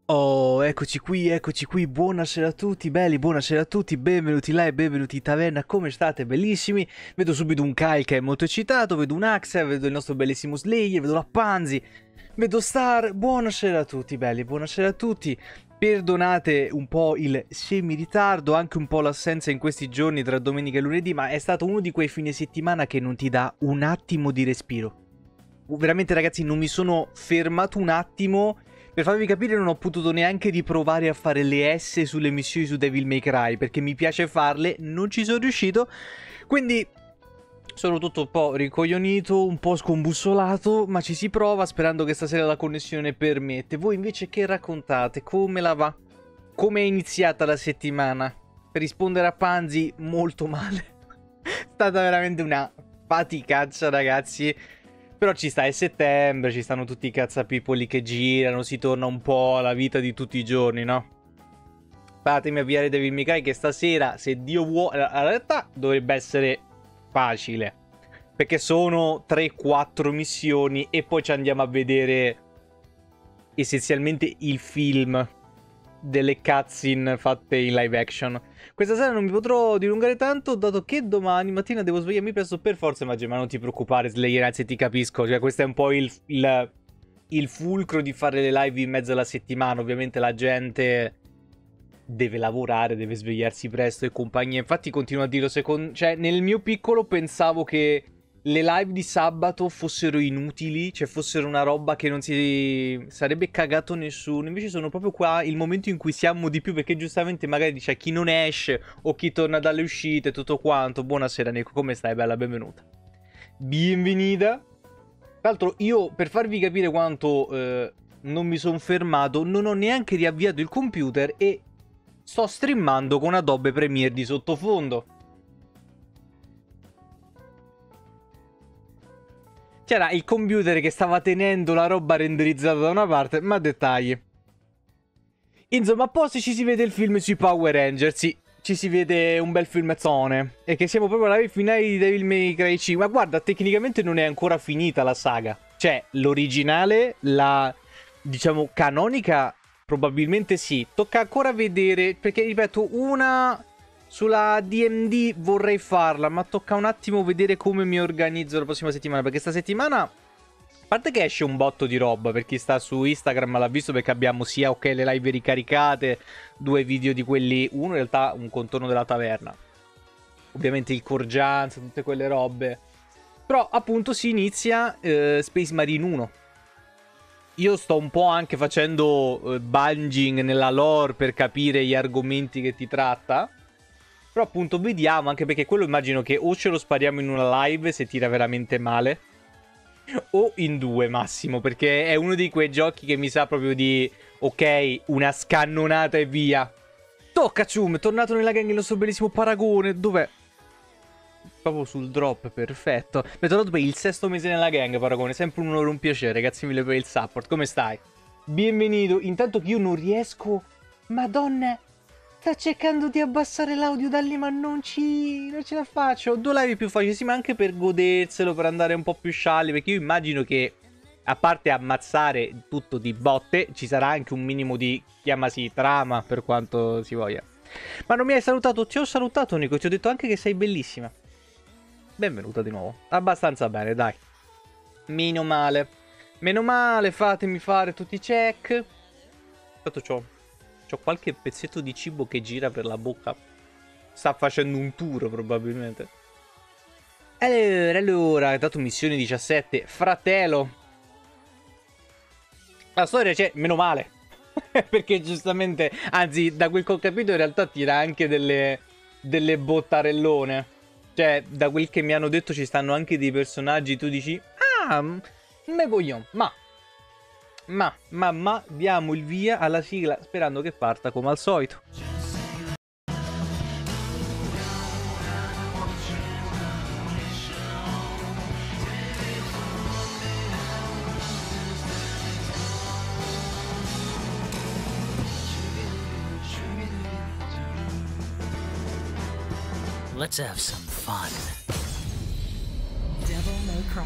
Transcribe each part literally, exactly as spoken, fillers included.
Oh, eccoci qui, eccoci qui, buonasera a tutti, belli, buonasera a tutti, benvenuti là e benvenuti in taverna, come state? Bellissimi, vedo subito un Kyle che è molto eccitato, vedo un Axel, vedo il nostro bellissimo Slayer, vedo la Panzi, vedo Star, buonasera a tutti, belli, buonasera a tutti, perdonate un po' il semi-ritardo, anche un po' l'assenza in questi giorni tra domenica e lunedì, ma è stato uno di quei fine settimana che non ti dà un attimo di respiro. Veramente ragazzi, non mi sono fermato un attimo. Per farvi capire, non ho potuto neanche riprovare a fare le S sulle missioni su Devil May Cry, perché mi piace farle, non ci sono riuscito. Quindi sono tutto un po' ricoglionito, un po' scombussolato, ma ci si prova sperando che stasera la connessione permette. Voi invece che raccontate? Come la va? Come è iniziata la settimana? Per rispondere a Panzi, molto male. È stata veramente una faticaccia, ragazzi. Però ci sta, è settembre, ci stanno tutti i cazzapipoli che girano, si torna un po' alla vita di tutti i giorni, no? Fatemi avviare Devil May Cry che stasera, se Dio vuole... In realtà dovrebbe essere facile, perché sono tre quattro missioni e poi ci andiamo a vedere essenzialmente il film delle cutscene fatte in live action. Questa sera non mi potrò dilungare tanto, dato che domani mattina devo svegliarmi presto per forza, ma non ti preoccupare Slayer, anzi ti capisco, cioè questo è un po' il, il, il fulcro di fare le live in mezzo alla settimana. Ovviamente la gente deve lavorare, deve svegliarsi presto e compagnia. Infatti continuo a dirlo, secondo... cioè nel mio piccolo pensavo che le live di sabato fossero inutili, cioè fossero una roba che non si sarebbe cagato nessuno. Invece sono proprio qua il momento in cui siamo di più, perché giustamente magari c'è chi non esce o chi torna dalle uscite, tutto quanto. Buonasera Nico, come stai? Bella, benvenuta. Bienvenida. Tra l'altro io, per farvi capire quanto eh, non mi sono fermato, non ho neanche riavviato il computer e sto streamando con Adobe Premiere di sottofondo. C'era il computer che stava tenendo la roba renderizzata da una parte, ma dettagli. Insomma, a posto ci si vede il film sui Power Rangers, sì, ci si vede un bel filmezzone. E che siamo proprio alla live finale di Devil May Cry cinque. Ma guarda, tecnicamente non è ancora finita la saga. Cioè, l'originale, la, diciamo, canonica, probabilmente sì. Tocca ancora vedere, perché, ripeto, una... Sulla D and D vorrei farla, ma tocca un attimo vedere come mi organizzo la prossima settimana, perché sta settimana, a parte che esce un botto di roba, per chi sta su Instagram l'ha visto, perché abbiamo sia, ok, le live ricaricate, due video di quelli, uno in realtà un contorno della taverna, ovviamente il Corgianza, tutte quelle robe, però appunto si inizia eh, Space Marine uno. Io sto un po' anche facendo eh, bunging nella lore per capire gli argomenti che ti tratta. Però appunto vediamo, anche perché quello immagino che o ce lo spariamo in una live se tira veramente male, o in due massimo, perché è uno di quei giochi che mi sa proprio di, ok, una scannonata e via. Tocca, Cium, è tornato nella gang il nostro bellissimo paragone, dov'è? Proprio sul drop, perfetto. Mi è tornato per il sesto mese nella gang, paragone, sempre un onore, un piacere, grazie mille per il support, come stai? Benvenuto, intanto che io non riesco... Madonna... Sta cercando di abbassare l'audio da lì, ma non ci... non ce la faccio. Due live più facili, sì, ma anche per goderselo, per andare un po' più scialli, perché io immagino che, a parte ammazzare tutto di botte, ci sarà anche un minimo di, chiamasi, trama, per quanto si voglia. Ma non mi hai salutato? Ti ho salutato, Nico, ti ho detto anche che sei bellissima. Benvenuta di nuovo. Abbastanza bene, dai. Meno male. Meno male, fatemi fare tutti i check. Tanto c'ho... C'ho qualche pezzetto di cibo che gira per la bocca. Sta facendo un tour probabilmente. Allora, allora, dato missione diciassette. Fratello. La storia c'è, meno male. Perché giustamente, anzi, da quel che ho capito in realtà tira anche delle, delle bottarellone. Cioè, da quel che mi hanno detto ci stanno anche dei personaggi. Tu dici, ah, me voglio, ma... Ma, ma, ma, diamo il via alla sigla sperando che parta come al solito. Let's have some fun. Devil May Cry.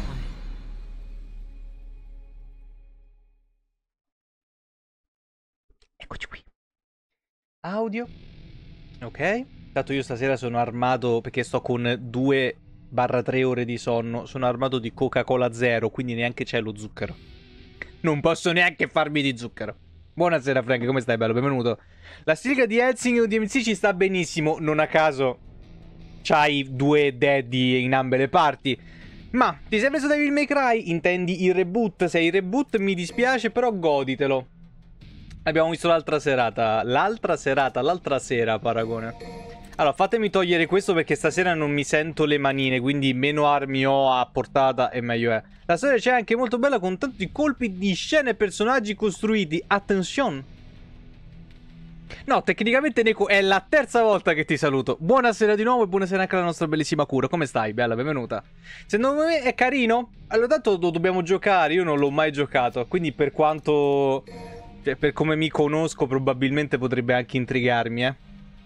Eccoci qui. Audio. Ok. Tanto io stasera sono armato perché sto con due tre ore di sonno. Sono armato di Coca-Cola zero, quindi neanche c'è lo zucchero. Non posso neanche farmi di zucchero. Buonasera Frank, come stai bello? Benvenuto. La sigla di Helsing o D M C ci sta benissimo. Non a caso c'hai due daddy in ambe le parti. Ma ti sei preso Devil May Cry? Intendi il reboot? Se è il reboot mi dispiace, però goditelo. Abbiamo visto l'altra serata. L'altra serata, l'altra sera, Paragone. Allora, fatemi togliere questo perché stasera non mi sento le manine, quindi meno armi ho a portata e meglio è. La storia c'è anche molto bella con tanti colpi di scene e personaggi costruiti. Attenzione. No, tecnicamente Neko è la terza volta che ti saluto. Buonasera di nuovo e buonasera anche alla nostra bellissima Cura. Come stai? Bella, benvenuta. Secondo me è carino. Allora, tanto lo dobbiamo giocare, io non l'ho mai giocato, quindi per quanto... Cioè, per come mi conosco probabilmente potrebbe anche intrigarmi, eh.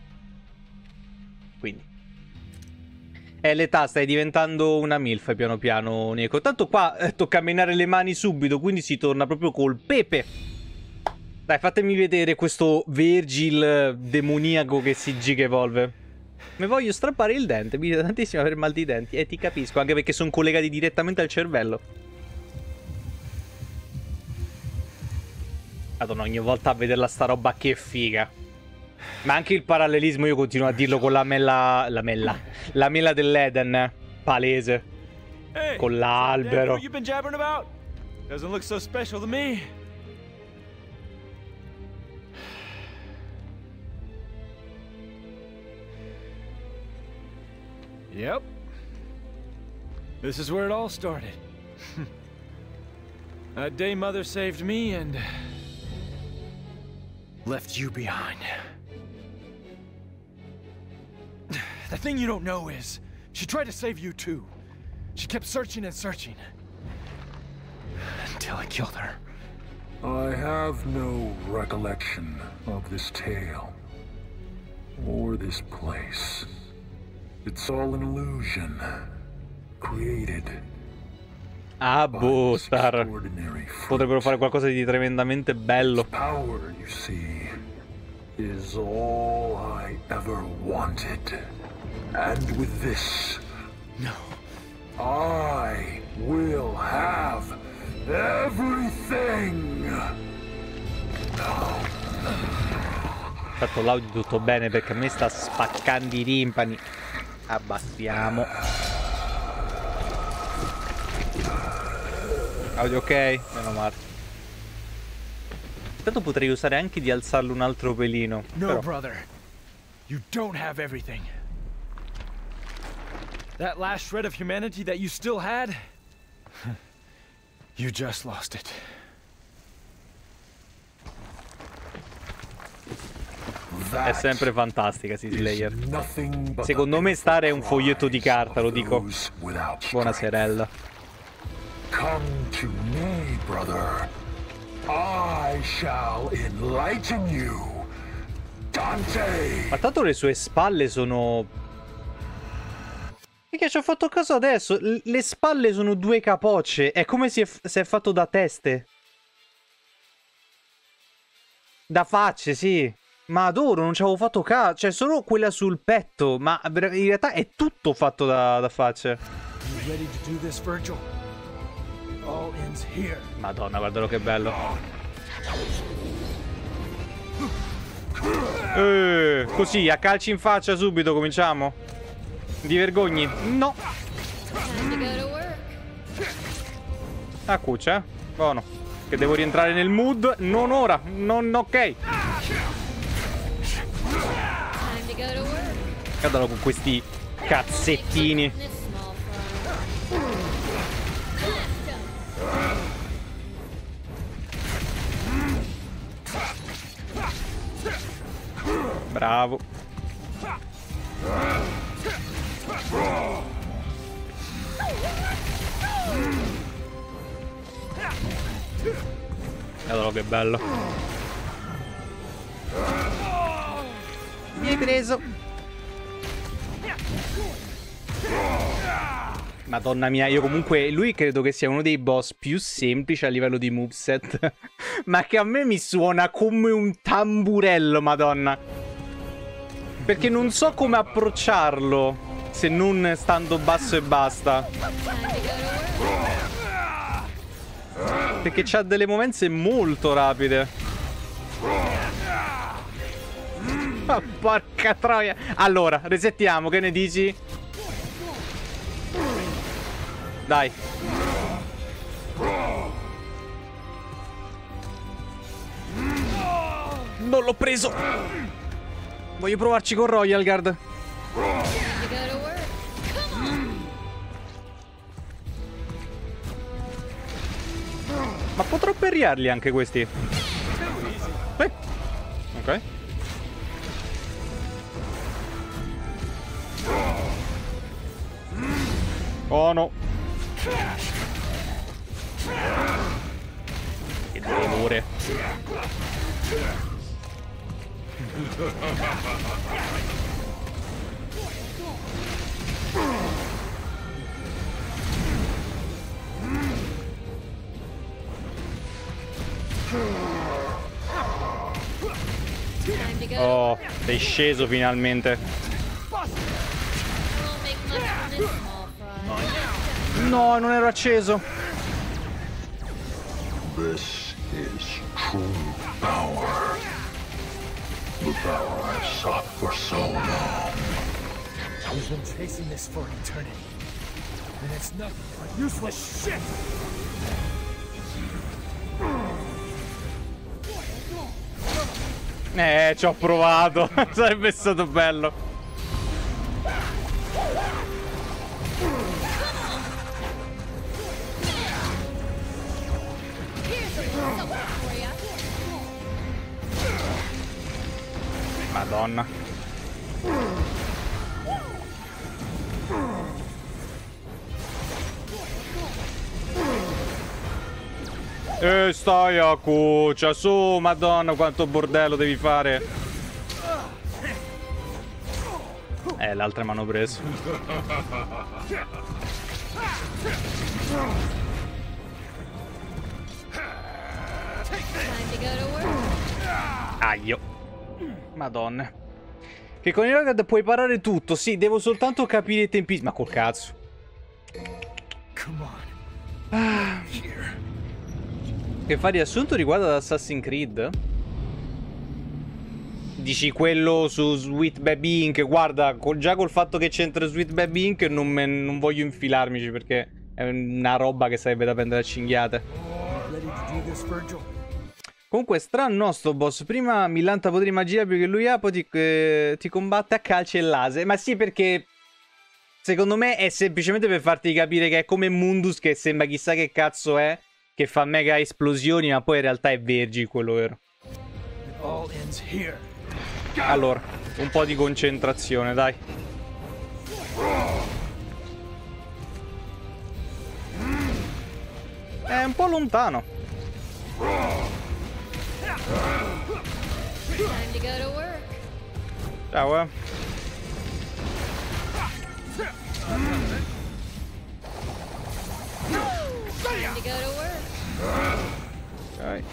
Quindi è l'età, stai diventando una milf piano piano, Neko. Tanto qua eh, tocca menare le mani subito, quindi si torna proprio col pepe. Dai, fatemi vedere questo Virgil demoniaco che si giga evolve. Mi voglio strappare il dente, mi dà tantissimo per mal di denti. E ti capisco, anche perché sono collegati direttamente al cervello. Madonna, ogni volta a vederla sta roba che figa. Ma anche il parallelismo io continuo a dirlo con la mela... La mela... La mela dell'Eden. Palese. Con l'albero. Doesn't look so special to me. Yep. This is where it all started. That day Mother saved me and left you behind. The thing you don't know is, she tried to save you too. She kept searching and searching. Until I killed her. I have no recollection of this tale. Or this place. It's all an illusion. Created. Ah, boh, Star. Potrebbero fare qualcosa di tremendamente bello. Power, you see, is all I ever wanted. And with this, No. I will have everything. Fatto l'audio tutto bene perché a me sta spaccando i timpani. Abbassiamo. Audio ok? Meno male. Intanto potrei usare anche di alzarlo un altro pelino. No, però. brother. You don't have everything. That last shred of humanity that you still had, you just lost it. È sempre fantastica, sì, Slayer. Secondo me stare è un foglietto di carta, lo dico. Buonaserella. Come to me, brother. I shall enlighten you. Dante! Ma tanto le sue spalle sono... Perché ci ho fatto caso adesso? L le spalle sono due capocce. È come se è, se è fatto da teste. Da facce, sì. Ma adoro, non ci avevo fatto caso. Cioè, solo quella sul petto. Ma in realtà è tutto fatto da, da facce. Madonna, guardalo che bello. Eh, così, a calci in faccia subito, cominciamo. Di vergogni? No. Ah, cuccia, eh? Buono. Che devo rientrare nel mood. Non ora. Non ok. Guardalo con questi cazzettini. Bravo. Guardalo che bello. Mi hai preso. Madonna mia, io comunque... Lui credo che sia uno dei boss più semplici a livello di moveset. Ma che a me mi suona come un tamburello, madonna. Perché non so come approcciarlo, se non stando basso e basta. Perché c'ha delle movenze molto rapide. Oh, porca troia. Allora, resettiamo, che ne dici? Dai. Non l'ho preso. Voglio provarci con Royal Guard. Ma potrò perriarli anche questi? Eh. Ok. Oh no. Che dolore. Oh, sei sceso finalmente. No, non ero acceso. This is true power. The power I've sought for so long. We've been chasing this for eternity. And it's nothing but useless shit! Eh, ci ho provato. Sarebbe stato bello. Madonna. E stai a cuccia, su, madonna, quanto bordello devi fare. Eh, l'altra mi hanno preso. Aio. Madonna. Che con il Ragad puoi parare tutto. Sì, devo soltanto capire i tempi. Ma col cazzo. Ah. Che fa riassunto riguardo ad Assassin's Creed? Dici quello su Sweet Baby Inc. Guarda, col, già col fatto che c'entra Sweet Baby Inc. Non, me, non voglio infilarmici perché è una roba che sarebbe da prendere a cinghiate. Comunque è strano no, sto boss. Prima mi lanta poteri magia perché lui ha, poi ti, eh, ti combatte a calci e laser. Ma sì, perché secondo me è semplicemente per farti capire che è come Mundus, che sembra chissà che cazzo è, che fa mega esplosioni, ma poi in realtà è Vergil quello vero. Allora, un po' di concentrazione, dai. È un po' lontano. Ciao, eh. Ok.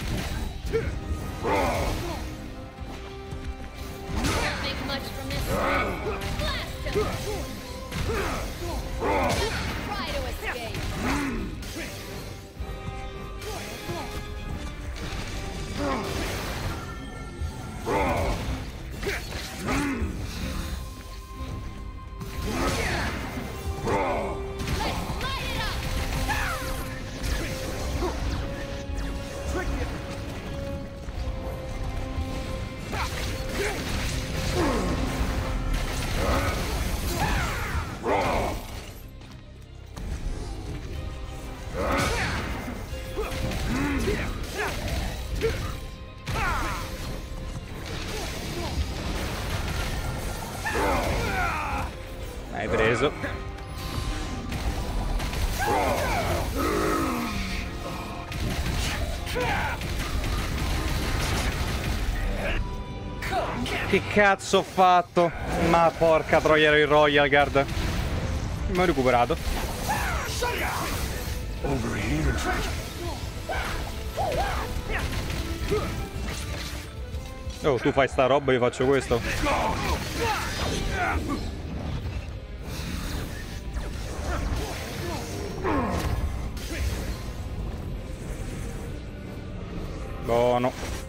Hai preso. Che cazzo ho fatto? Ma porca troia, ero in Royal Guard. Mi ho recuperato. Over here. Oh, tu fai sta roba, io faccio questo. Buono.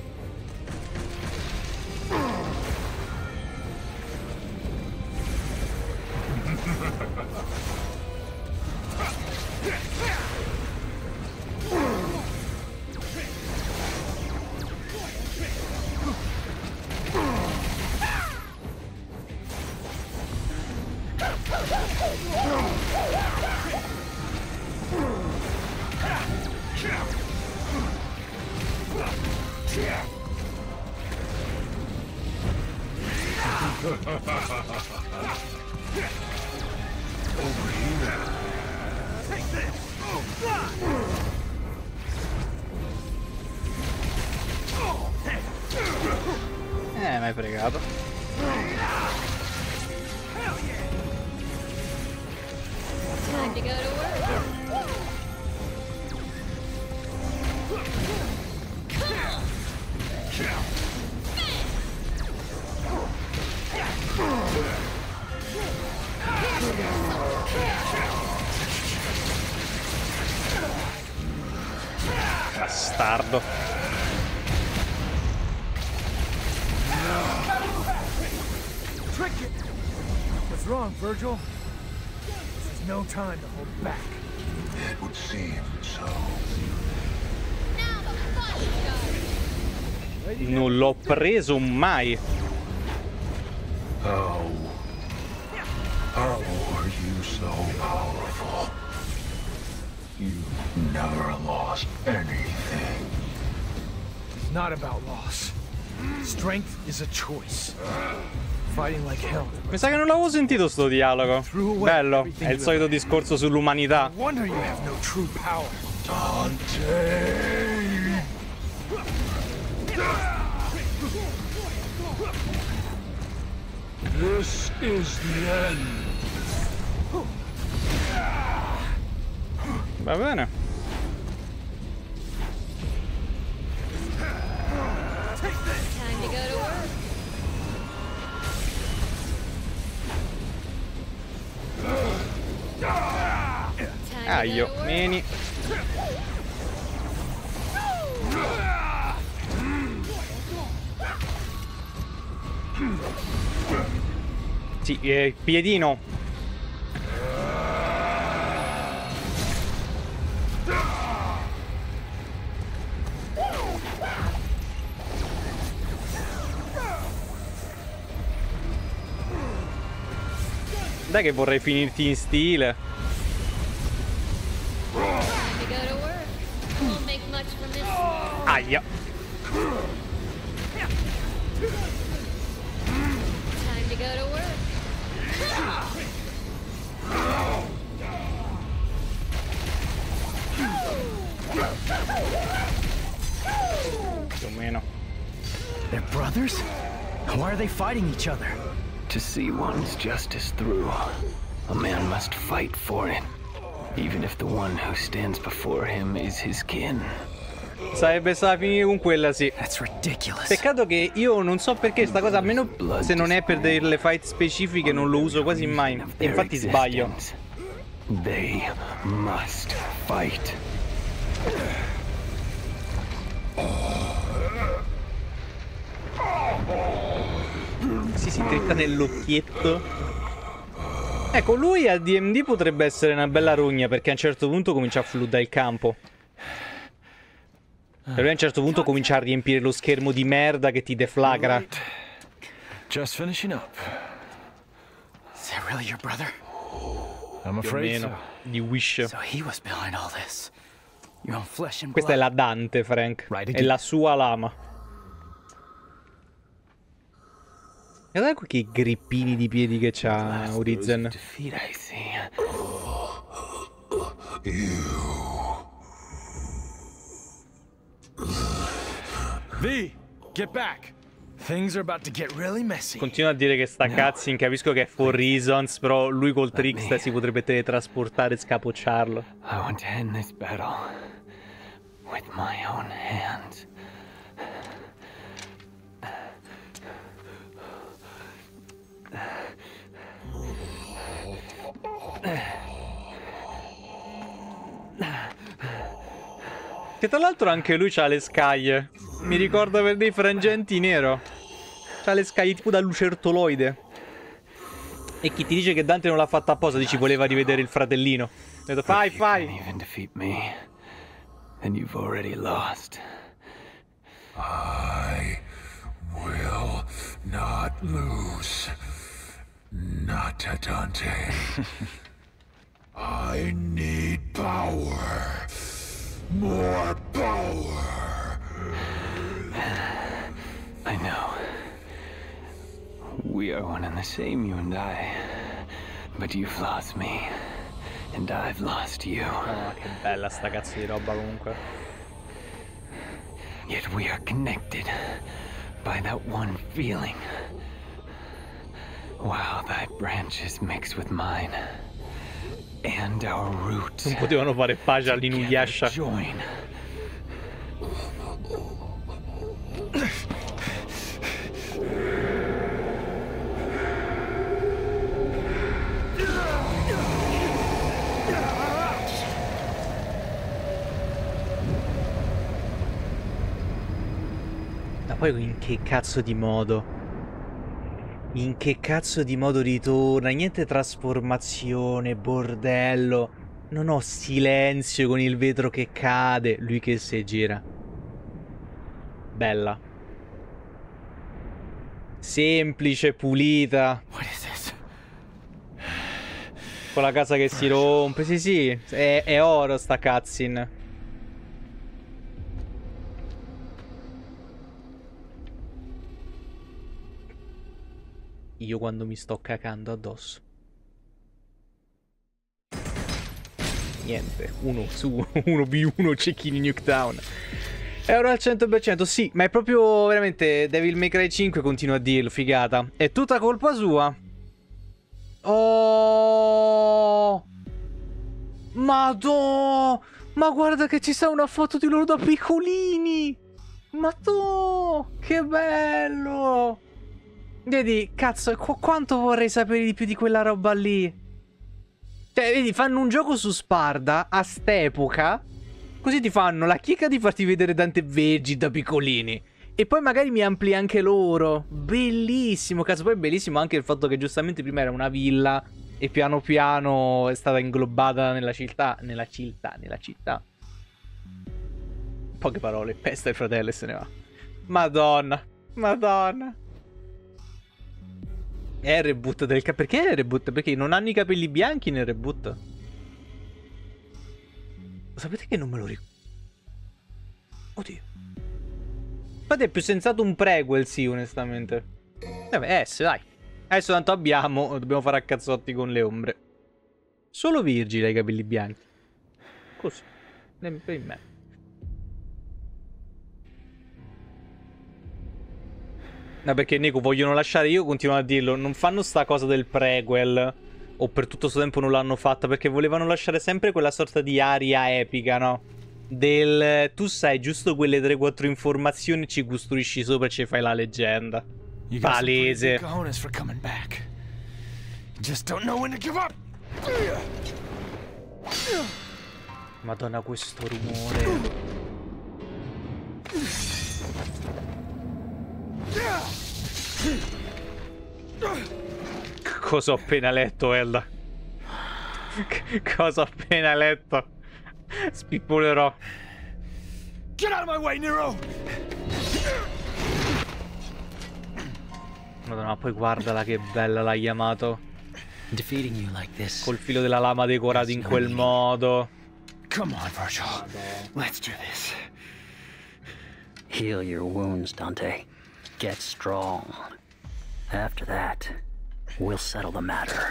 Eh, m'hai fregato. Time to go to work. Bastardo. Trick it! What's wrong, Virgil? This is no time to hold back. It would seem so. Now the fun starts. Non l'ho preso mai. How? How are you so powerful? You never lost anything. It's not about loss. Strength is a choice. Fighting like hell. Mi sa che non l'avevo sentito sto dialogo. Bello, è il solito discorso sull'umanità. No wonder you have no true power. Dante! This is the end. Va bene. Time to go to work. Time Ah, to go io, to work. vieni. Sì, eh, piedino. Dai che vorrei finirti in stile. Time to go to work. Won't make much from this. Aia. Time to go to work. Più o meno. They're brothers? Why are they fighting each other? To see one's justice through, a man must fight for it, even if the one who stands before him is his kin. Sarebbe stata finire con quella, sì. That's ridiculous. Peccato che io non so perché sta cosa, almeno se non è per delle fight specifiche, non lo uso quasi mai. E infatti sbaglio. They must fight. Si si dritta nell'occhietto. Ecco, lui a D and D potrebbe essere una bella rogna, perché a un certo punto comincia a fludare il campo. E lui a un certo punto comincia a riempire lo schermo di merda che ti deflagra. Just finishing up. Is that really your brother? I'm Più o afraid meno. so. Di Wish. So he was behind all this. Your own flesh and blood. Questa è la Dante, Frank. Right È again. la sua lama. Guarda che grippini di piedi che c'ha Urizen. Defeat, I see. V, get back. Things are about to get really messy. Continua a dire che sta No. cutscene, capisco che è for reasons, però lui col Let Trickster me. si potrebbe teletrasportare e scapocciarlo. I want to end this battle with my own hands. Che tra l'altro anche lui c'ha le scaglie. Mi ricorda per dei frangenti nero. C'ha le scaglie tipo da lucertoloide. E chi ti dice che Dante non l'ha fatta apposta, dici voleva rivedere il fratellino. Ha detto fai, If you can't fai. even defeat me, then you've already lost. I will not lose. Not a Dante. I need power. More power. I know. We are one and the same, you and I. But you've lost me, and I've lost you. Oh, che bella sta cazzo di roba comunque. Yet we are connected by that one feeling. Wow, thy branches mix with mine. And our roots Non potevano fare pace together all'Inuyasha. join. Ma poi in che cazzo di modo? In che cazzo di modo ritorna? Niente trasformazione, bordello. Non ho silenzio con il vetro che cade. Lui che si gira. Bella. Semplice, pulita. What is this? Con la casa che si rompe. Sì, sì. È, è oro sta cutscene. Io quando mi sto cacando addosso. Niente, uno su uno v uno cecchini Nuketown. Euro al cento per cento, sì, ma è proprio veramente Devil May Cry cinque, continuo a dirlo, figata. È tutta colpa sua. Oh! Madò! Ma guarda che ci sta una foto di loro da piccolini! Madò! Che bello! Vedi, cazzo, qu quanto vorrei sapere di più di quella roba lì. Cioè, vedi, fanno un gioco su Sparda a st'epoca. Così ti fanno la chicca di farti vedere Dante Veggi da piccolini. E poi magari mi ampli anche loro. Bellissimo, cazzo. Poi è bellissimo anche il fatto che giustamente prima era una villa e piano piano è stata inglobata nella città. Nella città, nella città. Poche parole, pesta il fratello e se ne va. Madonna, madonna. È il reboot del... Perché è il reboot? Perché non hanno i capelli bianchi nel reboot. Sapete che non me lo ricordo? Oddio. Infatti è più sensato un prequel, sì, onestamente. Vabbè, S, dai. Adesso tanto abbiamo, dobbiamo fare a cazzotti con le ombre. Solo Virgile ha i capelli bianchi. Così. Per me. No, perché Neko vogliono lasciare, io continuo a dirlo, non fanno sta cosa del prequel, o per tutto questo tempo non l'hanno fatta, perché volevano lasciare sempre quella sorta di aria epica, no? Del, tu sai giusto quelle tre quattro informazioni, ci costruisci sopra e ci fai la leggenda. You got some pretty Palese. big cojones for coming back. You just don't know when to give up. Madonna, questo rumore. Cosa ho appena letto, Elda? Cosa ho appena letto? Spippolerò. Get out of my way, Nero! Madonna, poi guardala che bella l'ha chiamato. Defeating you like this. Col filo della lama decorato in quel modo. Come on, Virgil. Let's do this. Heal your wounds, Dante. Get strong. After that, we'll settle the matter.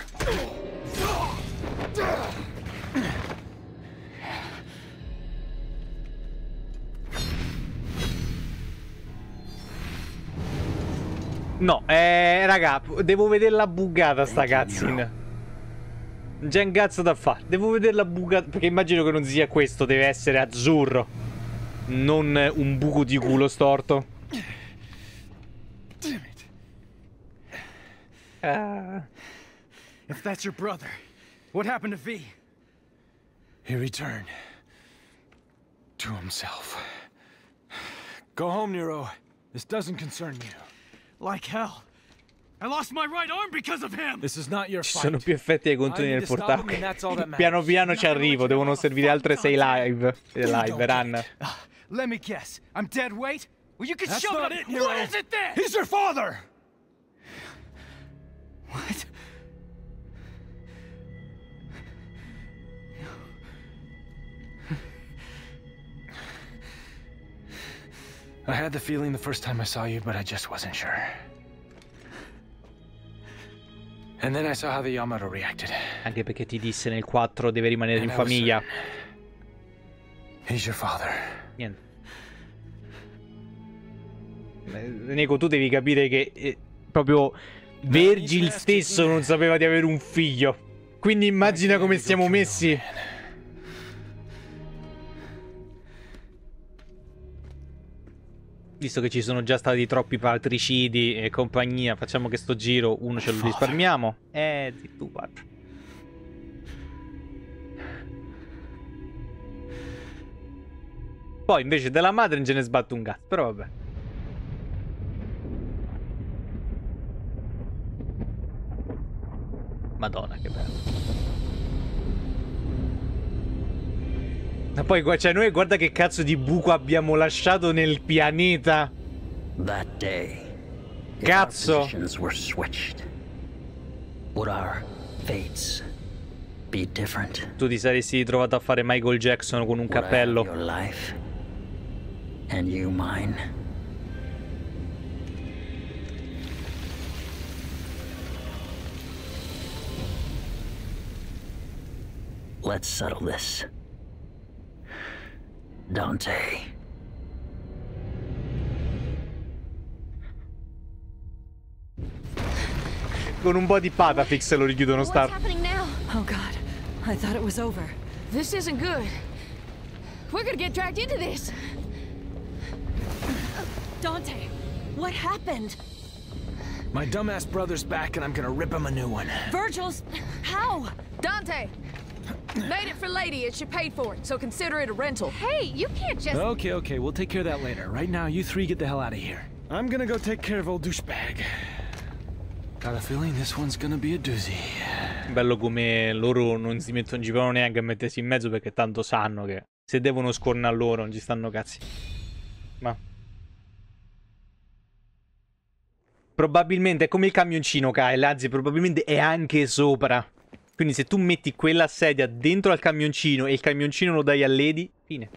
No, eh, raga, devo vederla buggata sta cutscene. Non c'è un cazzo da fare. Devo vederla buggata, perché immagino che non sia questo, deve essere azzurro. Non un buco di culo storto. Damn it. Uh. If that's your brother, what happened to V? He returned to himself. Go home, Nero. This doesn't concern you. Like hell. I lost my right arm because of him. This is not your Ci fight. sono più effetti ai contenuti nel portale. Piano piano ci arrivo, devono servire altre sei live. Live, run. Uh, let me guess. I'm dead weight? Well, you can That's shove not it. it, Nero. What is it then? He's your father! What? I had the feeling the first time I saw you, but I just wasn't sure. And then I saw how the Yamato reacted. Anche perché ti disse nel quattro deve rimanere in famiglia. He's your father. Niente. Neko, tu devi capire che eh, proprio Virgil stesso non sapeva di avere un figlio. Quindi immagina come siamo messi. Visto che ci sono già stati troppi patricidi e compagnia, facciamo che sto giro uno ce lo risparmiamo. Eh, zitto, guarda. Poi invece della madre non ce ne sbatte un cazzo, però vabbè. Madonna, che bello. Ma poi, cioè, noi guarda che cazzo di buco abbiamo lasciato nel pianeta. That day, if Cazzo. our positions were switched, would our fates be different? Tu ti saresti trovato a fare Michael Jackson con un Would I have cappello. your life and you mine? Let's settle this. Dante. Con un po' di patafix lo richiudono What's sta. happening now? Oh God, I thought it was over. This isn't good. We're gonna get dragged into this. Dante, what happened? My dumbass brother's back and I'm gonna rip him a new one. Virgil's... How? Dante! Made it for Lady and she paid for it, so consider it a rental. Hey, you can't just... Okay, okay, we'll take care of that later. Right now, you three get the hell out of here. I'm gonna go take care of old douchebag. Got a feeling this one's gonna be a doozy. Bello come loro non si mettono, ci provano neanche a mettersi in mezzo perché tanto sanno che se devono scornare loro non ci stanno cazzi. Ma probabilmente è come il camioncino, Kyle, anzi probabilmente è anche sopra. Quindi se tu metti quella sedia dentro al camioncino e il camioncino lo dai a Lady, fine.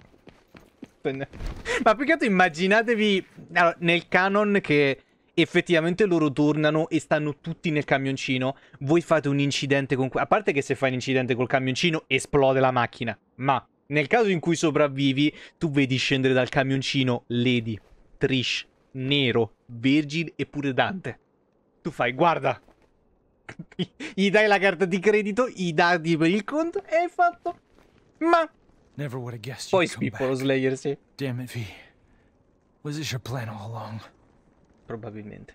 Ma più che altro immaginatevi allora, nel canon che effettivamente loro tornano e stanno tutti nel camioncino. Voi fate un incidente con... A parte che se fai un incidente col camioncino esplode la macchina. Ma nel caso in cui sopravvivi, tu vedi scendere dal camioncino Lady, Trish, Nero, Virgil e pure Dante. Tu fai, guarda... Gli dai la carta di credito, i dati per il conto e hai fatto. Ma Never would have guessed poi you'd come spippo lo back. Slayer, sì. Damn it, V. Was this your plan all along? Probabilmente.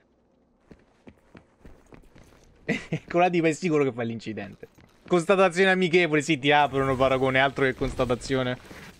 Con la diva è sicuro che fa l'incidente. Constatazione amichevole, sì, ti aprono paragone, altro che constatazione.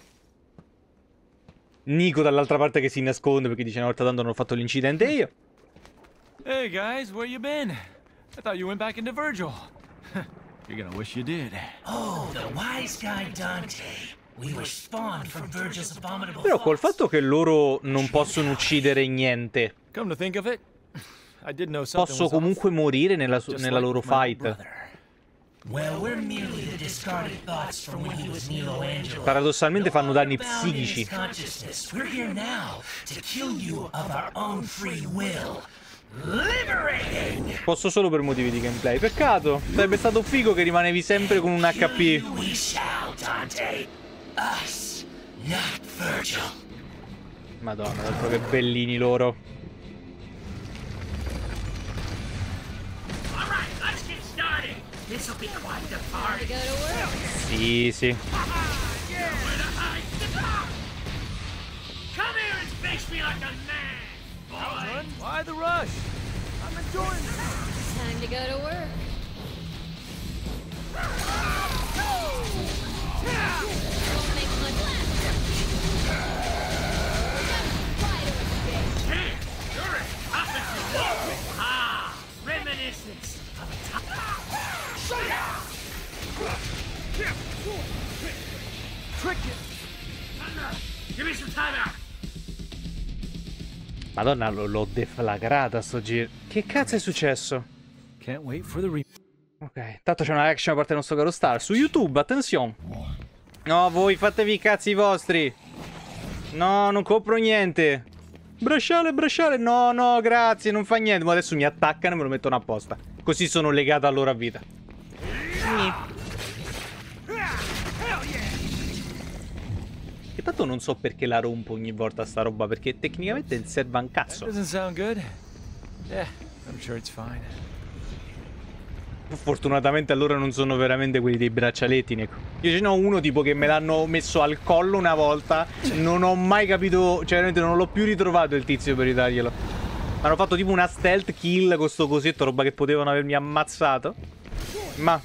Nico dall'altra parte che si nasconde perché dice una volta tanto non ho fatto l'incidente e io. Hey guys, where you been? I thought you went back into Virgil. You're gonna wish you did. Oh, the wise guy Dante. We were spawned from Virgil's abominable Però col thoughts. fatto che loro non possono uccidere niente, Come to think of it, I did know something posso was comunque morire nella, su- Just nella like loro with my fight. brother. Well, we're merely the discarded thoughts from when he was Neo Angelo. Paradossalmente fanno danni No longer bound in his psichici. consciousness. We're here now to kill you of our own free will. Liberating! Posso solo per motivi di gameplay. Peccato, sarebbe stato figo che rimanevi sempre con un H P. We shall, Dante. Us, not Virgil. Madonna, d'altro che bellini loro. This'll be quite the Time to party. go to work. Sì, sì. Come here and face me like a man, boy. Why the rush? I'm enjoying it. Time to go to work. Won't make much left. Hey, you're as tough as you look. Ah, reminiscence of a tough. Trick it. Give me some time out. Madonna, l- l'ho deflagrata sto giro. Che cazzo è successo? Can't wait for the re... Ok, tanto c'è una action a parte il nostro caro Star. Su YouTube, attenzione. No, voi fatevi i cazzi vostri. No, non compro niente. Bracciale, bracciale. No, no, grazie, non fa niente. Ma adesso mi attaccano e me lo mettono apposta. Così sono legato a loro a vita. E tanto non so perché la rompo ogni volta sta roba, perché tecnicamente non serve un cazzo. Doesn't sound good. Yeah, I'm sure it's fine. Fortunatamente allora non sono veramente quelli dei braccialetti, Neko. Io ce n'ho uno tipo che me l'hanno messo al collo una volta. Non ho mai capito, cioè veramente non l'ho più ritrovato il tizio per ridarglielo. Hanno fatto tipo una stealth kill con sto cosetto, roba che potevano avermi ammazzato. Ma...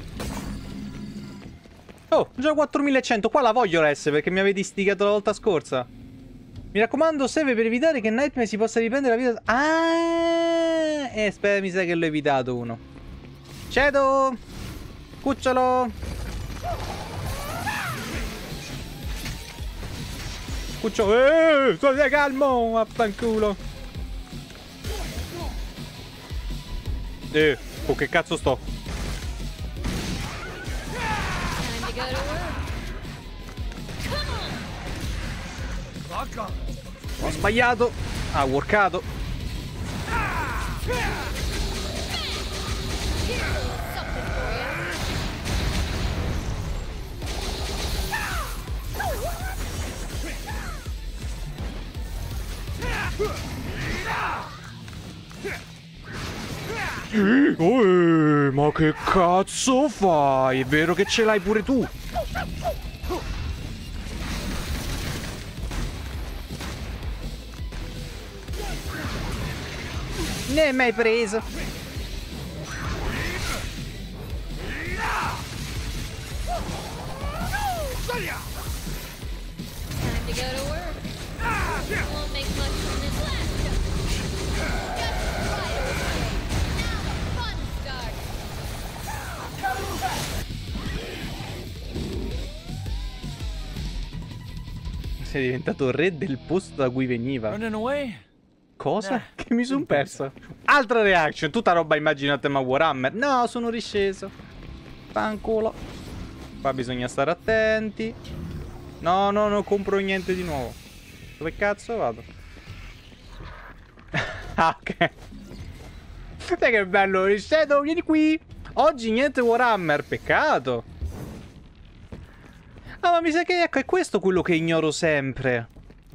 Oh, già quattromilacento, qua la voglio la S perché mi avete istigato la volta scorsa. Mi raccomando, save per evitare che Nightmare si possa riprendere la vita... Ah! Eh, aspetta, mi sa che l'ho evitato uno. Cedo! Cucciolo! Cucciolo! Eh! Stai calmo! Vaffanculo! Eh! Con che cazzo sto? Time to go to work. Come on. Ho sbagliato! Ha workato! Here's a little something for ya. Eh, ma che cazzo fai? È vero che ce l'hai pure tu? Ne hai mai preso? Time to go to work. Won't make much from this last jump. Just right away. Now the fun starts. Sei diventato re del posto da cui veniva. Running away? Cosa? Che mi son perso. Altra reaction, tutta roba immaginate ma Warhammer. No, sono risceso. Fanculo. Qua bisogna stare attenti. No, no, non compro niente di nuovo. Dove cazzo vado? Ah, ok. Sai che bello, Shadow, vieni qui. Oggi niente Warhammer, peccato. Ah, ma mi sa che ecco, è questo quello che ignoro sempre.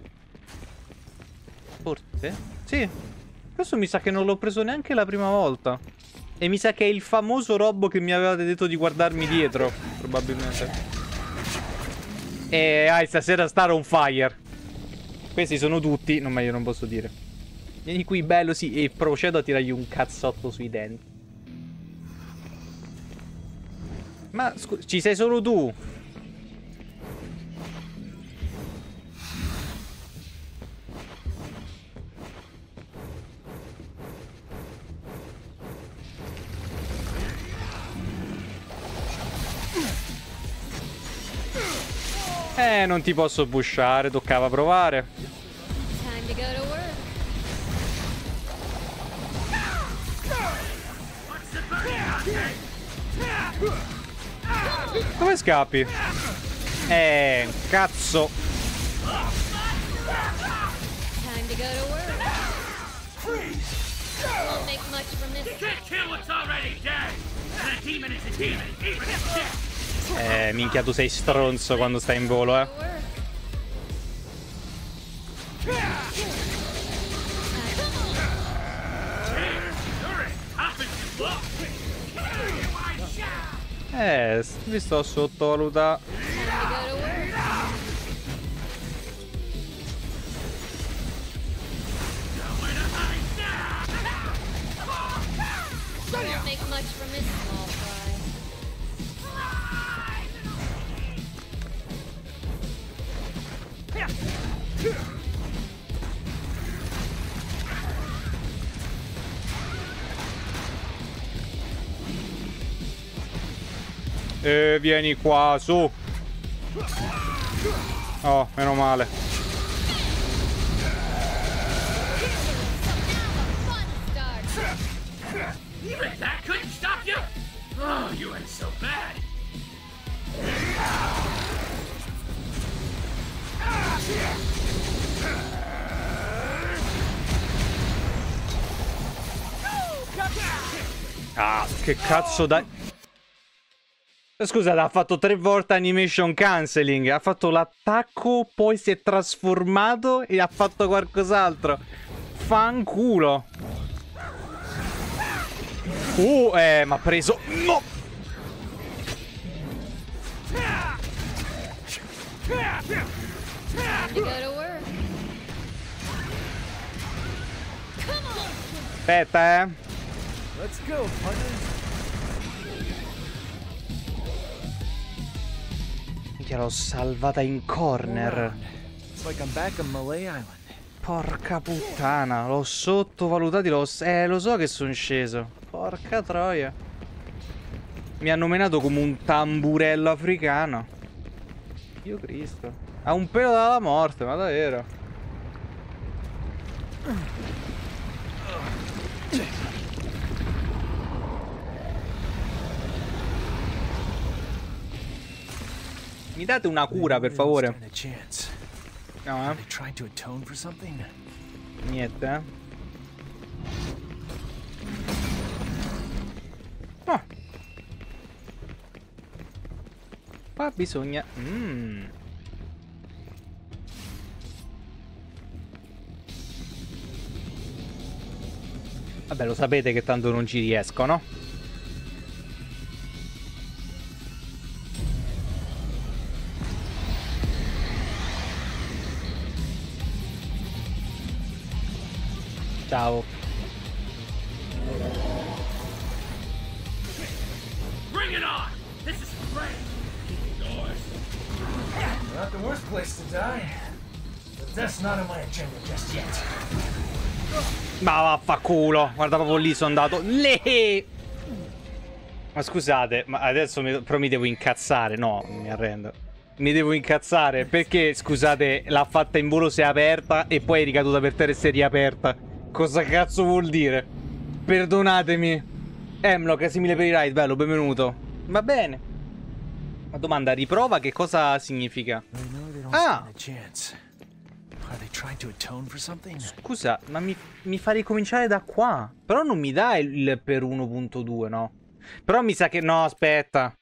Forse? Sì. Questo mi sa che non l'ho preso neanche la prima volta. E mi sa che è il famoso robot che mi avevate detto di guardarmi dietro. Probabilmente. E hai stasera Star on fire. Questi sono tutti. Non meglio non posso dire. Vieni qui bello, sì. E procedo a tirargli un cazzotto sui denti. Ma scusa, ci sei solo tu? Eh, non ti posso pushare, toccava provare. Time to go to work. Dove scappi? Eh, cazzo. Time to go to work. Won't make much from this. Can't kill what's already dead. And a demon is a demon, even if dead. Eh, minchia, tu sei stronzo quando stai in volo, eh. Eh, mi sto sottovalutando. Don't make much from this small fry. E vieni qua, su. Oh, meno male. Even that couldn't stop you? Oh, you ain't so bad. Ah, che cazzo dai. Scusate, ha fatto tre volte animation cancelling. Ha fatto l'attacco, poi si è trasformato e ha fatto qualcos'altro. Fanculo. Uh, eh, ma ha preso... No! Aspetta, eh. Let's go, partner. Minchia, l'ho salvata in corner. It's like I'm back on Malay Island. Porca puttana, l'ho sottovalutato, l'ho... Eh, lo so che sono sceso. Porca troia. Mi hanno menato come un tamburello africano. Dio Cristo. Ha un pelo dalla morte, ma davvero. Mi date una cura, per favore? No, eh? Niente, eh? Oh. Qua bisogna... Mm. Vabbè, lo sapete che tanto non ci riesco, no? Ciao. Bring it on! This is great! Not the worst place to die. But that's not on my agenda just yet. Ma vaffanculo. Guarda, proprio lì sono andato. Le. Ma scusate, ma adesso mi, però mi devo incazzare. No, mi arrendo. Mi devo incazzare perché, scusate, l'ha fatta in volo, si è aperta e poi è ricaduta per terra e si è riaperta. Cosa cazzo vuol dire? Perdonatemi. Hemlock, grazie mille per i ride, bello, benvenuto. Va bene. Ma domanda, riprova che cosa significa? Ah! Scusa, ma mi, mi fa ricominciare da qua. Però non mi dà il, il per uno punto due, no? Però mi sa che... No, aspetta.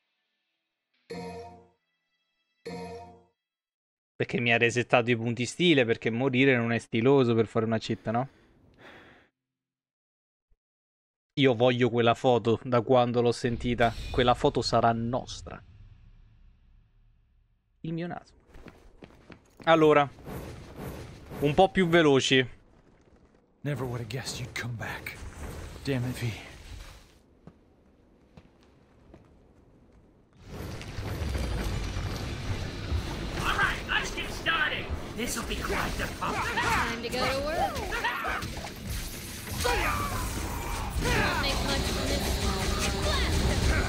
Perché mi ha resettato i punti stile, perché morire non è stiloso per fare una cheat, no? Io voglio quella foto da quando l'ho sentita. Quella foto sarà nostra. Il mio naso. Allora, un po' più veloci. Never would have guessed you'd come back. Damn it, V. All right, let's get started. This'll be quite the pump. Time to go to work. Don't make much from this small blast.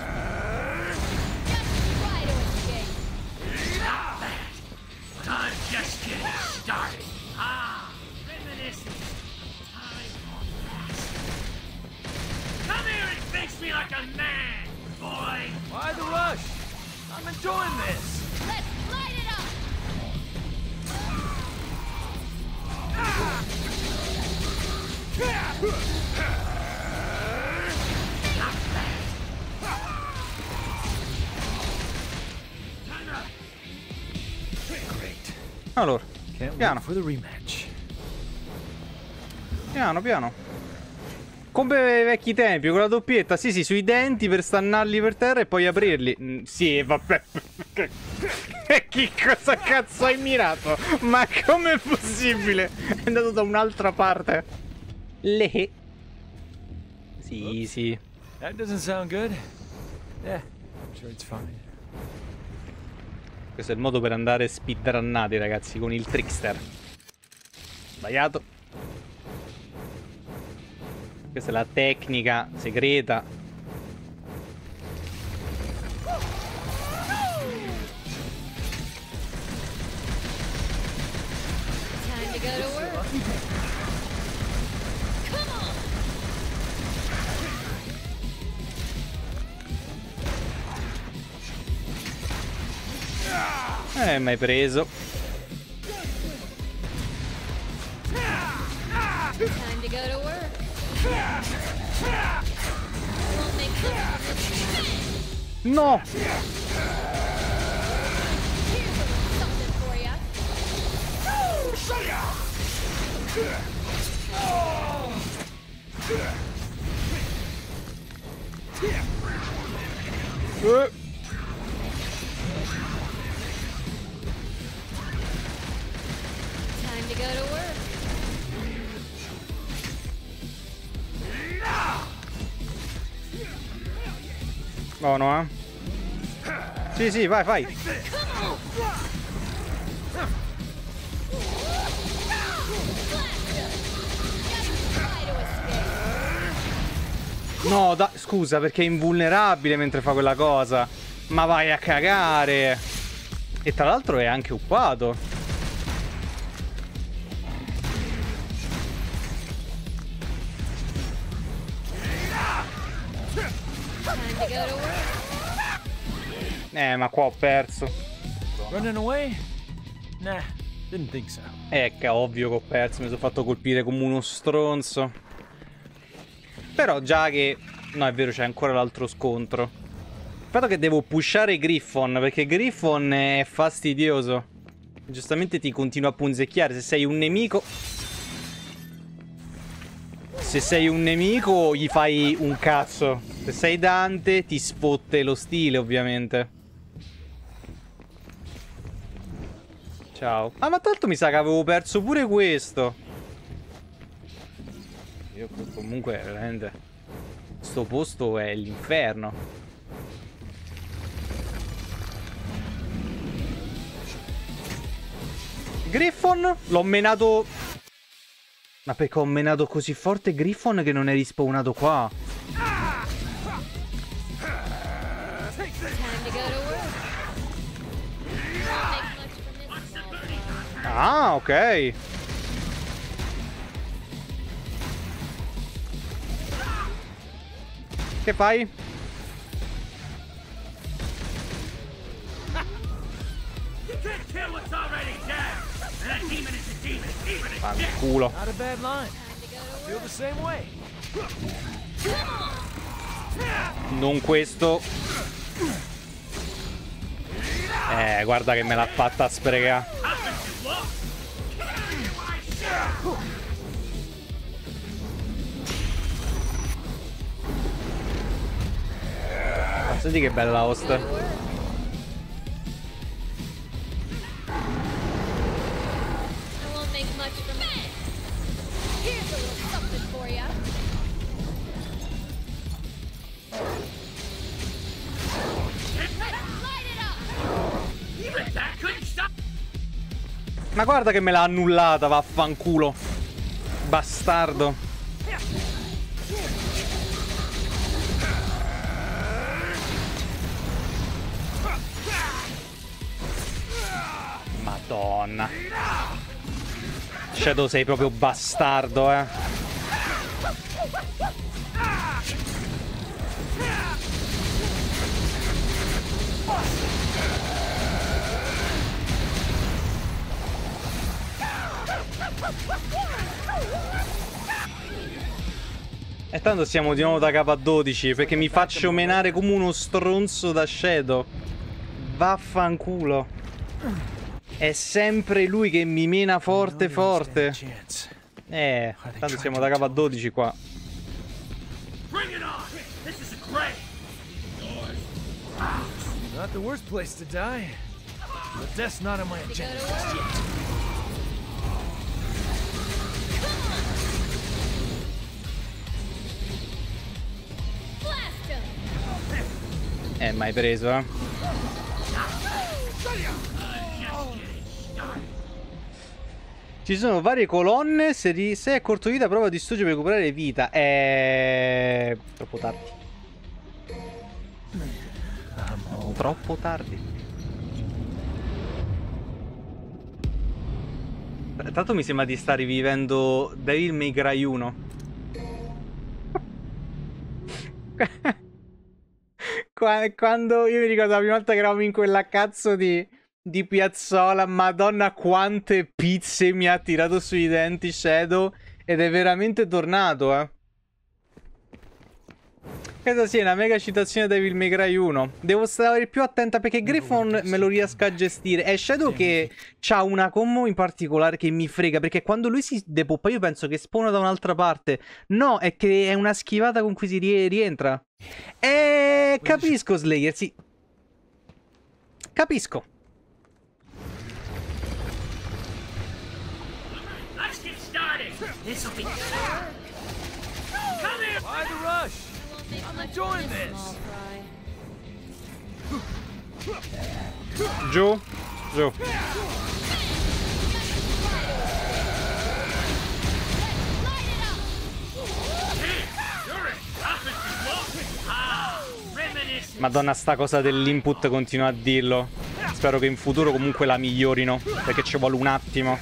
Just try to escape. Not bad, but I'm just getting started. Ah, reminiscing. Time for fast. Come here and face me like a man, boy. Why the rush? I'm enjoying this. Let's light it up. Allora, piano. For the rematch. Piano, piano. Come ai vecchi tempi, con la doppietta. Sì, sì, sui denti per stannarli per terra e poi aprirli. Mm, sì, vabbè. Che cosa cazzo hai mirato? Ma com'è possibile? È andato da un'altra parte. Le. Sì, sì. That doesn't sound good. Yeah, I'm sure it's fine. Questo è il modo per andare speedrunnati, ragazzi, con il trickster. Sbagliato. Questa è la tecnica segreta. Time to go to work. Come on. Eh, m'hai preso. Time to go to work. Won't make much of this. No! Here's a little something for ya. Uh. Time to go to work. Buono, eh? Sì, sì, vai, vai. No, da scusa, perché è invulnerabile mentre fa quella cosa. Ma vai a cagare. E tra l'altro è anche occupato. Eh, ma qua ho perso. Running away? Nah, didn't think so. Eh, che ovvio che ho perso, mi sono fatto colpire come uno stronzo. Però già che... No, è vero, c'è ancora l'altro scontro. Il fatto che devo pushare Griffon, perché Griffon è fastidioso. Giustamente ti continua a punzecchiare. Se sei un nemico... Se sei un nemico gli fai un cazzo. Se sei Dante ti spotte lo stile, ovviamente. Ciao. Ah, ma tanto mi sa che avevo perso pure questo. Io comunque veramente... Sto posto è l'inferno. Griffon? L'ho menato... Ma perché ho menato così forte Griffon che non è rispawnato qua? Ah, ok. Che fai? Fanculo. Not a bad line. Feel the same way. Non questo. Eh, guarda che me l'ha fatta sprecare. Ma senti che bella host. Ma guarda che me l'ha annullata, vaffanculo. Bastardo. Madonna. Shadow, sei proprio bastardo, eh. E tanto siamo di nuovo da K dodici, perché mi faccio menare come uno stronzo da Shadow. Vaffanculo. È sempre lui che mi mena forte forte. Eh, tanto siamo da K dodici qua. Bring it on! This is great! Not the worst place to die. But death's not on my agenda just yet. Eh, mai preso, eh. Ci sono varie colonne. Se, ri- se è corto vita, prova a distruggere per recuperare vita. È troppo tardi. Troppo tardi. Tanto mi sembra di stare rivivendo Devil May Cry uno. Quando io mi ricordo la prima volta che eravamo in quella cazzo di, di piazzola, madonna quante pizze mi ha tirato sui denti Shadow, ed è veramente tornato, eh. Questa sì è una mega citazione da Devil May Cry uno. Devo stare più attenta perché Griffon me lo riesco a gestire. È Shadow che ha una combo in particolare che mi frega, perché quando lui si depoppa io penso che spawna da un'altra parte. No, è che è una schivata con cui si rie rientra. Eh, capisco Slayer, sì. Capisco. Let's get started. This'll be. Come here. Why the rush? I'm enjoying this. Giù, giù. Madonna, sta cosa dell'input continua a dirlo. Spero che in futuro comunque la migliorino, perché ci vuole un attimo.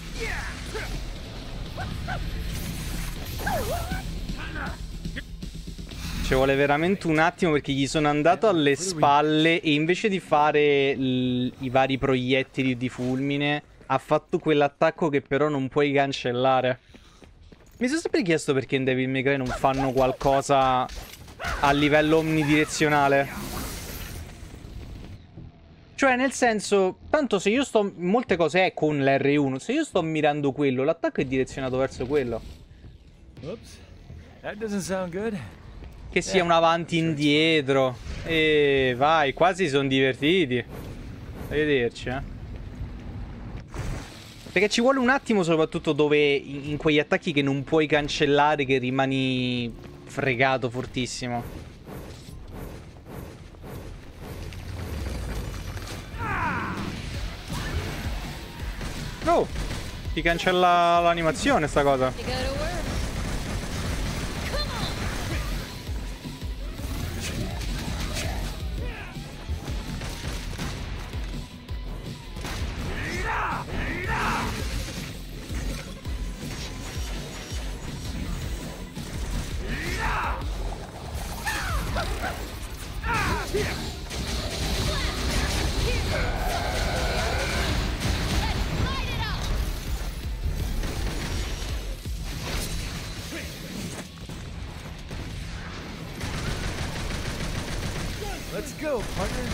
Ci vuole veramente un attimo, perché gli sono andato alle spalle e invece di fare i vari proiettili di fulmine ha fatto quell'attacco che però non puoi cancellare. Mi sono sempre chiesto perché in Devil May Cry non fanno qualcosa a livello omnidirezionale. Cioè, nel senso, tanto se io sto... molte cose è con l'R uno. Se io sto mirando quello, l'attacco è direzionato verso quello. Oops. That doesn't sound good. Che sia un avanti indietro. E vai, quasi sono divertiti. Arrivederci, eh. Perché ci vuole un attimo, soprattutto dove in quegli attacchi che non puoi cancellare, che rimani fregato fortissimo. Oh, ti cancella l'animazione sta cosa. Let's go, partners.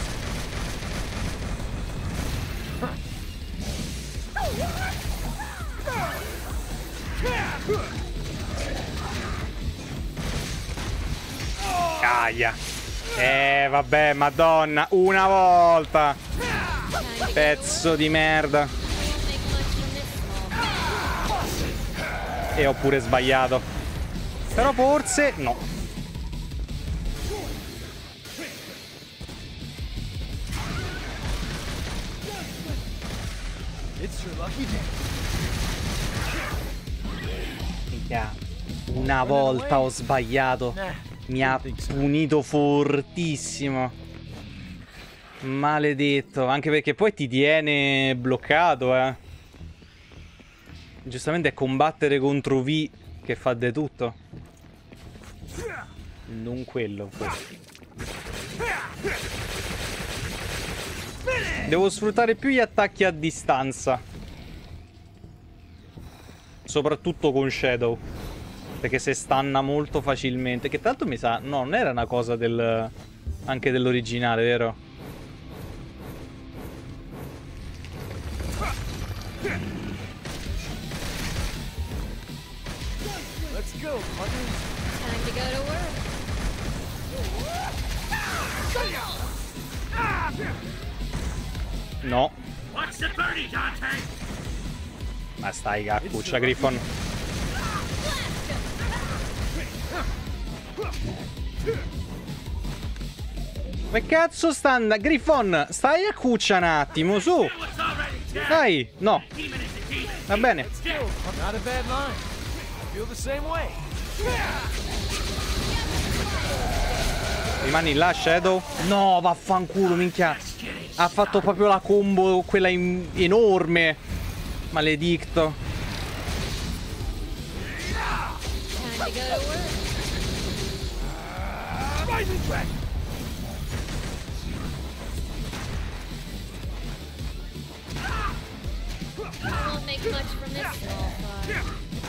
Caia. Eh, vabbè, madonna, una volta. Pezzo di merda. E ho pure sbagliato. Però forse no. Minchia, una volta ho sbagliato. Mi ha punito fortissimo. Maledetto. Anche perché poi ti tiene bloccato, eh. Giustamente è combattere contro V che fa di tutto. Non quello, questo. Devo sfruttare più gli attacchi a distanza. Soprattutto con Shadow. Perché se stanna molto facilmente. Che tanto mi sa... No, non era una cosa del... anche dell'originale, vero? Let's go, partners. Time to go to work. No. Watch the birdie, Dante. Ma stai caccuccia, Griffon. Come cazzo sta andando? Griffon, stai a cuccia un attimo, su. Dai, no. Va bene. Not a bad line. Feel the same way. Rimani là, Shadow. No, vaffanculo, minchia. Ha fatto proprio la combo, quella in- enorme. Maledicto. Time to go to work. Rising track. I won't make much from this so far.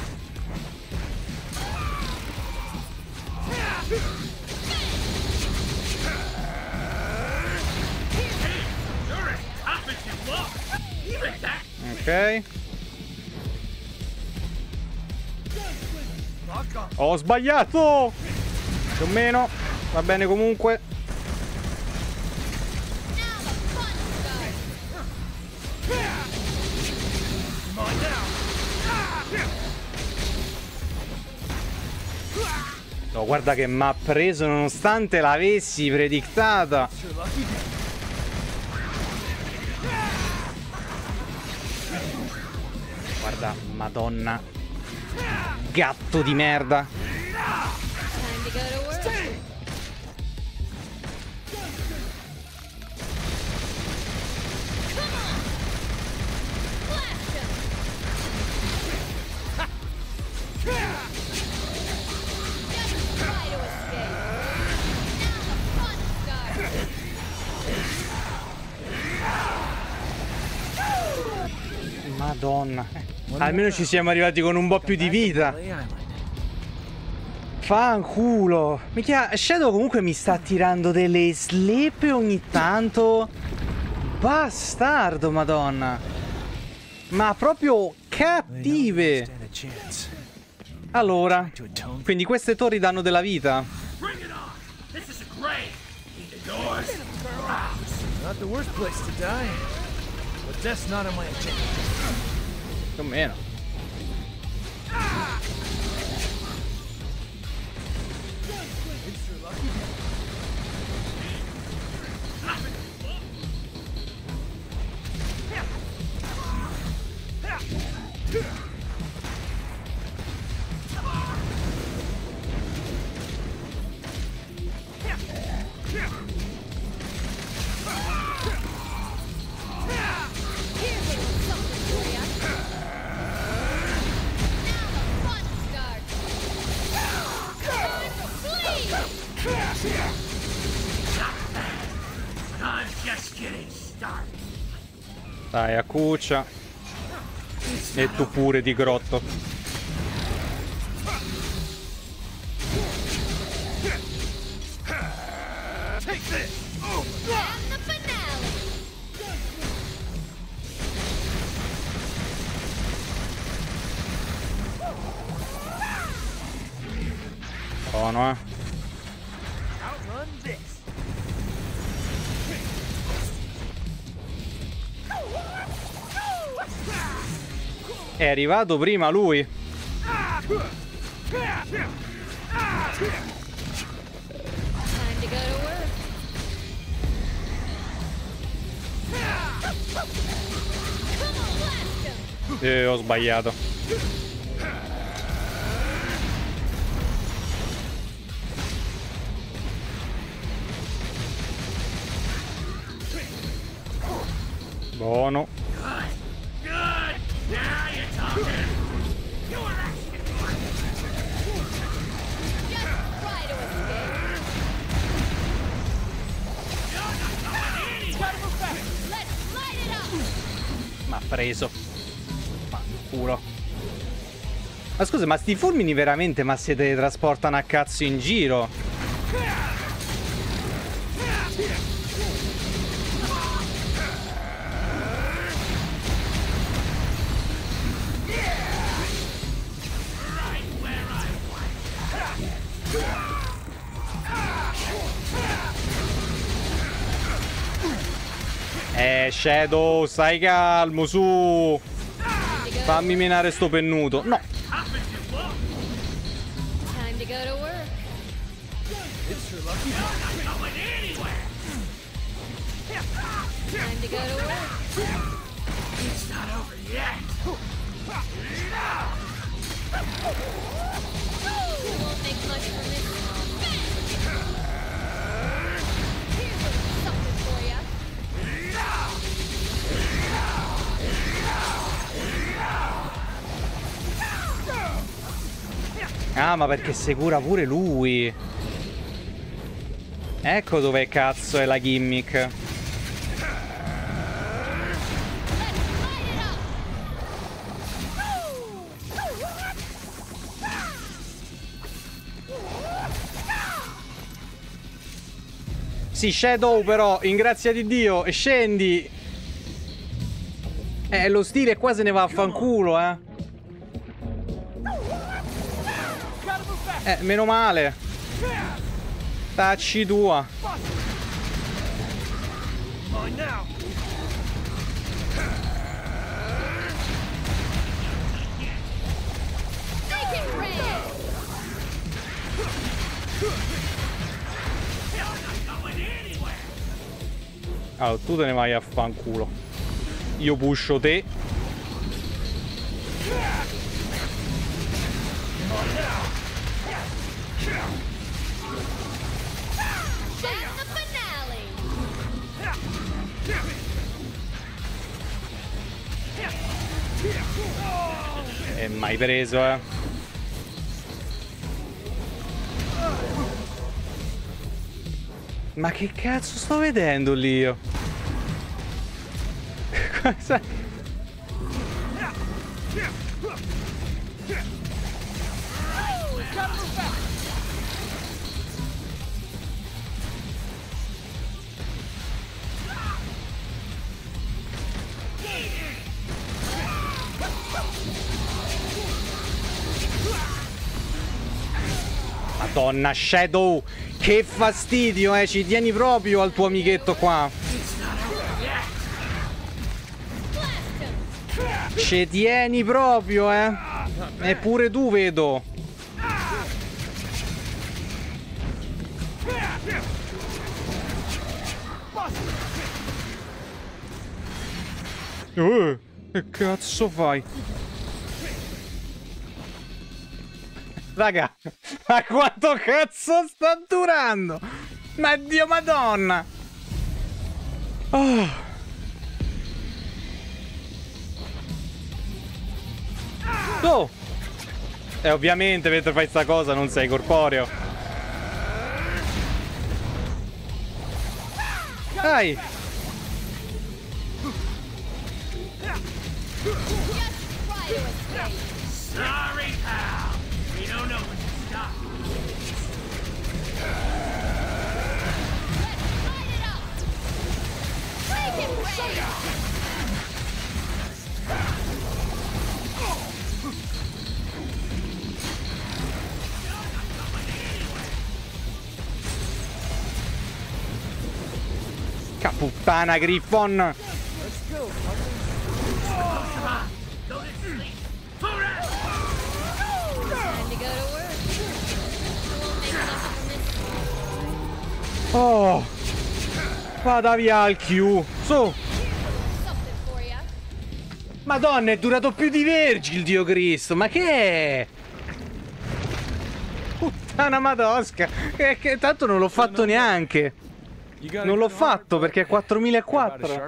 You're as tough as you look. Even that. Ok. Ho sbagliato. Più o meno. Va bene comunque. No, guarda che mi ha preso nonostante l'avessi predictata. Guarda, madonna. Gatto di merda. Time to go to work. Come on. Blast him. Just try to escape. Now the fun starts. Madonna. Almeno ci siamo arrivati con un po' più di vita. Fanculo. Minchia, Shadow comunque mi sta tirando delle slepe ogni tanto. Bastardo, madonna. Ma proprio cattive. Allora, quindi queste torri danno della vita. Bring it on. This is a grave. Either yours or ours. Not the worst place to die. But that's not on my agenda. Più o meno. I'm just getting started. Dai, a cuccia. E tu pure di grotto. Take this. Oh. And the finale. Buono, eh. Outrun this. È arrivato prima lui. Time to go to work. Come on, blast him. Eh, ho sbagliato. Buono. Good. Now you're talking. You were asking for it. Just try to escape. Let's light it up. M'ha preso. Ma culo. Ma scusa, ma sti fulmini veramente ma si teletrasportano a cazzo in giro? Eh, Shadow, stai calmo, su. Fammi menare sto pennuto. No. Time to go to work. Time to go to work. It's not over yet. You won't make much from this one. Here's something for ya. Ah, ma perché si cura pure lui. Ecco dove cazzo è la gimmick. Sì, Shadow però, in grazia di Dio, scendi. Eh, lo stile qua se ne va a fanculo, eh. Eh, meno male. Tacci tua. Make it rain. Allora, tu te ne vai a fanculo. Io pusho te. That's the finale. E mai preso, eh. Ma che cazzo sto vedendo lì io? Cosa? Madonna, Shadow, che fastidio, eh, ci tieni proprio al tuo amichetto qua. Ci tieni proprio, eh. Eppure tu vedo. Uh, che cazzo fai? Raga, ma quanto cazzo sta durando? Ma Dio madonna. Oh. Oh. E ovviamente mentre fai sta cosa non sei corporeo. Dai. Sorry, pal. We don't know when to stop. Make it rain. Caputtana Griffon. Oh, vada via al Q. Su. Madonna, è durato più di Virgil, Dio Cristo. Ma che è? Puttana madosca. Che, che tanto non l'ho fatto neanche. Non l'ho fatto perché è quattromilaquattro.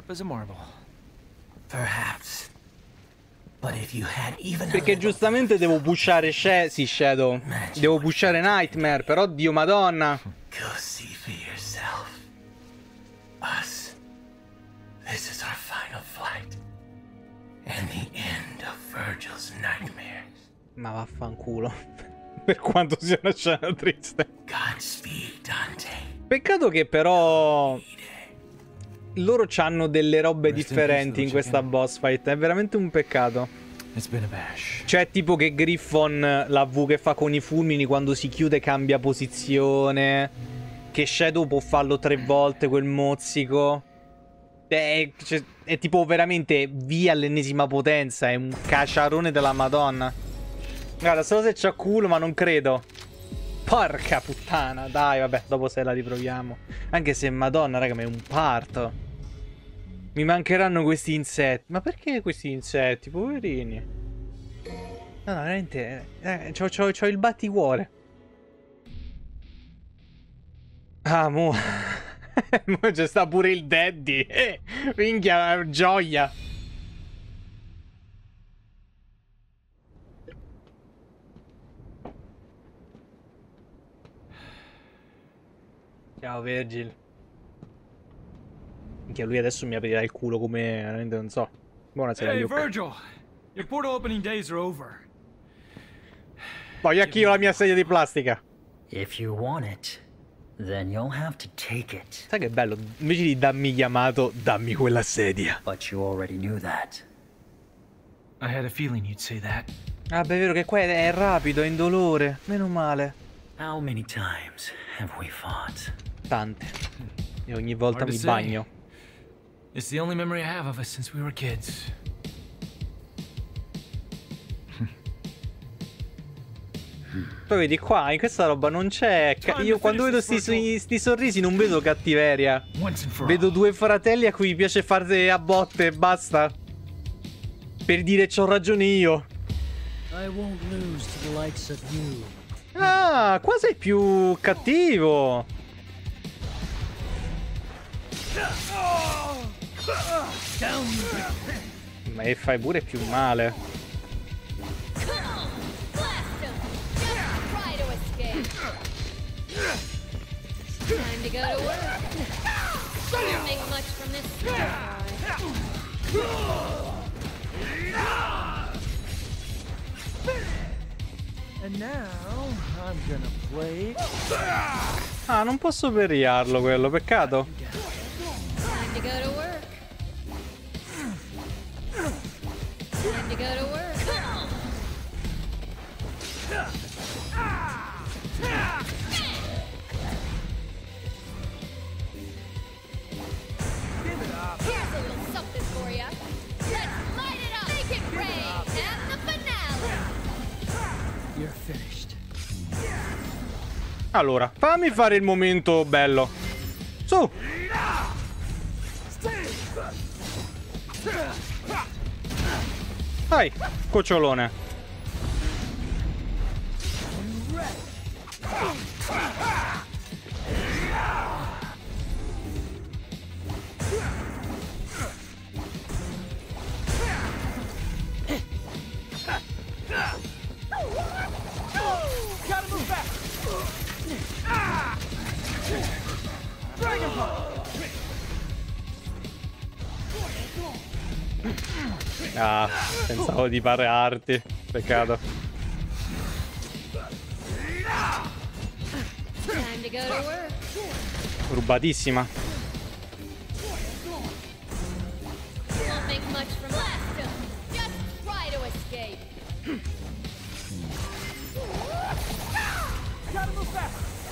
Perhaps. But if you had even Perché giustamente devo pushare Sh sì, Shadow. Devo pushare Nightmare, però Dio madonna. Go see for yourself. Us. This is our final fight. And the end of Virgil's nightmares. Ma vaffanculo. Per quanto sia una scena triste. Godspeed, Dante. Peccato che però loro c'hanno delle robe differenti in questa boss fight. È veramente un peccato. Cioè tipo che Griffon, la V che fa con i fulmini, quando si chiude cambia posizione. Che Shadow può farlo tre volte quel mozzico. È, cioè, è tipo veramente via all'ennesima potenza. È un cacciarone della Madonna. Guarda, solo se c'ha culo, ma non credo. Porca puttana. Dai, vabbè, dopo se la riproviamo. Anche se, Madonna, raga, ma è un parto. Mi mancheranno questi insetti. Ma perché questi insetti? Poverini. No, no, veramente. Eh, c'ho, c'ho, c'ho il batticuore. Ah, mo. Mo c'è sta pure il daddy. Eh, minchia, gioia. Ciao Virgil. Minchia, lui adesso mi aprirà il culo come veramente non so. Buonasera. Hey, Luke. Virgil! Your portal opening days are over. Voglio anch'io la mia sedia di plastica. If you want it, then you'll have to take it. Sai che bello? Invece di dammi chiamato, dammi quella sedia. But you already knew that. I had a feeling you'd say that. Ah, beh, è vero che qua è, è rapido, è indolore. Meno male. How many times have we fought? Tante. E ogni volta Hard to mi say. bagno. It's the only memory I have of us since we were kids. Poi vedi qua, in questa roba non c'è. Io quando vedo sti, sti, sti sorrisi non vedo cattiveria. Vedo due fratelli a cui piace fare a botte e basta. Per dire c'ho ragione io. I won't lose to the likes of you. Ah, qua sei più cattivo. Ma e fai pure più male. Time to go to work. Don't make much from this And now I'm gonna play. Ah, non posso periarlo quello, peccato. Time to go to work. Time to go to work. Here's a little something for ya. Let's light it up. Make it rain. And the finale. You're finished. Allora, fammi fare il momento bello. Su. Vai, cocciolone. Gotta move back. Dragon Ball. Ah, pensavo di pararti. Peccato. Time to go to work. Rubatissima. Won't make much from blast him. Just try to escape. Gotta move back.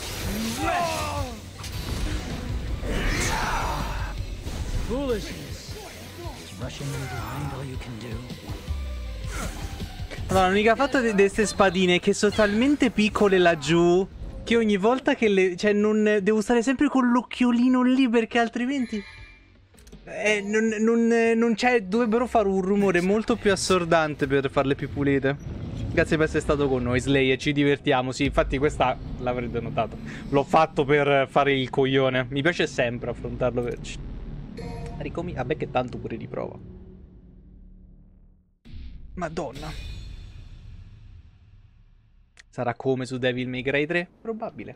Foolishness. Is rushing in behind all you can do? Allora, l'unica fatta di queste spadine è che sono talmente piccole laggiù che ogni volta che le... Cioè, non... Devo stare sempre con l'occhiolino lì perché altrimenti... Eh, non, non, non c'è... Dovrebbero fare un rumore molto più assordante per farle più pulite. Grazie per essere stato con noi, Slay, e ci divertiamo. Sì, infatti questa l'avrete notato. L'ho fatto per fare il coglione. Mi piace sempre affrontarlo per... Ricomi... Vabbè che tanto pure riprova. Madonna. Sarà come su Devil May Cry tre? Probabile.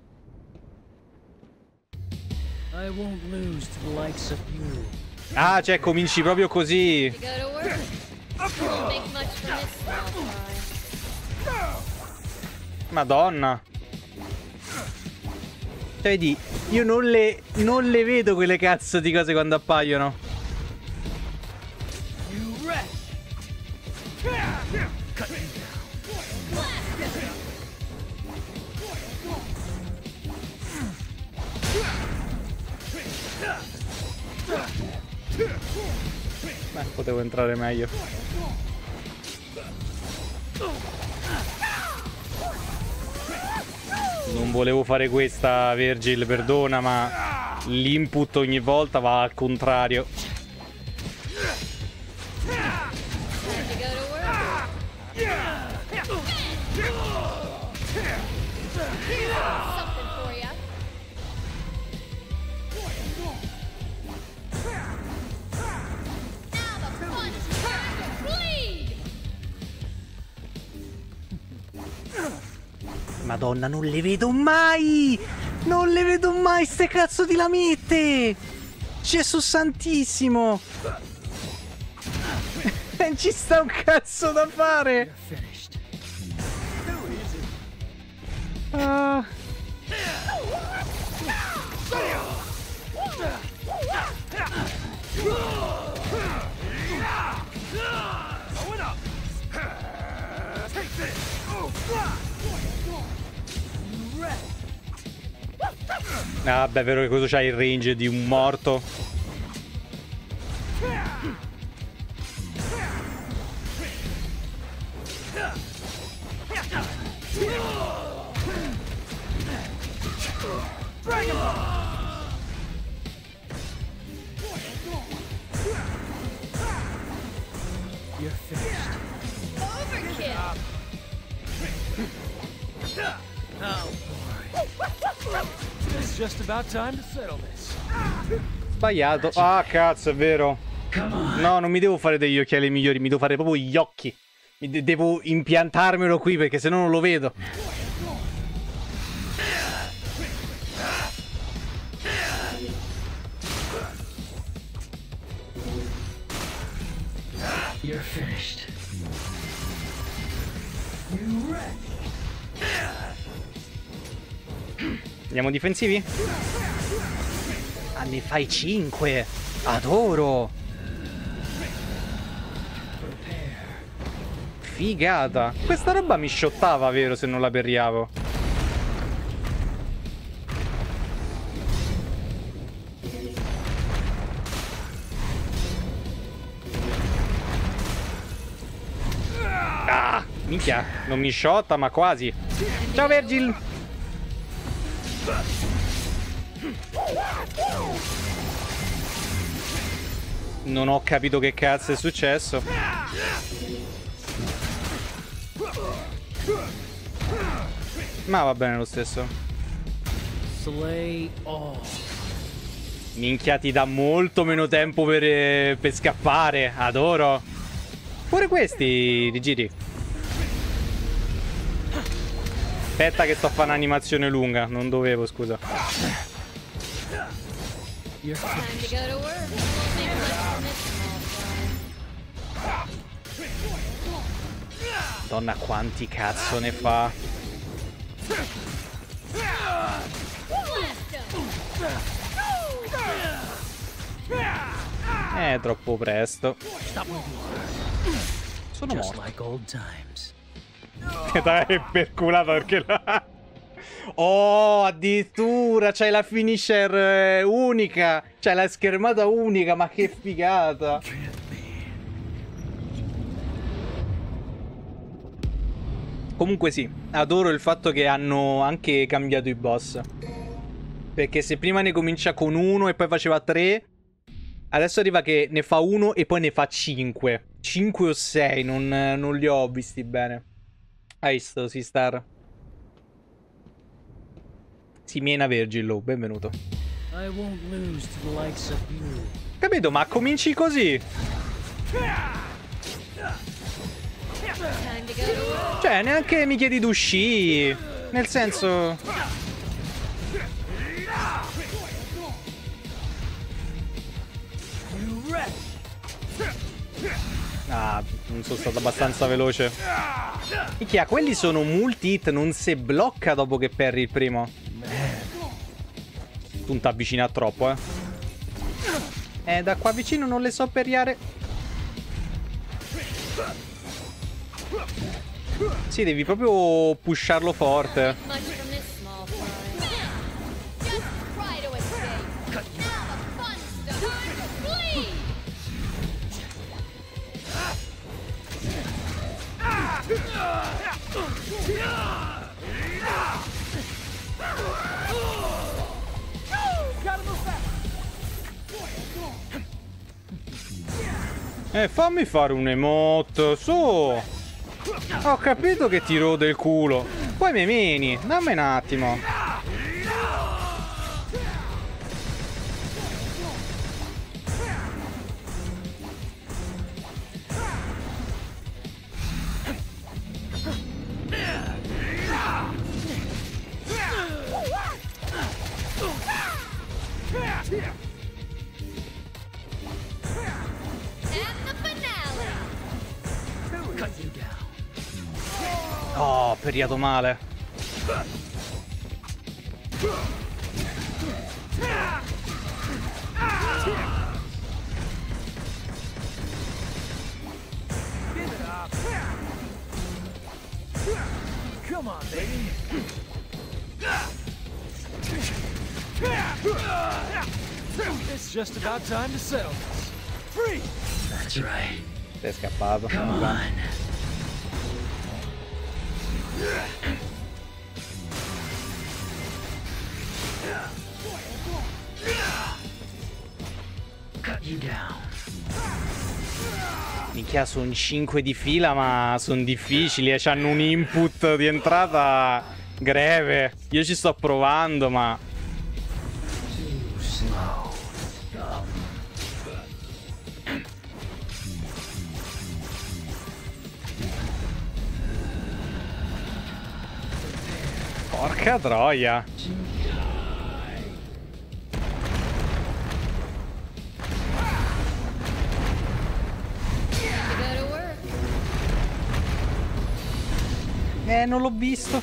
I won't lose to the likes of you. Ah, cioè cominci proprio così. To go to work. Won't make much from this small fry. Madonna. Cioè, vedi, io non le, non le vedo quelle cazzo di cose quando appaiono. You rest. Cut me down. Beh, potevo entrare meglio. Non volevo fare questa, Virgil, perdona, ma l'input ogni volta va al contrario. Madonna, non le vedo mai! Non le vedo mai ste cazzo di lamette! Gesù santissimo! Non ci sta un cazzo da fare! Ah. Ah, beh, è vero che questo c'ha il range di un morto. You're finished. Overkill. Oh boy. It's just about time to settle this. Sbagliato. Ah, cazzo, è vero. No, non mi devo fare degli occhiali migliori, mi devo fare proprio gli occhi. Mi de devo impiantarmelo qui perché sennò non lo vedo. You're finished. You wreck. Andiamo difensivi? Ah, ne fai cinque. Adoro. Figata. Questa roba mi shottava, vero, se non la perriavo. Ah, minchia. Non mi shotta, ma quasi. Ciao, Virgil. Non ho capito che cazzo è successo. Ma va bene lo stesso. Slay all. Minchia, ti dà molto meno tempo per, eh, per scappare. Adoro. Pure questi rigiri. Aspetta che sto a fare un'animazione lunga. Non dovevo, scusa. Time to go to work. Won't make much from this small fry. Madonna, quanti cazzo ne fa. Eh, troppo presto. Sono Just morto. like old times. Dai, perculata perché la... Oh, addirittura c'hai la finisher eh, unica. C'hai la schermata unica, ma che figata. Comunque sì, adoro il fatto che hanno anche cambiato i boss. Perché se prima ne comincia con uno e poi faceva tre, adesso arriva che ne fa uno e poi ne fa cinque. Cinque o sei, non, non li ho visti bene. Hai visto, Sistar? Simiena Virgillo, benvenuto. I won't lose to the likes of you. Capito, ma cominci così. Time to go to work. Cioè, neanche mi chiedi d'uscire. Nel senso... Ah, non sono stato abbastanza veloce. Minchia, quelli sono multi-hit, non si blocca dopo che perri il primo. Tu non ti avvicina troppo, eh. Eh, da qua vicino non le so perriare. Sì, devi proprio pusharlo forte. Much from this small fry. Just try to escape. Now the fun stuff. Time to flee. Eh, fammi fare un emote, su! Ho capito che ti rode il culo. Poi me meni, dammi un attimo. Oh, periato male. Come on, baby. It's just about time to settle this. Free! That's right. Sei scappato. Come on. Cut you down. Minchia, sono cinque di fila, ma sono difficili. E c'hanno un input di entrata greve. Io ci sto provando, ma... Too slow. Porca troia. Eh, non l'ho visto.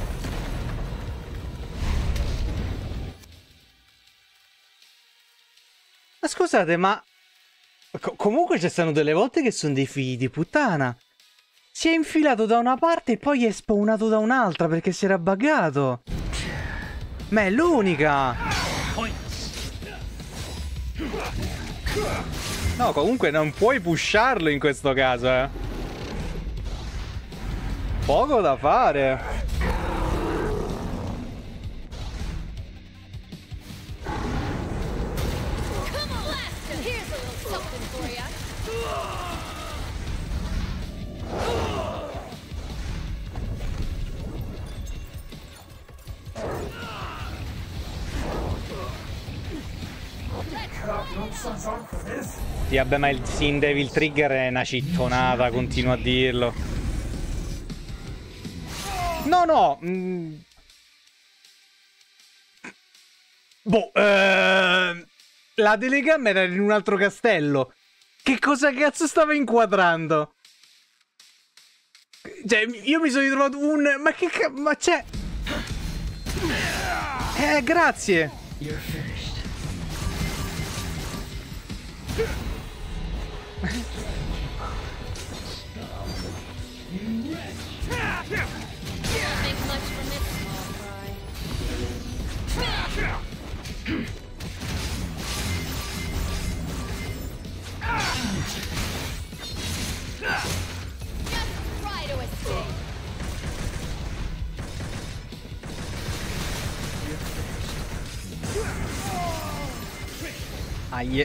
Ma scusate, ma... Co- comunque ci stanno delle volte che sono dei figli di puttana. Si è infilato da una parte e poi è spawnato da un'altra perché si era buggato. Ma è l'unica. No, comunque non puoi pusharlo in questo caso, eh. Poco da fare. Sì, vabbè, ma il Sin Devil Trigger è una cittonata, continuo a dirlo. No, no. Mm. Boh, eh... la telecamera era in un altro castello. Che cosa cazzo stava inquadrando? Cioè, io mi sono ritrovato un... Ma che cazzo... Ma c'è... Eh, grazie. Aie.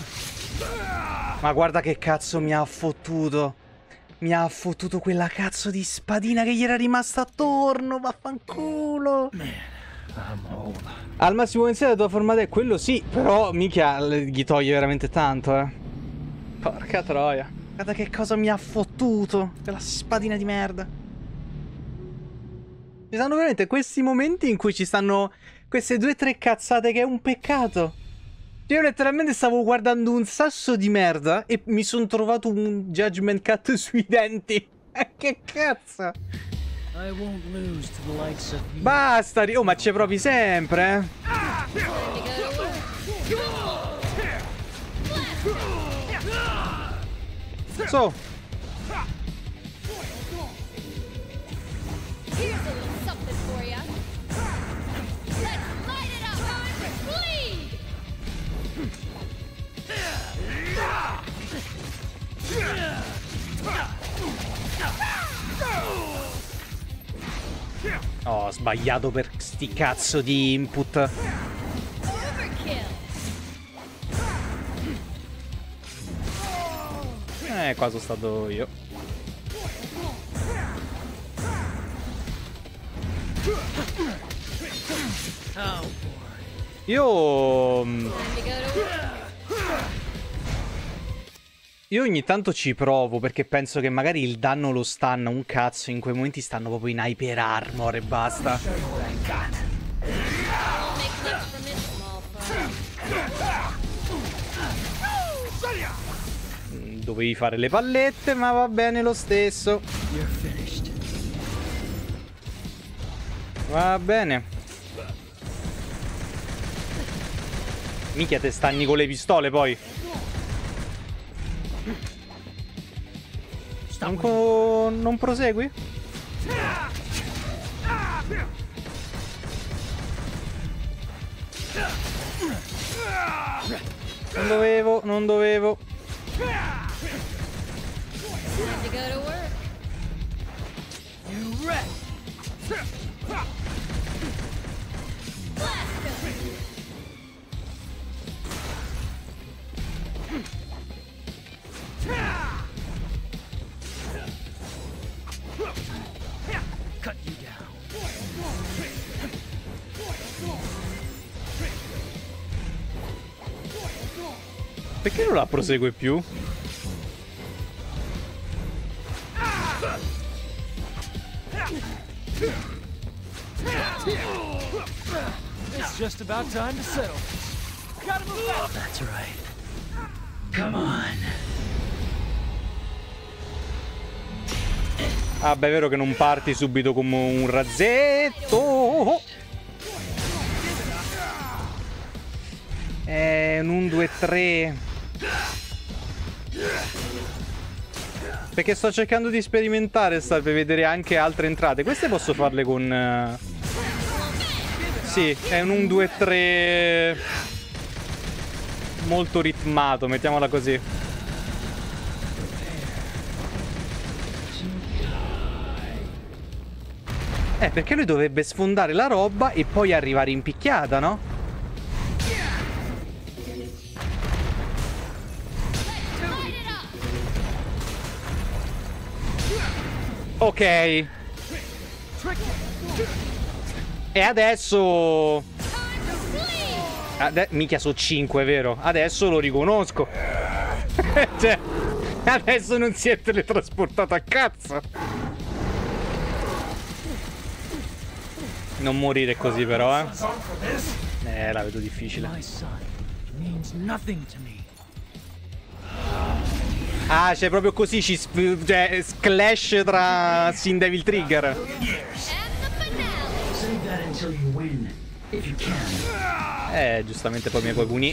Ma guarda che cazzo mi ha fottuto. Mi ha fottuto quella cazzo di spadina che gli era rimasta attorno. Vaffanculo. Al massimo potenziale della tua forma è quello sì. Però mica gli toglie veramente tanto, eh. Porca troia. Guarda che cosa mi ha fottuto. Quella spadina di merda. Ci stanno veramente questi momenti in cui ci stanno queste due o tre cazzate che è un peccato. Io letteralmente stavo guardando un sasso di merda e mi sono trovato un Judgment Cut sui denti. Che cazzo? Basta, oh, ma ci provi sempre, eh? So. Oh, ho sbagliato per sti cazzo di input. Eh, qua sono stato io. Io... Io ogni tanto ci provo perché penso che magari il danno lo stanno un cazzo. In quei momenti stanno proprio in hyper armor e basta. Dovevi fare le pallette, ma va bene lo stesso. Va bene. Minchia, te stanni con le pistole poi. Non, co non prosegui? Non dovevo, non dovevo. Cut you down. Perché non la prosegue più? It's just about time to settle. Gotta move back. That's right. Come on. Ah, beh, è vero che non parti subito come un razzetto. È un uno, due, tre. Perché sto cercando di sperimentare sta, per vedere anche altre entrate. Queste posso farle con... Uh... Sì, è un uno, due, tre... molto ritmato, mettiamola così. Eh, perché lui dovrebbe sfondare la roba e poi arrivare in picchiata, no? Ok. E adesso... Ade Mica sono cinque, vero? Adesso lo riconosco. Cioè, adesso non si è teletrasportato a cazzo. Non morire così però, eh. Eh, la vedo difficile. Ah, c'è proprio così, ci cioè, clash tra Sin Devil Trigger. Eh, giustamente poi mi puoi punire.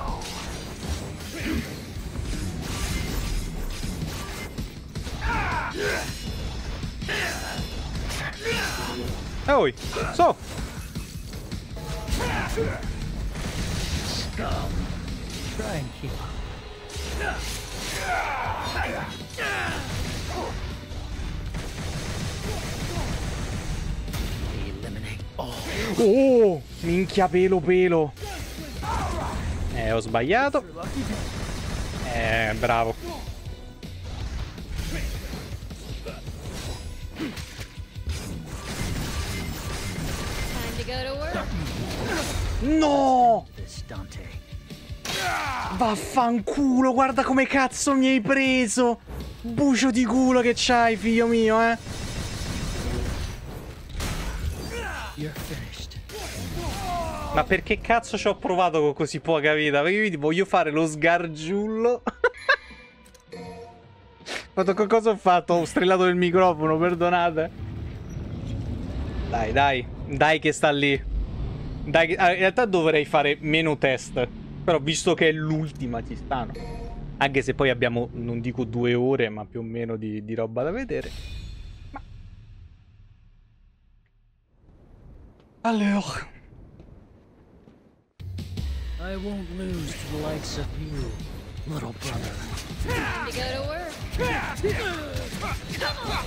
Oi, so. Oh, minchia pelo pelo. Eh, ho sbagliato. Eh, bravo. No! Vaffanculo, guarda come cazzo mi hai preso. Bucio di culo che c'hai, figlio mio, eh. Ma perché cazzo ci ho provato con così poca vita? Perché io voglio fare lo sgargiullo. Fatto che cosa ho fatto? Ho strillato il microfono, perdonate. Dai, dai, dai che sta lì. Dai, in realtà dovrei fare meno test. Però visto che è l'ultima ci stanno. Anche se poi abbiamo, non dico due ore, ma più o meno di, di roba da vedere. Ma... Allora. I won't lose to the likes of you, little brother. Time to go to work. Come on.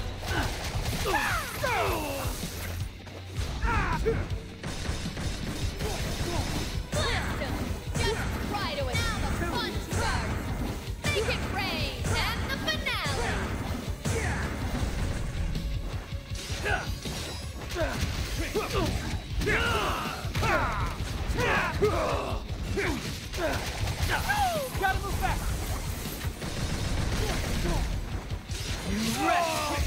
Blast him. Just right away. Now the fun starts. Make it rain. And the finale. Gotta move back. You rest.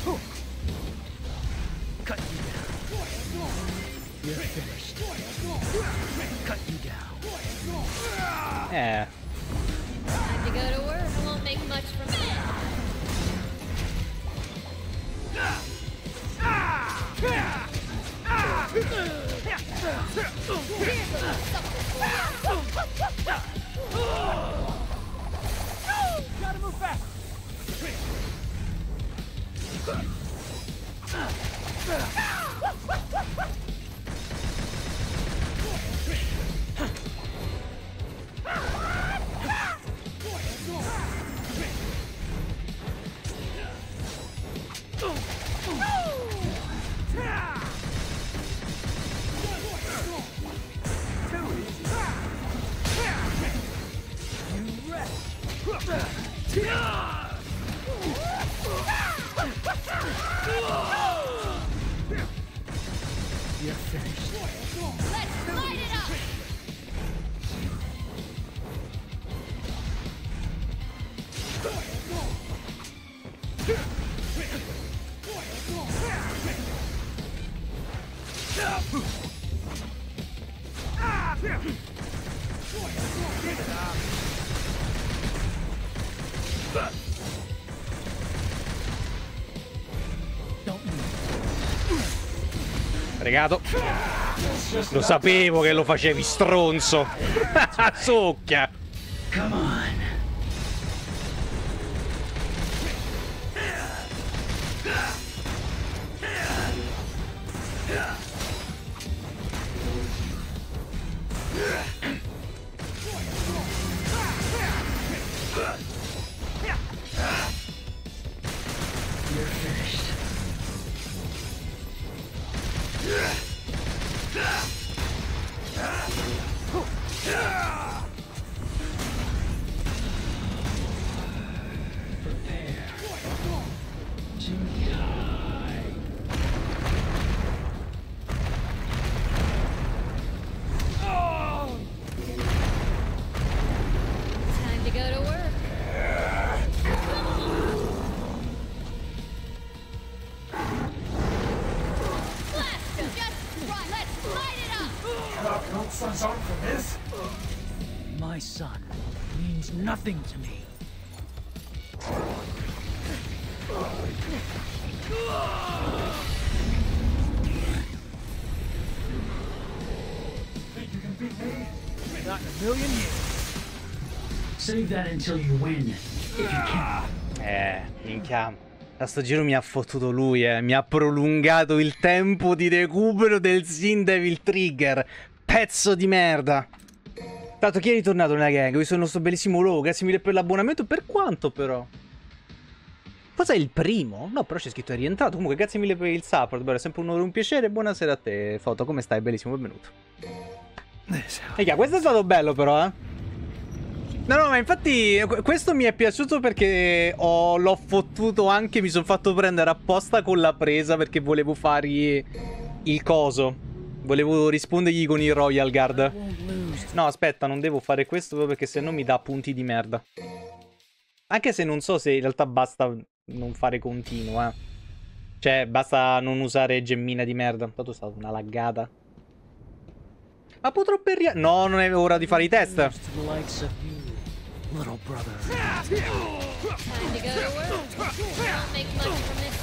Cut you down. You're finished. Cut you down. Eh. Time to go to work. I won't make much from it. Gotta move back. You're finished. Let's light it up. Fregato. Lo sapevo che lo facevi, stronzo. Succhia. Come on. You're finished. Time to go to work. Blast him. Just run. Let's light it up. No son's on for this. My son means nothing to me. Think you can beat me? Not in a million years. Save that until you win, if you can. Eh, minchia. A sto giro mi ha fottuto lui, eh. Mi ha prolungato il tempo di recupero del Sin Devil Trigger. Pezzo di merda. Tanto chi è ritornato nella gang? Ho visto il nostro bellissimo logo. Grazie mille per l'abbonamento. Per quanto però? Cosa è il primo? No, però c'è scritto è rientrato. Comunque grazie mille per il support. Beh, è sempre un onore e un piacere. Buonasera a te, Foto. Come stai? Bellissimo, benvenuto. Raga, questo è stato bello però, eh. No, no, ma infatti questo mi è piaciuto perché l'ho fottuto anche, mi sono fatto prendere apposta con la presa perché volevo fargli il coso. Volevo rispondergli con il Royal Guard. No, aspetta, non devo fare questo proprio perché sennò mi dà punti di merda. Anche se non so se in realtà basta non fare continuo, eh. Cioè, basta non usare gemmina di merda. Tanto è stata una laggata. Ma potrò per... No, non è ora di fare i test. Little brother. Time to go to work. Don't make much from this.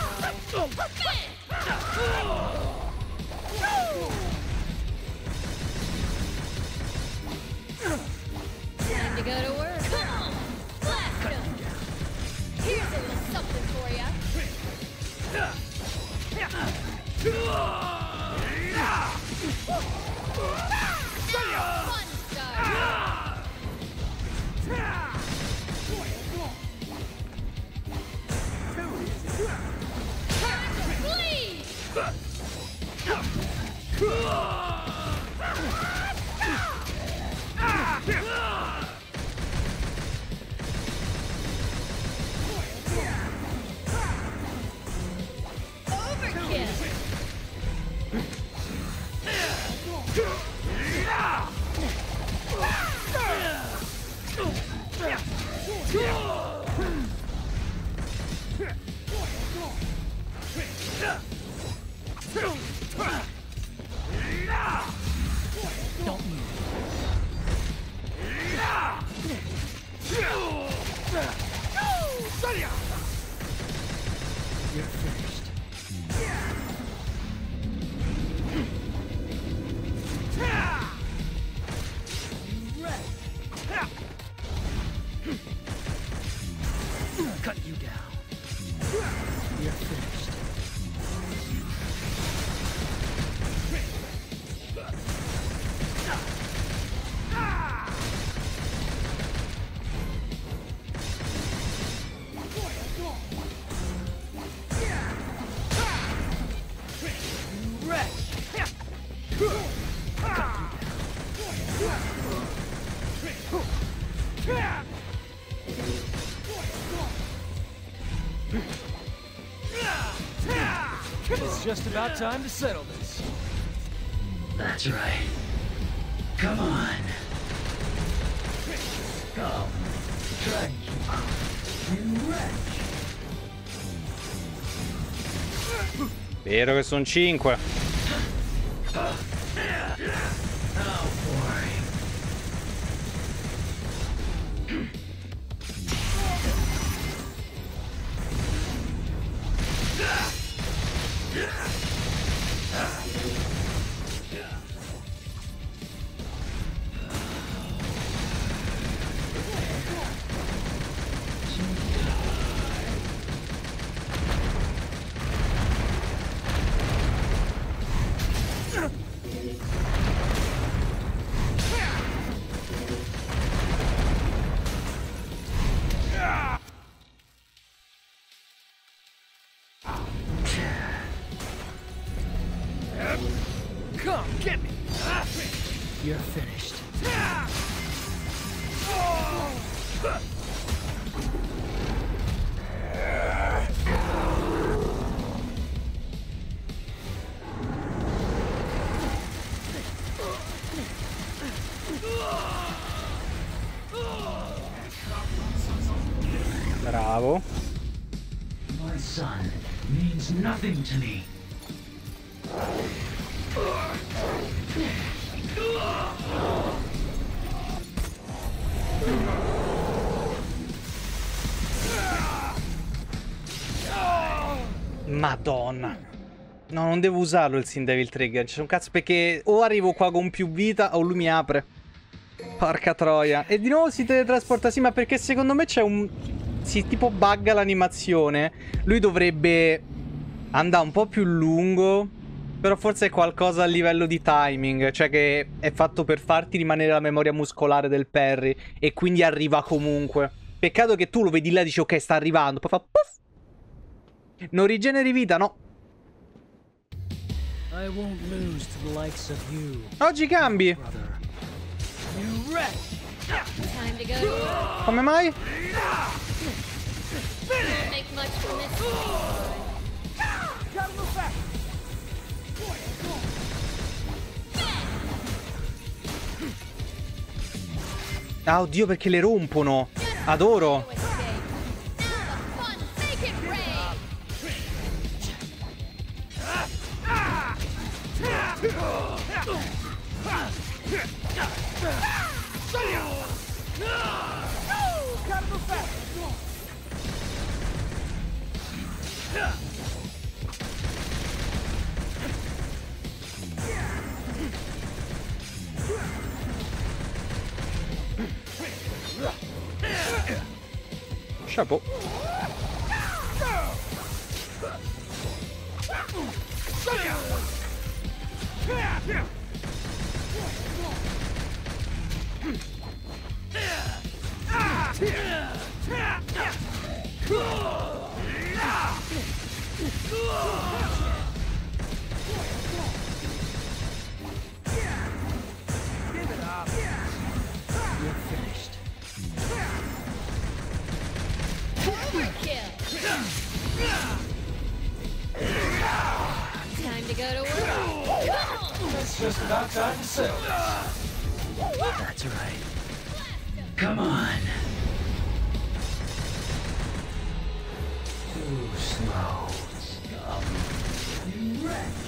Time to go to work. Come on, blast him. Here's a little something for ya. Fun start. Overkill. It's just about time to settle this. That's right. Come on. Come. Try you wretch. Vero che sono cinque. Come, get me! You're finished. Bravo. My son means nothing to me. Madonna. No, non devo usarlo il Sin Devil Trigger. C'è un cazzo perché o arrivo qua con più vita o lui mi apre. Porca troia. E di nuovo si teletrasporta. Sì, ma perché secondo me c'è un... Si tipo bugga l'animazione. Lui dovrebbe andare un po' più lungo. Però forse è qualcosa a livello di timing. Cioè che è fatto per farti rimanere la memoria muscolare del parry. E quindi arriva comunque. Peccato che tu lo vedi là e dici ok, sta arrivando. Poi fa puff. Non rigeneri vita, no. I won't lose to the likes of you. Oggi cambi. Brother. You wretch! Time to go to work. Come mai? Won't make much from this. Gotta move back! Ah, oddio, perché le rompono. Adoro. Now the fun, make it rain. Gotta move back! Chapeau. You're finished. Overkill. Time to go to work. Come on. It's just about time to settle this. That's right. Come on. Too slow. Scum. You wretch.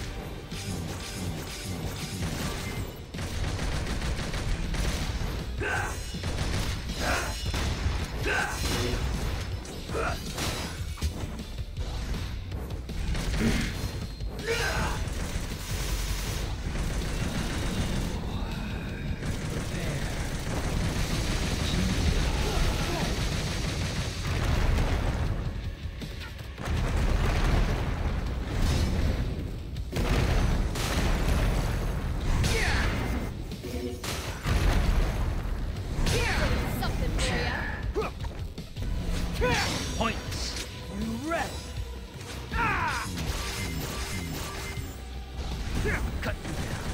Something for ya. Points. You wretch! Cut you down.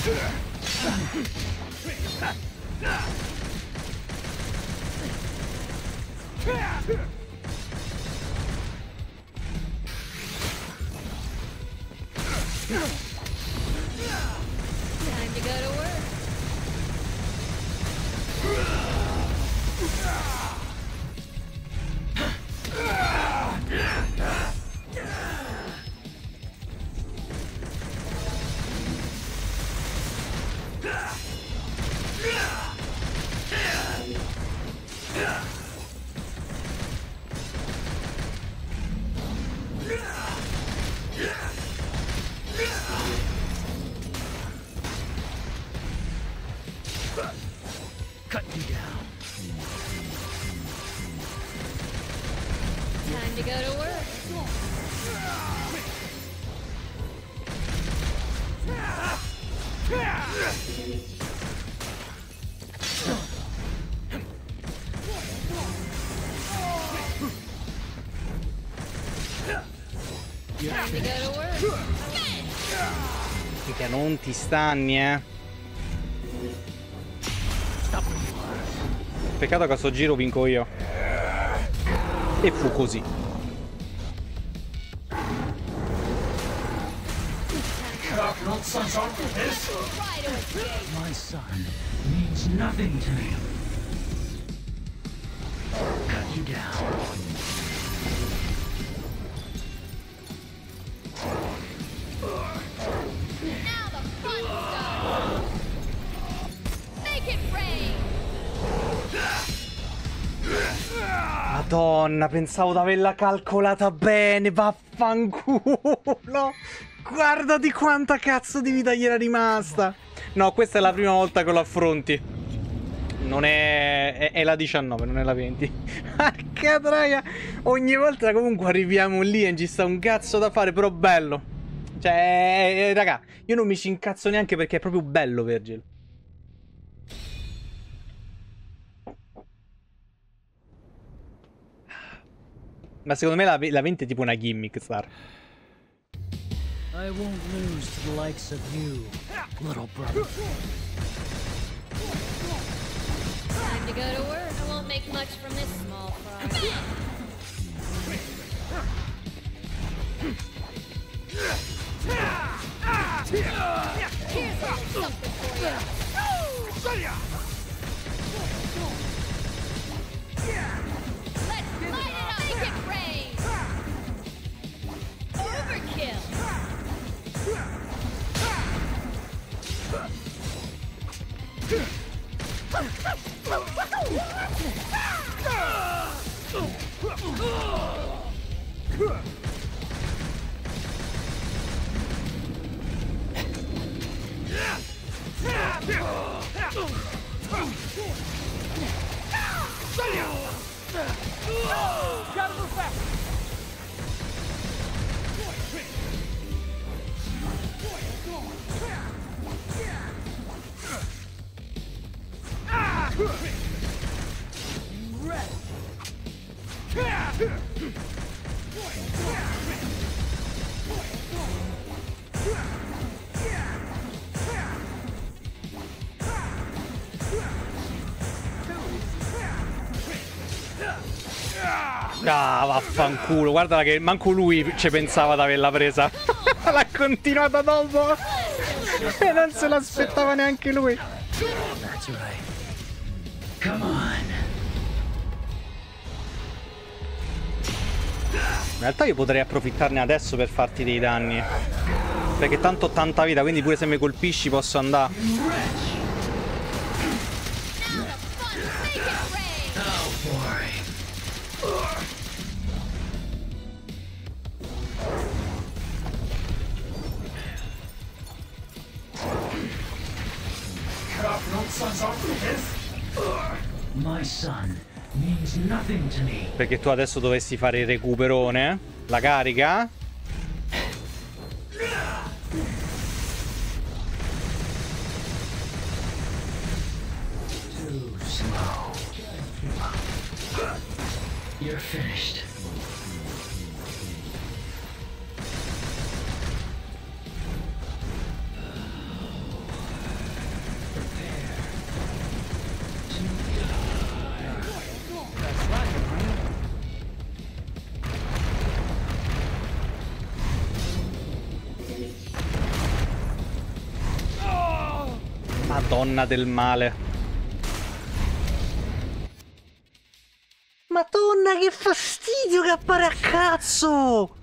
Time to go to work. Cut you down. Time to go to work. Time to go to work. Mica non ti stanni, eh. Peccato che a sto giro vinco io. E fu così. My son means nothing to me. Cut you down. Now the fun starts. Make it rain. Madonna, pensavo di averla calcolata bene, vaffanculo. Guarda di quanta cazzo di vita gli era rimasta. No, questa è la prima volta che lo affronti. Non è... è, è la diciannove, non è la venti. Porca troia. Ogni volta comunque arriviamo lì e ci sta un cazzo da fare, però bello. Cioè, eh, raga, io non mi ci incazzo neanche perché è proprio bello, Virgil. Ma secondo me la, la venti è tipo una gimmick, Star. I won't lose to the likes of you, little brother. Time to go to work. I won't make much from this small fry. Here's a little something for you. Let's light it up. Make it rain. Overkill. Gotta move back. Ah, vaffanculo. Guarda che manco lui ci pensava di averla presa. L'ha continuata dopo. E non se l'aspettava neanche lui. That's right. Come on. In realtà io potrei approfittarne adesso per farti dei danni. Perché tanto ho tanta vita, quindi pure se mi colpisci posso andare. My son means nothing to me. Perché tu adesso dovessi fare il recuperone. La carica. Too slow. You're finished. Madonna del male. Madonna, che fastidio che appare a cazzo!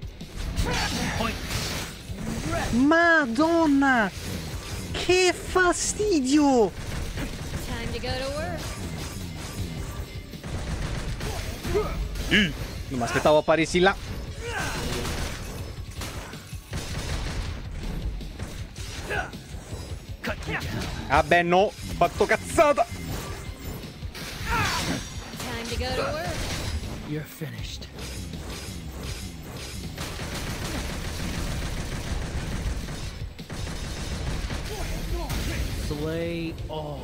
Madonna! Che fastidio! Time to go to work. Non mi aspettavo apparissi là. Vabbè, no, fatto cazzata. Time to go to work. You're finished. Slay all.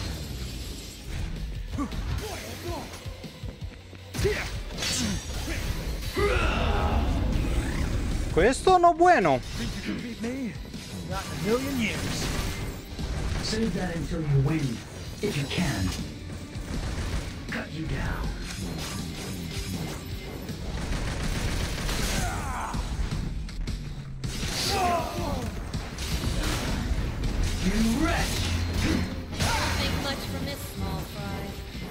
Questo no bueno. Not in a million years. Save that until you win, if you can. Cut you down. You wretch! Don't think much from this small fry.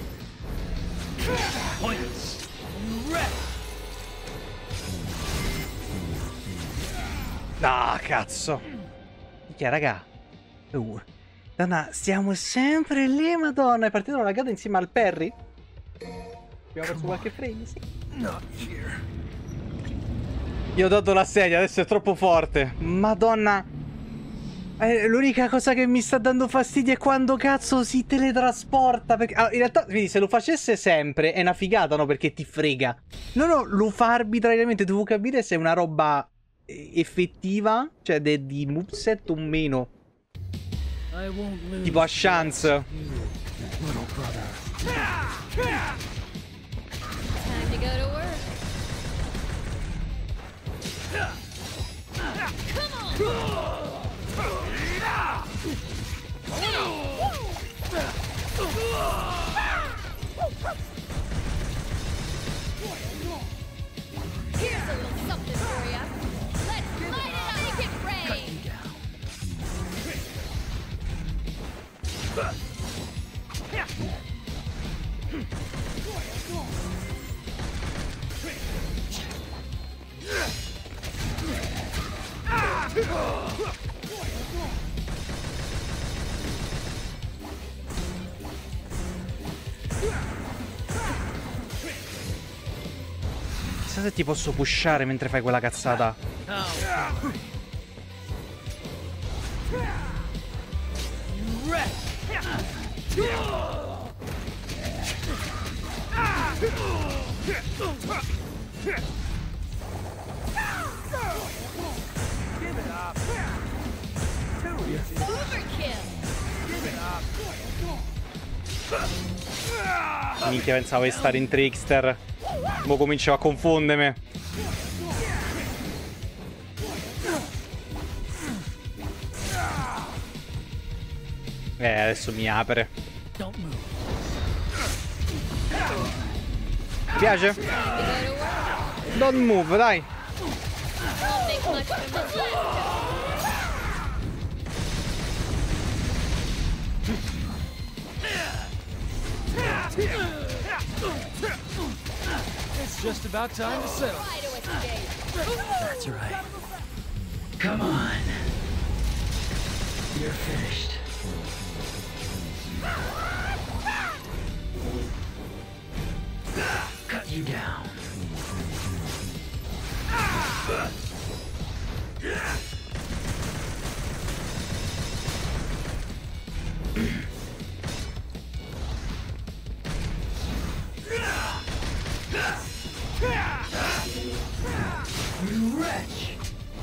Points. You wretch. Ah, cazzo. Minchia, raga. Uh. Donna, stiamo sempre lì, madonna. È partita una lagata insieme al Perry? Abbiamo perso qualche frame, sì. Not here. Io ho dato la sedia, adesso è troppo forte. Madonna. Eh, l'unica cosa che mi sta dando fastidio è quando cazzo si teletrasporta. Perché... allora, in realtà, vedi, se lo facesse sempre è una figata, no? Perché ti frega. No, no, lo fa arbitrariamente. Devo capire se è una roba effettiva, cioè de, di moveset o meno. I won't lose. Tipo a chance. Little brother. Time to go to work. Come on! Here's a little something for ya. Let's light it up, make it rain. Chissà se ti posso pushare mentre fai quella cazzata. Minchia, pensavo di stare in Trickster. Mo cominciavo a confondermi. Eh, adesso mi apre. Ti piace? Don't move, dai. Won't make much from this last It's just about time to settle. Try to escape. That's right. Come on. You're finished. Cut you down. You wretch!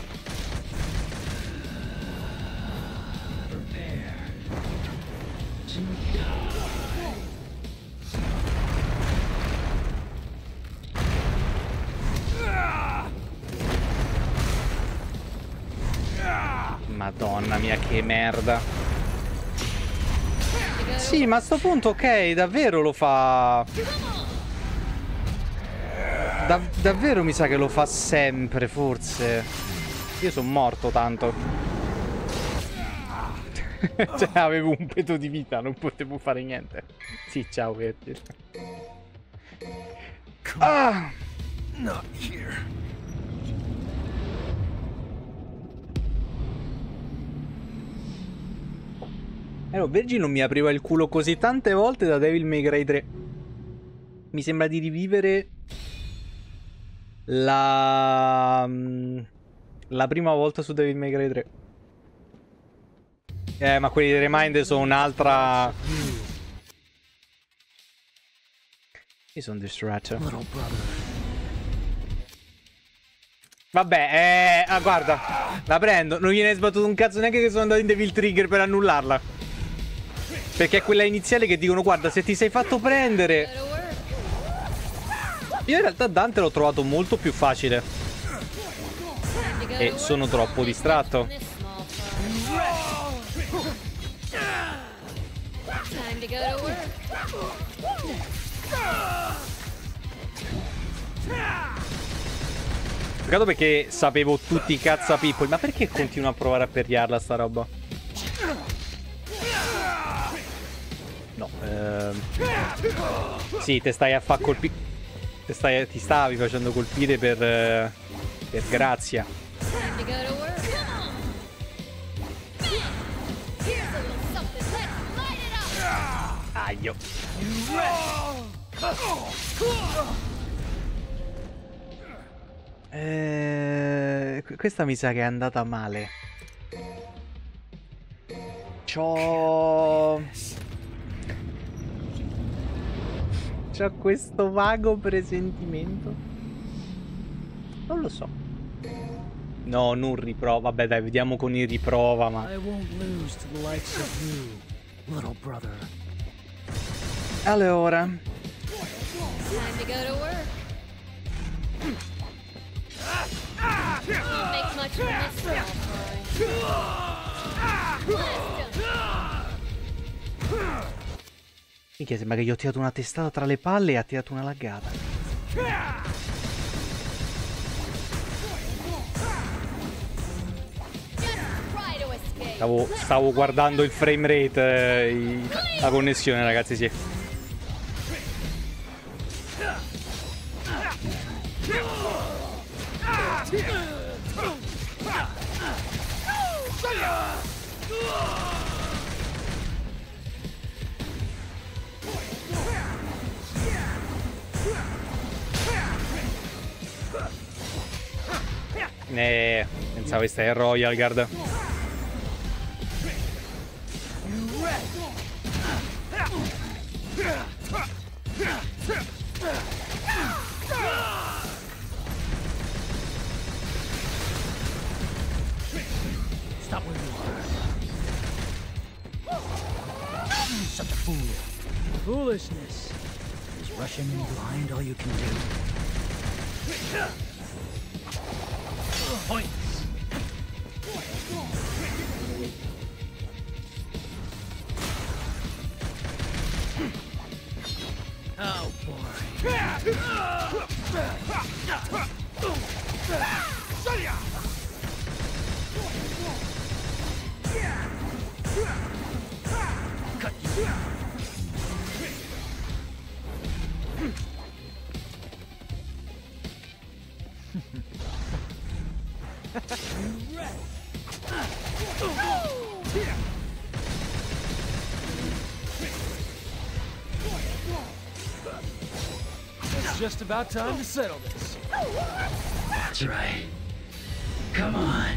Prepare to die. Madonna mia, che merda. Sì, ma a sto punto, ok, davvero lo fa... Da davvero mi sa che lo fa sempre, forse. Io sono morto tanto. Cioè, avevo un peto di vita, non potevo fare niente. Sì, ciao, Virgil. Ah! Not here. Eh no, Virgil non mi apriva il culo così tante volte da Devil May Cry tre. Mi sembra di rivivere la... la prima volta su Devil May Cry tre. Eh, ma quelli di Remind sono un'altra... Io sono distratto. Vabbè, eh... Ah, guarda. La prendo. Non gliene è sbattuto un cazzo neanche che sono andato in Devil Trigger per annullarla. Perché è quella iniziale che dicono, guarda, se ti sei fatto prendere... Io in realtà Dante l'ho trovato molto più facile. E sono troppo distratto. Peccato perché sapevo tutti i cazzapippoli. Ma perché continuo a provare a perriarla sta roba? No, ehm... sì, te stai a far colpire. Te stai, ti stavi facendo colpire per... Eh, per grazia. Aio. Eh, questa mi sa che è andata male. C'ho... C'ho questo vago presentimento. Non lo so. No, non riprova. Vabbè, dai, vediamo con il riprova, ma... Allora. Minchia, sembra che gli ho tirato una testata tra le palle e ha tirato una laggata. Stavo, stavo guardando il frame rate, eh, i, la connessione, ragazzi, sì. Eh, pensavo che stai il Royal Guard. Stop where you are. Such a fool. Foolishness. Is rushing in blind all you can do? Points. Oh boy. Cut you. It's just about time to settle this. That's right. Come on.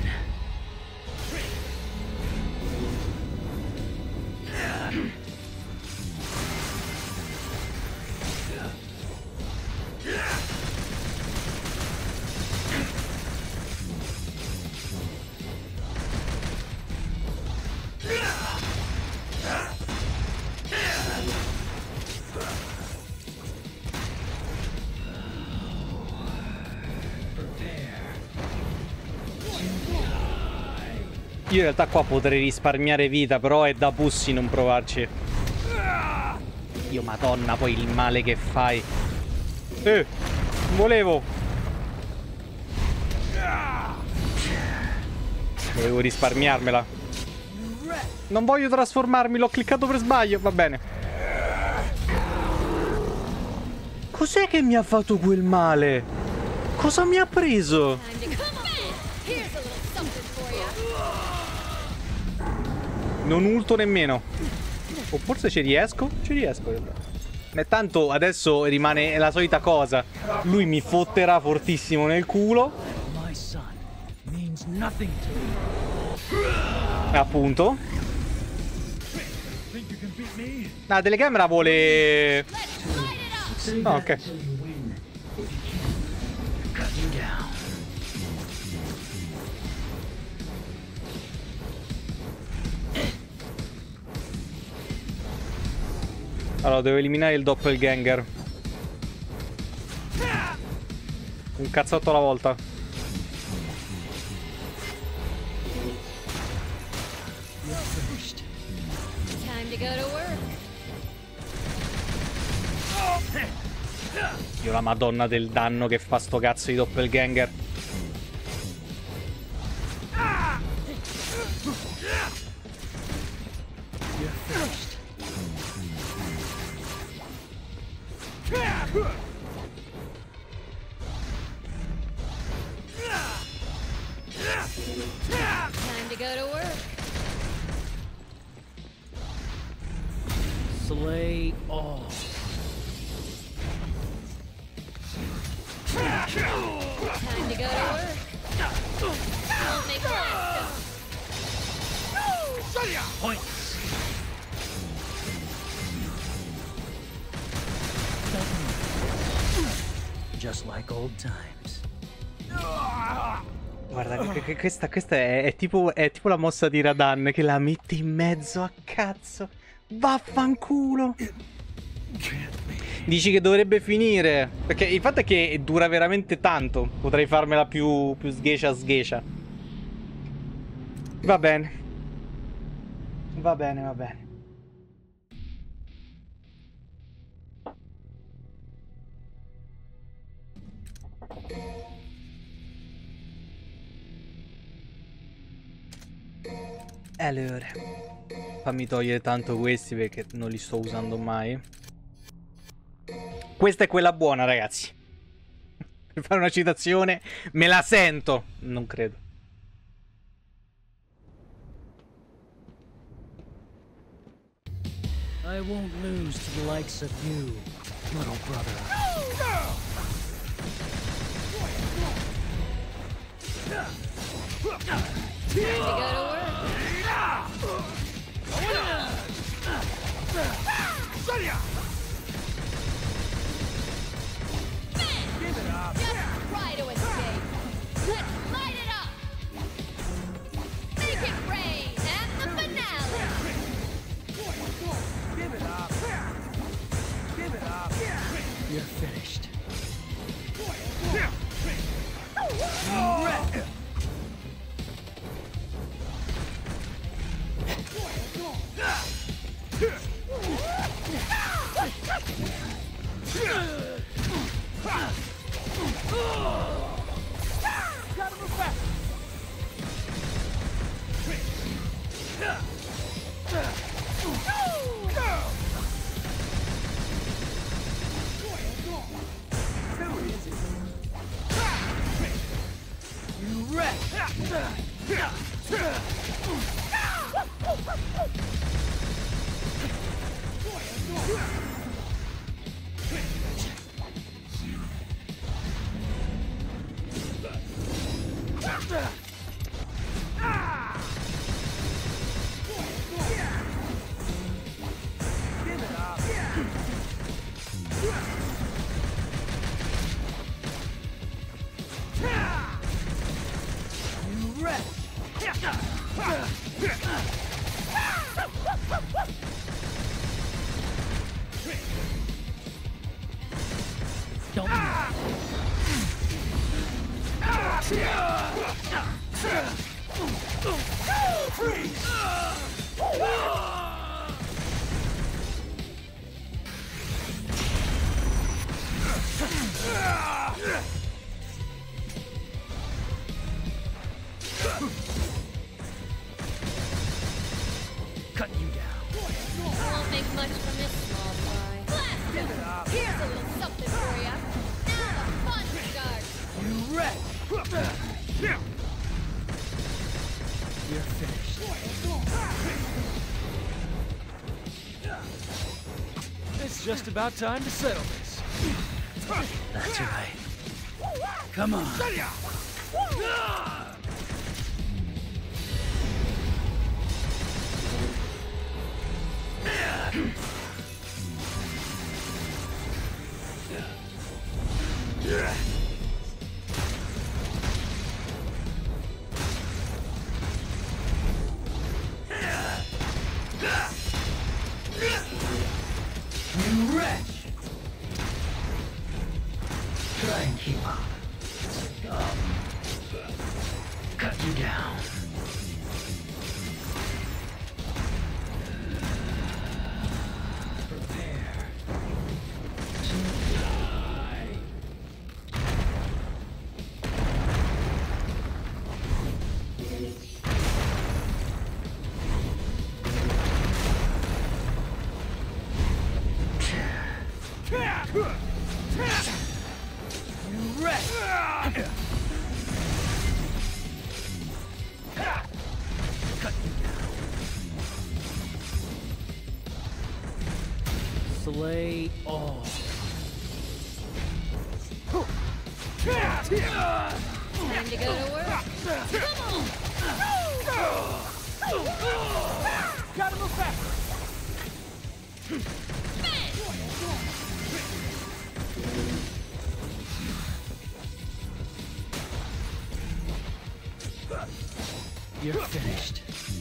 Io in realtà qua potrei risparmiare vita, però è da pussi non provarci. Io madonna, poi il male che fai. Eh, non volevo. Volevo risparmiarmela. Non voglio trasformarmi, l'ho cliccato per sbaglio, va bene. Cos'è che mi ha fatto quel male? Cosa mi ha preso? Non ulto nemmeno. O forse ci riesco? Ci riesco. E tanto adesso rimane la solita cosa. Lui mi fotterà fortissimo nel culo. Appunto. La telecamera vuole... Oh, ok. Allora, devo eliminare il doppelganger. Un cazzotto alla volta. Time to go to work. Io la madonna del danno che fa sto cazzo di doppelganger. Time to go to work. Slay all. Time to go to work. Don't make life Points. Just like old times. Guarda, che- che- questa, questa è, è tipo, è tipo la mossa di Radan che la mette in mezzo a cazzo. Vaffanculo. Dici che dovrebbe finire? Perché il fatto è che dura veramente tanto. Potrei farmela più, più sghescia sghescia. Va bene. Va bene, va bene. Allora, fammi togliere tanto questi perché non li sto usando mai. Questa è quella buona, ragazzi. Per fare una citazione, me la sento. Non credo. I won't lose to the likes of you, little brother. Time to go to work. Just try to escape. Let's light it up. Make it rain at the finale. You're finished. make much from this small fry. Blast him! Here's a little something for ya. Now the fun starts. You wreck! You're finished. It's just about time to settle this. That's right. Come on. You wretch! Try and keep up. Um, cut you down. Prepare to die. You wreck! Cut you down. Slay all. Time to go to work. Come on! Gotta move back! You're finished.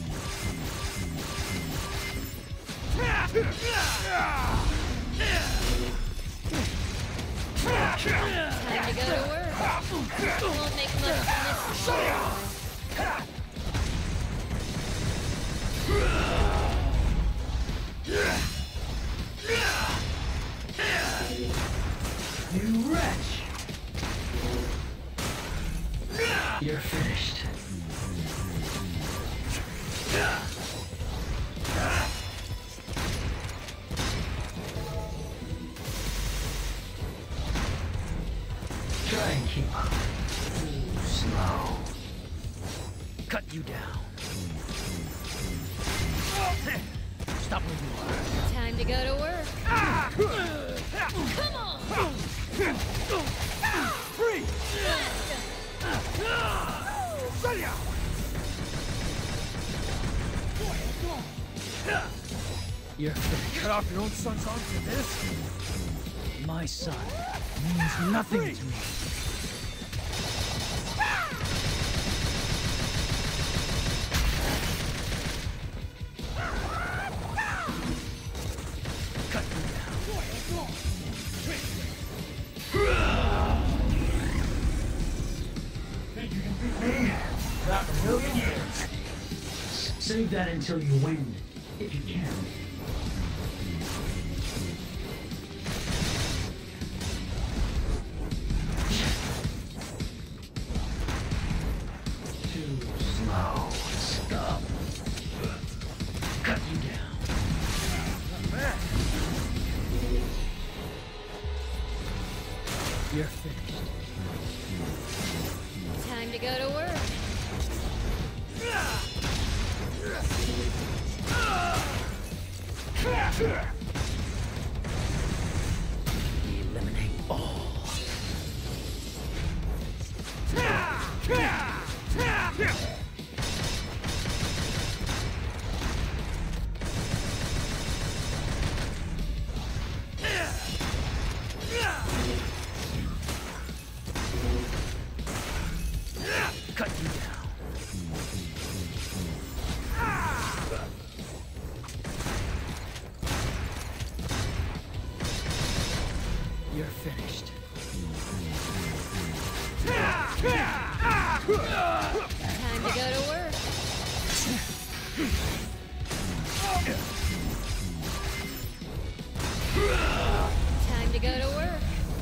Time to go to work. Won't make much from this small fry. You wretch! You're finished. Try and keep up. Slow. Cut you down. Stop where you are. Time to go to work. Come on! Free! Blast him! You're finished. Cut off your own son's arm for this? My son means nothing to me. Cut you Not a million years. Save that until you win, if you can. Too slow. Stop. Cut you down. You're finished. Time to go to work. Eliminate all. Cut you down. You're finished. Time to go to work. Time to go to work.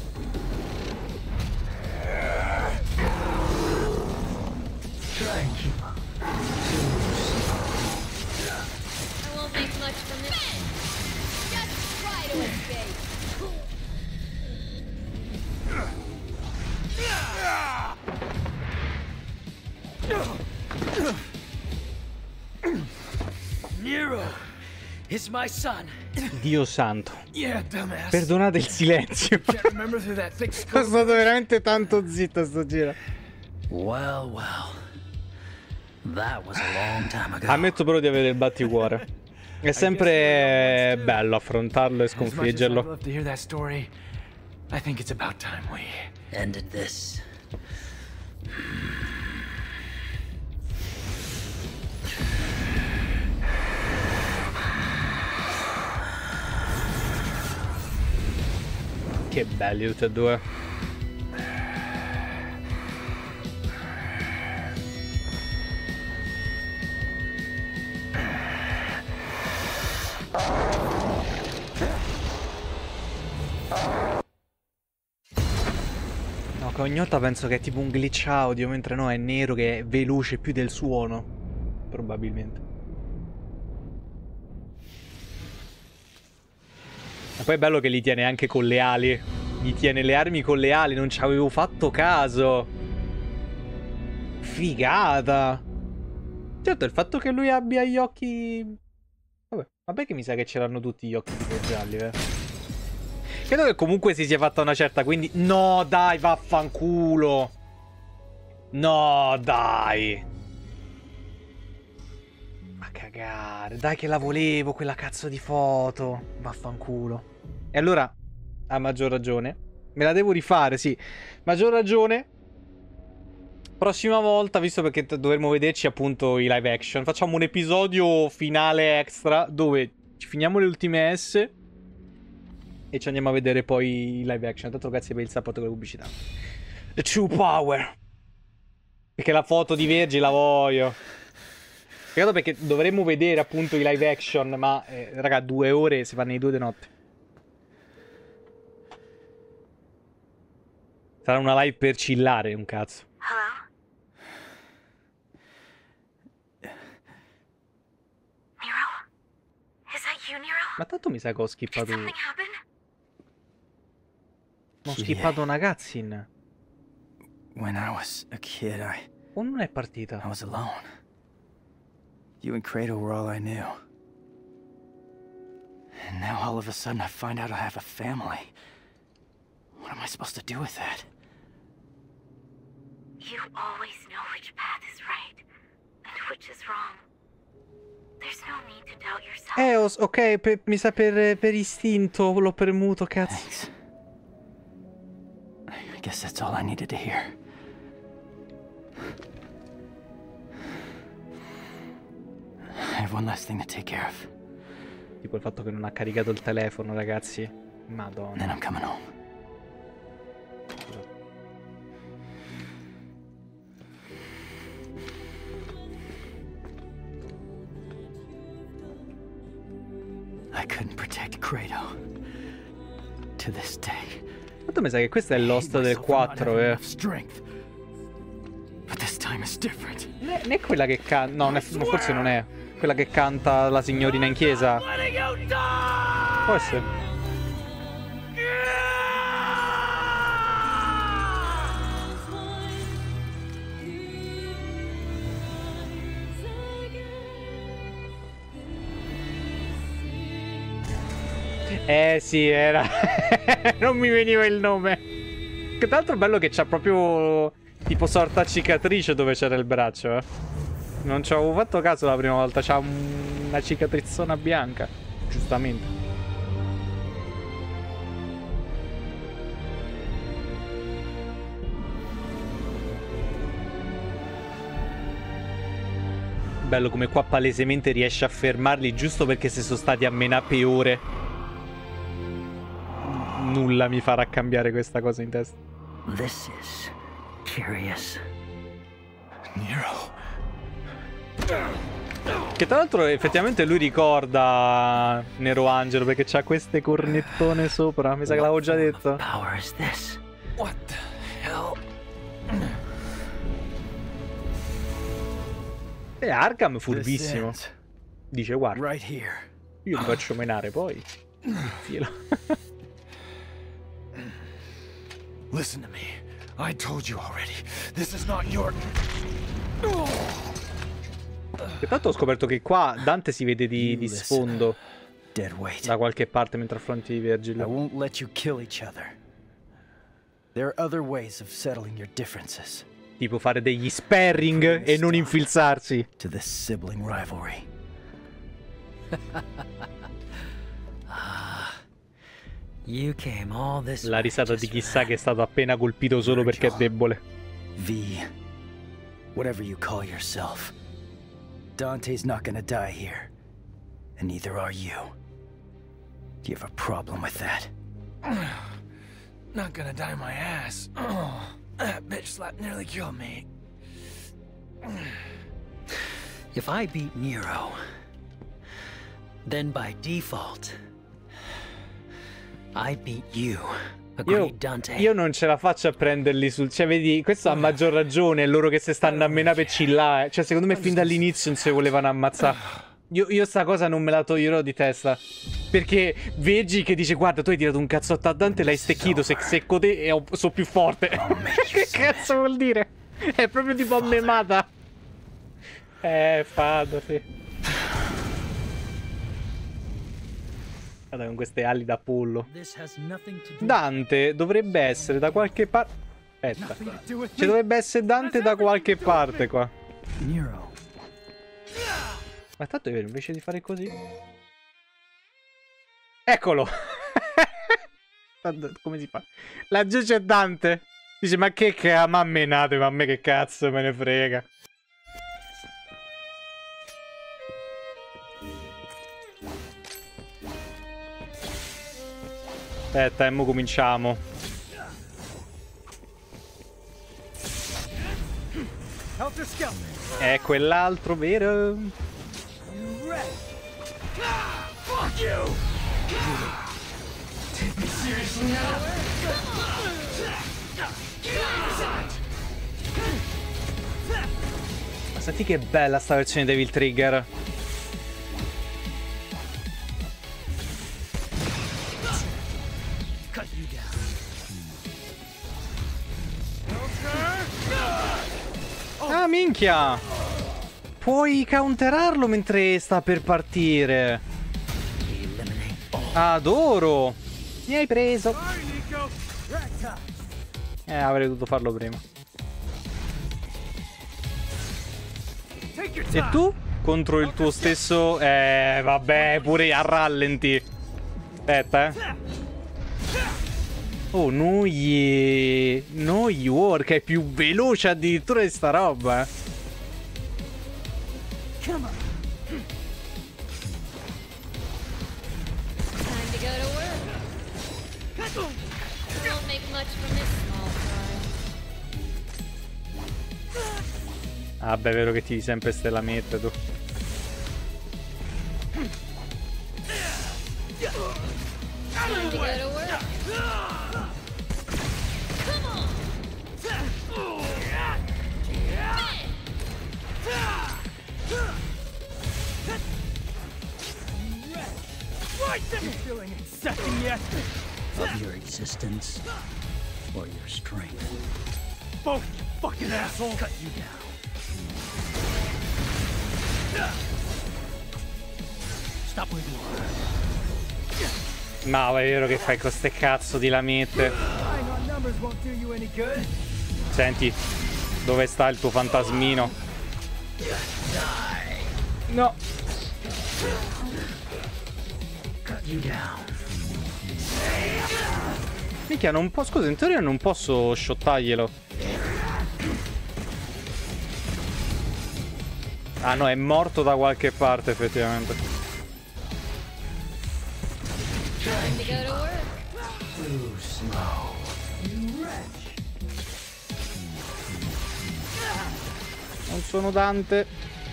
Try and keep up. I won't make much from this. Nero is my son. Dio santo. Yeah, dumbass. Perdonate il silenzio. Can't remember through that thick Sono skull. stato veramente tanto zitto sto giro. Well, well. That was a long time ago. Ammetto però di avere il batticuore. È sempre bello affrontarlo e As much as I'd sconfiggerlo. love to hear that story, I think it's about time we Ended this. Che belli tutti e due. No, Cognotta penso che è tipo un glitch audio, mentre no, è nero che è veloce più del suono. Probabilmente. E poi è bello che li tiene anche con le ali. Gli tiene le armi con le ali, non ci avevo fatto caso. Figata. Certo, il fatto che lui abbia gli occhi... Vabbè, vabbè che mi sa che ce l'hanno tutti gli occhi tipo gialli, eh. Credo che comunque si sia fatta una certa, quindi... No, dai, vaffanculo. No, dai. Ma cagare. Dai che la volevo, quella cazzo di foto. Vaffanculo. E allora, a maggior ragione, me la devo rifare, sì. Maggior ragione. Prossima volta, visto perché dovremmo vederci appunto i live action, facciamo un episodio finale extra dove ci finiamo le ultime S e ci andiamo a vedere poi i live action. Tanto grazie per il supporto con le pubblicità. The True Power. Perché la foto di Vergi la voglio. Peccato perché dovremmo vedere appunto i live action, ma eh, raga, due ore si fanno i due di notte. Sarà una live per chillare, un cazzo. Hello? Nero? Is that you, Nero? Ma tanto mi sa che ho Did skippato. something happen? Ho skippato una cutscene. When I was a kid, I, O non è partita? I was alone. You and Kratos were all I knew. And now all of a sudden I find out I have a family. What am I supposed to do with that? You always know which path is right and which is wrong. There's no need to doubt yourself. Eh, os- ok, pe- mi sa per, per istinto, l'ho premuto, cazzo. Thanks. I guess that's all I needed to hear. I have one last thing to take care of. Tipo il fatto che non ha caricato il telefono, ragazzi. Then Madonna. I'm coming home. I couldn't protect Kratos. To this day. Tanto mi sa che questo è l'host del quattro, eh. Strength. But this time is different. Ne- Ne è quella che canta. No, ne- no, forse non è. Quella che canta la signorina in chiesa. Può essere. Eh sì, era. Non mi veniva il nome. Che tra l'altro è bello che c'ha proprio tipo sorta cicatrice dove c'era il braccio, eh. Non ci avevo fatto caso la prima volta. C'ha un- una cicatrizzona bianca. Giustamente. Bello come qua palesemente riesce a fermarli giusto perché se sono stati a menà per ore. Nulla mi farà cambiare questa cosa in testa. This is curious. Nero. Che tra l'altro effettivamente lui ricorda Nero Angelo perché c'ha queste cornettone sopra. Mi sa che l'avevo già detto. Power is this? What the hell? E Arkham This furbissimo. ends Dice guarda, right here. io ti faccio menare poi. Filo. Listen to me. I told you already. This is not your... Che tanto ho scoperto che qua Dante si vede di, di sfondo da qualche parte mentre affronti Virgil. I won't let you kill each other. There are other ways of settling your differences. Tipo fare degli sparring e non infilzarsi. To this sibling rivalry. You came all this La risata di chissà che è stato appena colpito solo perché è debole. V, whatever you call yourself, Dante's not gonna die here, and neither are you. Do you have a problem with that? Not gonna die my ass. Oh, that bitch slap nearly killed me. If I beat Nero, then by default, I beat you. Io, io non ce la faccio a prenderli sul... Cioè, vedi, questo ha maggior ragione, è loro che se stanno a menare per chillare. Cioè, secondo me fin dall'inizio non si volevano ammazzare. Io, io sta cosa non me la toglierò di testa. Perché veggi che dice, guarda, tu hai tirato un cazzotto a Dante, l'hai stecchito, se secco te e sono più forte. Che cazzo vuol dire? È proprio tipo memata. Eh, fado, sì. Guarda con queste ali da pollo. Dante dovrebbe essere da qualche parte. Aspetta. Ci dovrebbe essere Dante da qualche parte qua. Ma tanto è vero, invece di fare così. Eccolo. Come si fa? Laggiù c'è Dante. Dice, ma che cazzo, ma menate, ma a me che cazzo me ne frega. Aspetta, e mo cominciamo. È quell'altro, vero? Ma senti che bella sta versione di Devil Trigger. Ah, minchia! Puoi counterarlo mentre sta per partire. Adoro! Mi hai preso. Eh, avrei dovuto farlo prima. E tu? Contro il tuo stesso... Eh, vabbè, pure a rallenti. Aspetta, eh. Oh, noi... Noi Work è più veloce addirittura di sta roba. Come on. Time to go to work. Won't make much from this small fry. Vabbè, è vero che ti sempre ste la mette tu. Time to go to work. Of your existence or your strength. Both, fucking asshole! Cut you down. Stop where you are. No, è vero che fai con ste cazzo di lamette. Senti, dove sta il tuo fantasmino? No. Minchia, non posso... Scusa, in teoria non posso shottarglielo. Ah no, è morto da qualche parte effettivamente. Time to go to work. Too slow. Non sono Dante.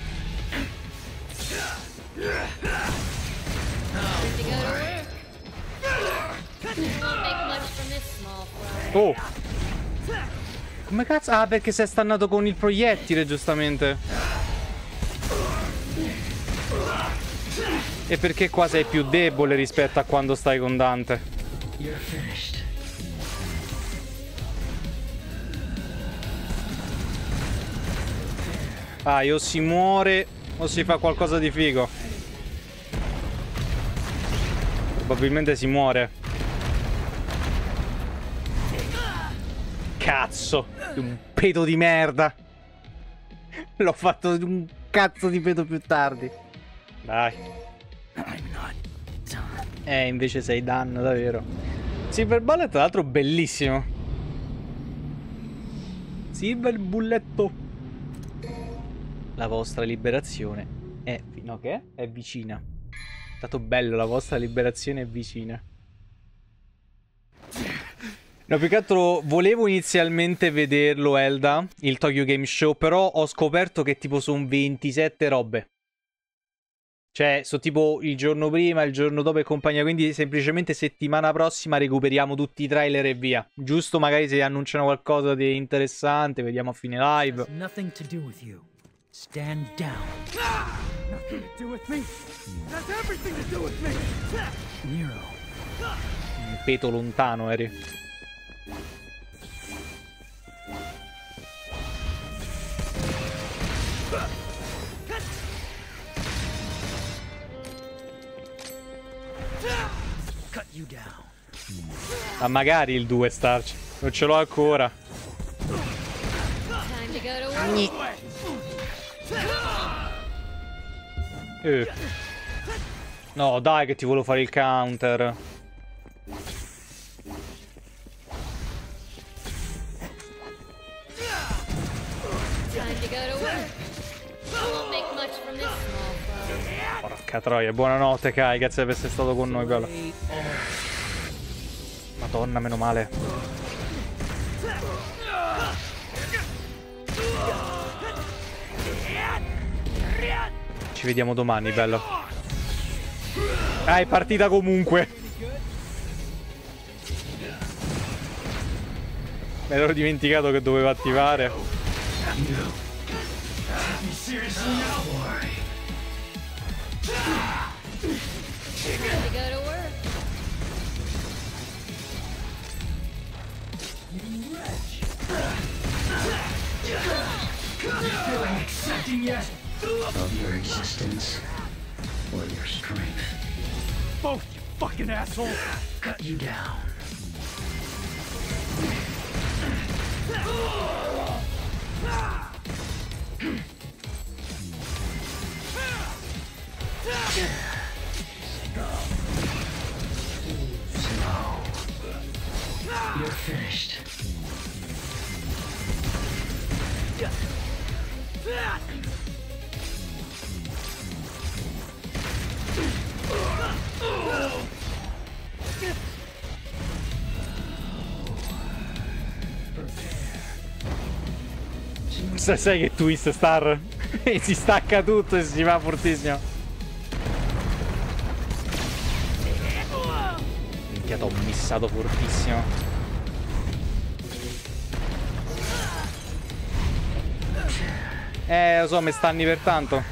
Time to go to work. Won't make much from this small fry. Oh. Come cazzo? Ah, perché si è stannato con il proiettile, giustamente. E perché qua sei più debole rispetto a quando stai con Dante. Ah, io si muore O si fa qualcosa di figo. Probabilmente si muore. Cazzo. Un pedo di merda. L'ho fatto un cazzo di pedo più tardi. Dai. Eh, invece sei danno, davvero. Silver Bullet, tra l'altro, bellissimo. Silver Bulletto. La vostra liberazione è... No, che è? È vicina. È stato bello, la vostra liberazione è vicina. No, più che altro volevo inizialmente vederlo, Elda, il Tokyo Game Show, però ho scoperto che tipo sono ventisette robe. Cioè, sono tipo il giorno prima, il giorno dopo e compagnia, quindi semplicemente settimana prossima recuperiamo tutti i trailer e via. Giusto magari se annunciano qualcosa di interessante, vediamo a fine live. Nothing to do with you. Stand down. Nothing to do with me. That's everything to do with me. Nero. Un peto lontano eri. Cut you down. Ma magari il due starci. Non ce l'ho ancora. Time to go to work. Eh. No, dai che ti volevo fare il counter. Time to go to work. I won't make much from this small club. Porca troia, buonanotte Kai, grazie per essere stato con noi, bello. Madonna, meno male. Ci vediamo domani, bello. Ah, è partita comunque. Me l'ero dimenticato che dovevo attivare. Time to go to work. Feeling accepting yet? Of your existence or your strength? Both, you fucking asshole. Cut you down. Slow. You're finished. Sai che twist star? E si stacca tutto e si va fortissimo. Minchia, t'ho missato fortissimo. Eh, lo so, mi stanni per tanto.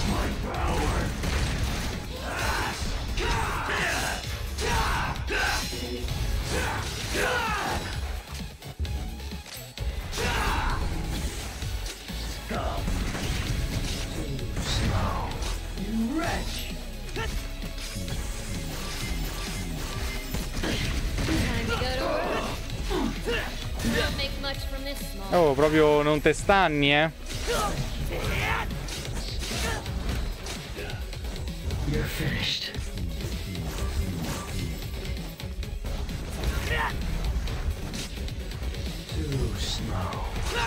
Oh, proprio non te stanni, eh? You're finished. Too slow.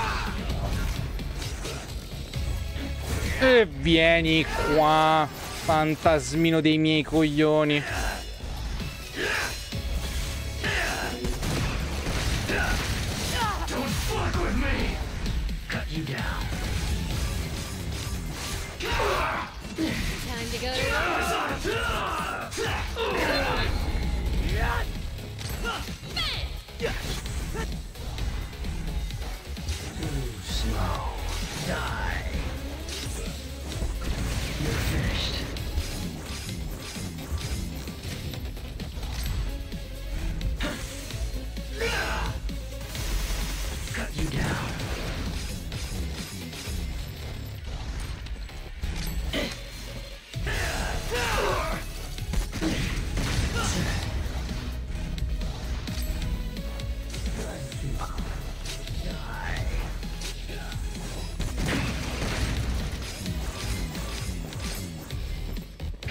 E vieni qua, fantasmino dei miei coglioni. You down. Time to go to work. Too slow. Die. You're finished. Cut you down.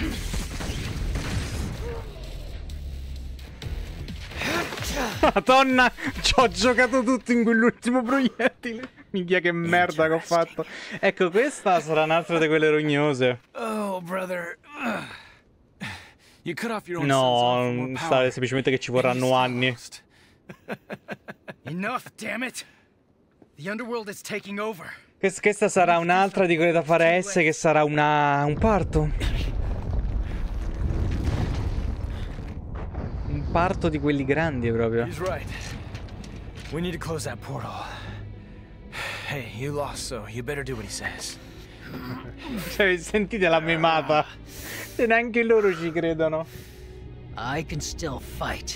Madonna, ci ho giocato tutto in quell'ultimo proiettile. Minchia che merda che ho fatto. Ecco, questa sarà un'altra di quelle rognose. Oh, brother. You cut off your own No, sta semplicemente che ci vorranno anni. Enough, damn it. The underworld is taking over. Questa, questa sarà un'altra di quelle da fare S, che sarà una un parto. Un parto di quelli grandi proprio. He's right. We need to close that portal. Hey, you lost, so you better do what he says. Cioè, sentite la memata. E neanche loro ci credono. I can still fight.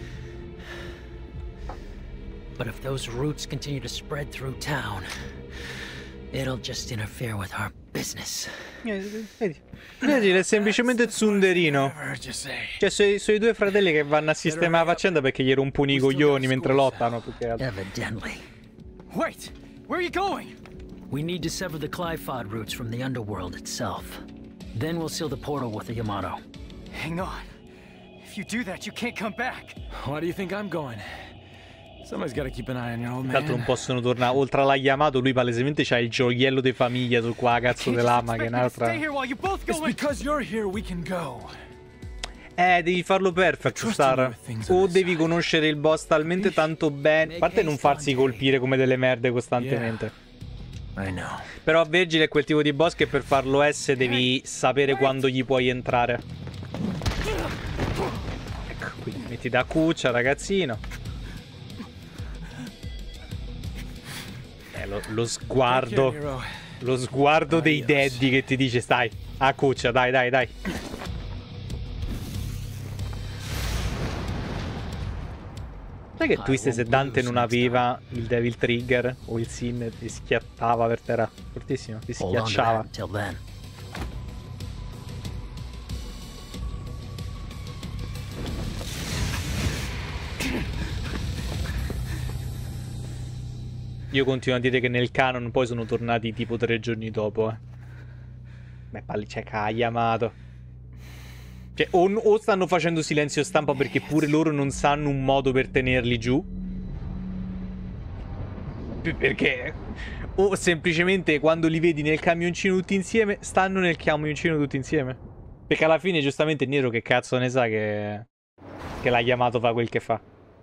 But if those roots continue to spread through town, it'll just interfere with our business. Vedi, vedi, è semplicemente Tsunderino. Cioè, sono, sono i due fratelli che vanno a sistemare la faccenda perché gli rompono i coglioni mentre lottano. Evidently. Wait, where are you going? We need to sever the Clifod roots from the underworld itself. Then we'll seal the portal with the Yamato. Hang on. If you do that, you can't come back. Why do you think I'm going? Somebody's got to keep an eye on your old man. Tanto non possono tornare. Oltre alla Yamato, lui palesemente c'ha il gioiello di famiglia sul qua cazzo dell'ama, che è un'altra. It's because you're here we can go. Eh, devi farlo perfetto, Star. O devi conoscere il boss talmente tanto bene. A parte non farsi colpire come delle merde costantemente. I know. Però Vergil è quel tipo di boss che per farlo S devi sapere quando gli puoi entrare. Ecco, qui metti da cuccia, ragazzino. Eh, lo, lo sguardo. Lo sguardo dei daddy che ti dice stai a cuccia, dai, dai, dai. Sai che twist se Dante non aveva il Devil Trigger o il Sin ti schiattava per terra? Fortissimo, ti schiacciava. Io continuo a dire che nel canon poi sono tornati tipo tre giorni dopo, eh. Beh, palli c'è Yamato. Cioè, o, o stanno facendo silenzio stampa perché pure loro non sanno un modo per tenerli giù. Perché... O semplicemente quando li vedi nel camioncino tutti insieme, stanno nel camioncino tutti insieme. Perché alla fine giustamente Nero che cazzo ne sa che... Che l'ha chiamato fa quel che fa.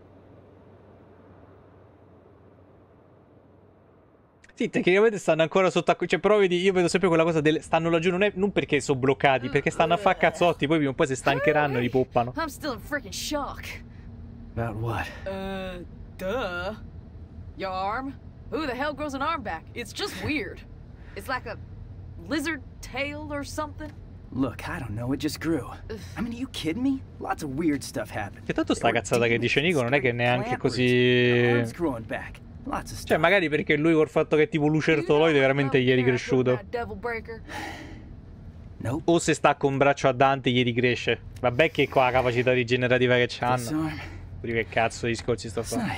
Sì, tecnicamente stanno ancora sotto acqua. Cioè, però vedi, io vedo sempre quella cosa del... Stanno laggiù, non, è... non perché sono bloccati, perché stanno a fare cazzotti. Poi prima o poi si stancheranno e li poppano. I'm still in freaking shock. About what? Uh, duh. Your arm? Who the hell grows an arm back? It's just weird. It's like a lizard tail or something. Look, I don't know, it just grew. I mean, are you kidding me? Lots of weird stuff happened. Che tanto sta cazzata che dice Nico non è che è neanche così... Cioè, magari perché lui col fatto che è tipo lucertoloide veramente gli è ricresciuto. O se sta con un braccio a Dante gli ricresce. Vabbè che qua la capacità rigenerativa che c'hanno. Pure che cazzo di discorsi sto facendo.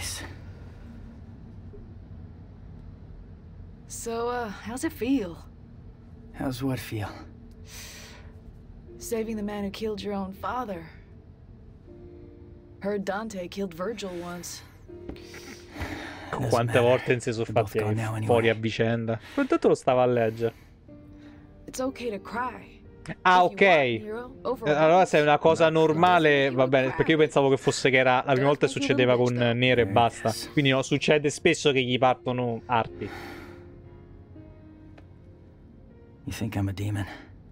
So, uh, how's it feel? How's what feel? Saving the man who killed your own father. Heard Dante killed Virgil once. Quante volte non si sono fatti fuori a vicenda. Quanto lo stava a leggere? It's okay to cry. Ah, ok. Allora se è una cosa normale va bene, perché io pensavo che fosse che era la prima volta che succedeva con Nero e basta. Quindi no, succede spesso che gli partono arti. You think I'm a demon?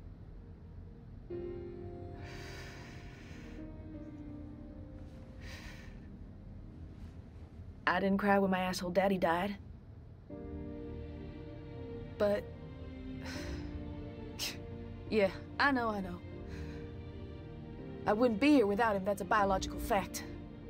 I didn't cry when my asshole daddy died. But... yeah, I know, I know. I wouldn't be here without him, that's a biological fact.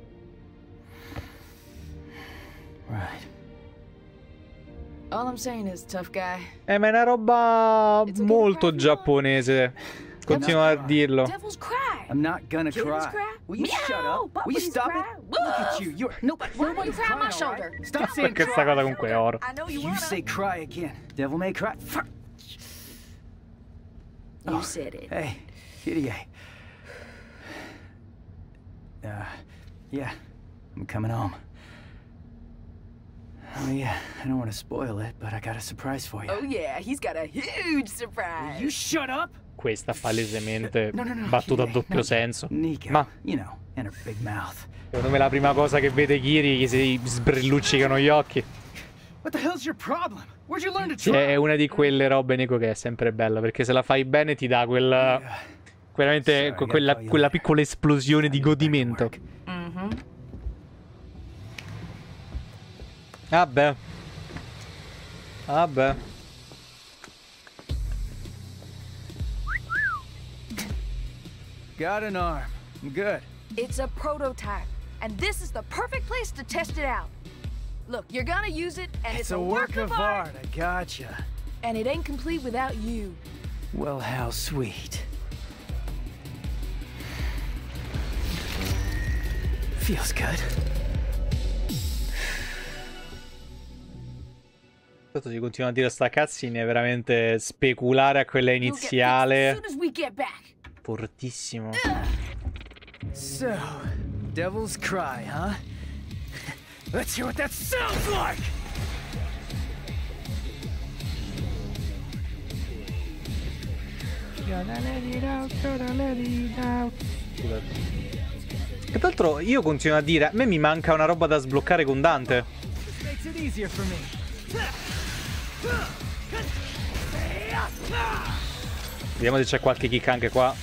Right. All I'm saying is, tough guy. Eh, ma è una roba molto giapponese. Continuo a dirlo. Devils cry. I'm not gonna Kittens cry. cry. Will you Meow. shut up? Will you Puppies stop cry. it? Look at you. You're nobody. Why do you nobody's cry on my crying, all shoulder? right? Stop saying Perché sta cry. cosa comunque è oro. I know you You wanna. say cry again. Devil may cry. Fuck. You said it. Hey, Kyrie. Uh, yeah, I'm coming home. Oh yeah, I don't want to spoil it, but I got a surprise for you. Oh yeah, he's got a huge surprise. You shut up! Questa palesemente No, no, no, battuta a Kyrie, doppio no. senso. Nico, Ma you know, and her big mouth. secondo me la prima cosa che vede Kiri gli si sbrilluccicano gli occhi. What the hell's your problem? Where'd you learn to Sì, drive? è una di quelle robe, Nico, che è sempre bella, perché se la fai bene ti dà quel... veramente que- quella, quella piccola esplosione di godimento. Mm-hmm. Vabbè. Vabbè. Got an arm. Good. It's a prototype, and this is the perfect place to test it out. Look, you're gonna use it, and it's, It's a work of art. I gotcha. And it ain't complete without you. Well, how sweet. Feels good. Tanto si continua a dire sta cutscene, è veramente speculare a quella iniziale. As soon as we get back. Fortissimo. So, Devil's Cry, huh? Let's hear what that sounds like! E tra l'altro io continuo a dire, a me mi manca una roba da sbloccare con Dante. Makes it easier for me. Vediamo se c'è qualche kick anche qua.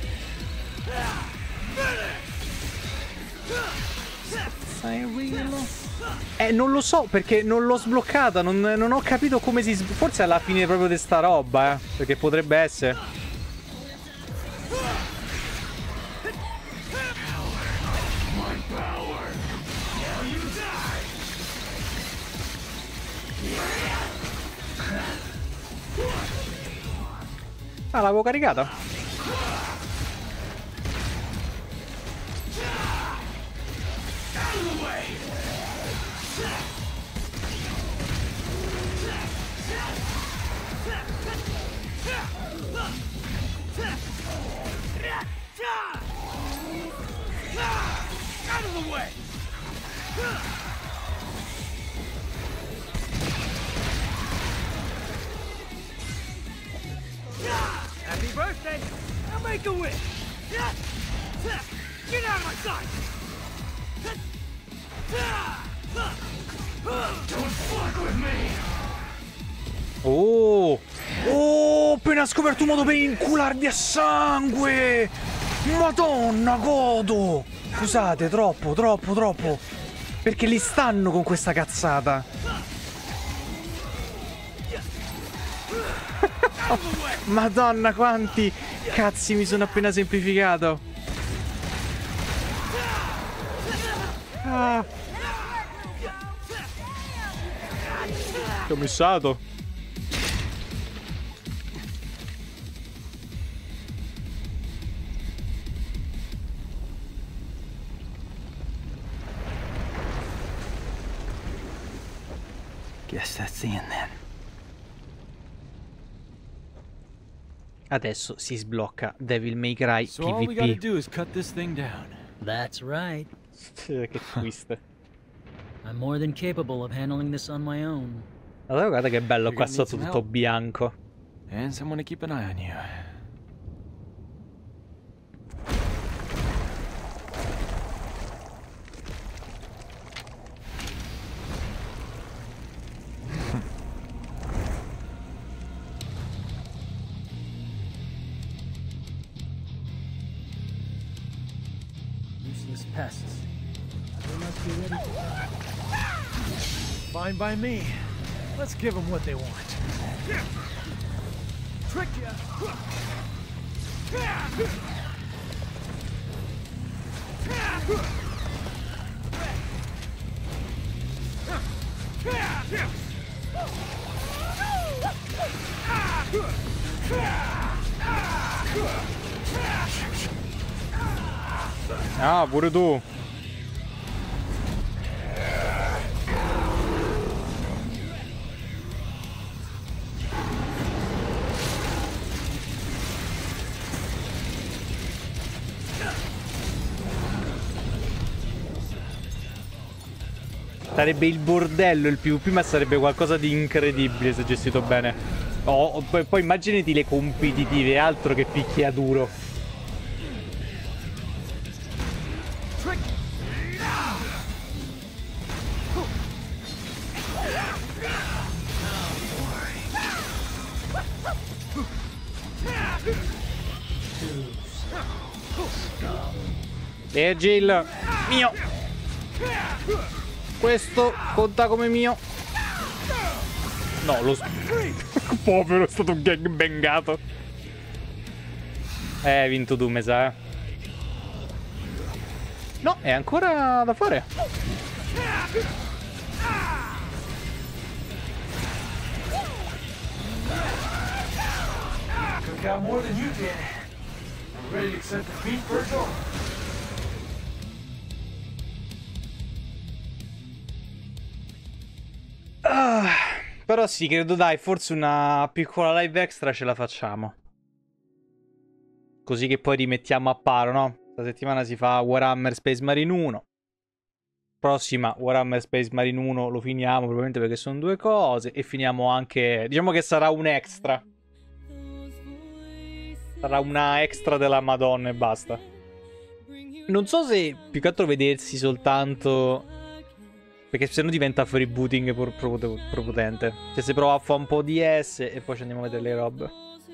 Eh, non lo so perché non l'ho sbloccata, non, non ho capito come si... Forse è alla fine proprio di sta roba, eh. Perché potrebbe essere. Ah, l'avevo caricata? Out of the way! Happy birthday! I'll make a wish! Get out of my sight! Don't fuck with me! Oh! Oh! Ho appena scoperto un modo per incularvi a sangue! Madonna, godo! Scusate, troppo, troppo, troppo! Perché li stanno con questa cazzata! Madonna, quanti cazzi mi sono appena semplificato! Ah! Che ho missato! Guess that's the end then. Adesso si sblocca Devil May Cry So all we gotta PvP. do is cut this thing down. That's right. Che twist. I'm more than capable of handling this on my own. Allora guarda che bello You're qua gonna need sotto some tutto help. bianco. And someone to keep an eye on you. Useless pests. They must be ready to die. Fine by me. Let's give them what they want. Trick ya! Ah, pure tu. Sarebbe il bordello il PvP, ma sarebbe qualcosa di incredibile se gestito bene. Oh, oh, poi, poi immaginati le competitive, altro che picchiaduro. Virgil, mio. Questo conta come mio. No, lo... Povero, è stato gangbangato. Eh, hai vinto tu, mi sa, eh. No, è ancora da fare. Got more than you did. Ready to accept defeat, Virgil? Ah, però sì, credo dai, forse una piccola live extra ce la facciamo. Così che poi rimettiamo a paro, no? Questa settimana si fa Warhammer Space Marine uno. Prossima Warhammer Space Marine uno lo finiamo probabilmente perché sono due cose. E finiamo anche... Diciamo che sarà un extra. Sarà una extra della Madonna e basta. Non so se più che altro vedersi soltanto... Perché se no diventa freebooting propotente. Cioè se provo a fare un po' di S e poi ci andiamo a vedere le robe.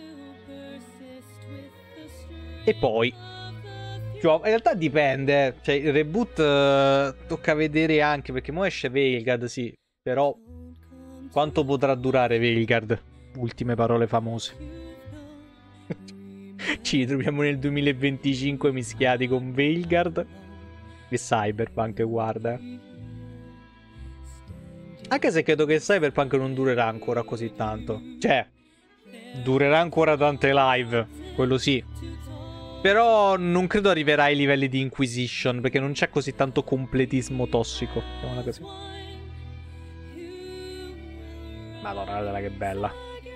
E poi cioè, in realtà dipende. Cioè il reboot uh, tocca vedere anche. Perché mo esce Veilguard, sì. Però quanto potrà durare Veilguard? Ultime parole famose. Ci ritroviamo nel duemilaventicinque mischiati con Veilguard e Cyberpunk, guarda. Anche se credo che Cyberpunk non durerà ancora così tanto. Cioè, durerà ancora tante live, quello sì. Però non credo arriverà ai livelli di Inquisition, perché non c'è così tanto completismo tossico. Chiamiamola così. Madonna, guarda che bella.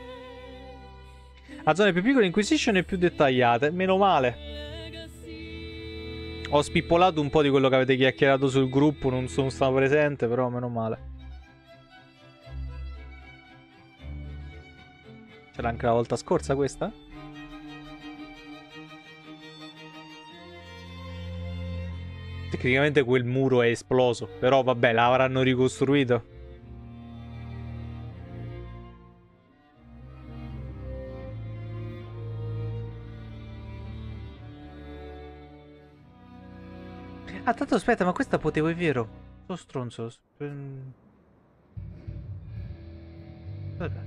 A zone più piccole Inquisition e più dettagliate. Meno male. Ho spippolato un po' di quello che avete chiacchierato sul gruppo. Non sono stato presente, però meno male. C'era anche la volta scorsa questa? Tecnicamente quel muro è esploso. Però vabbè, l'avranno ricostruito. Ah, tanto aspetta, ma questa potevo, è vero. Sono stronzo. Vabbè.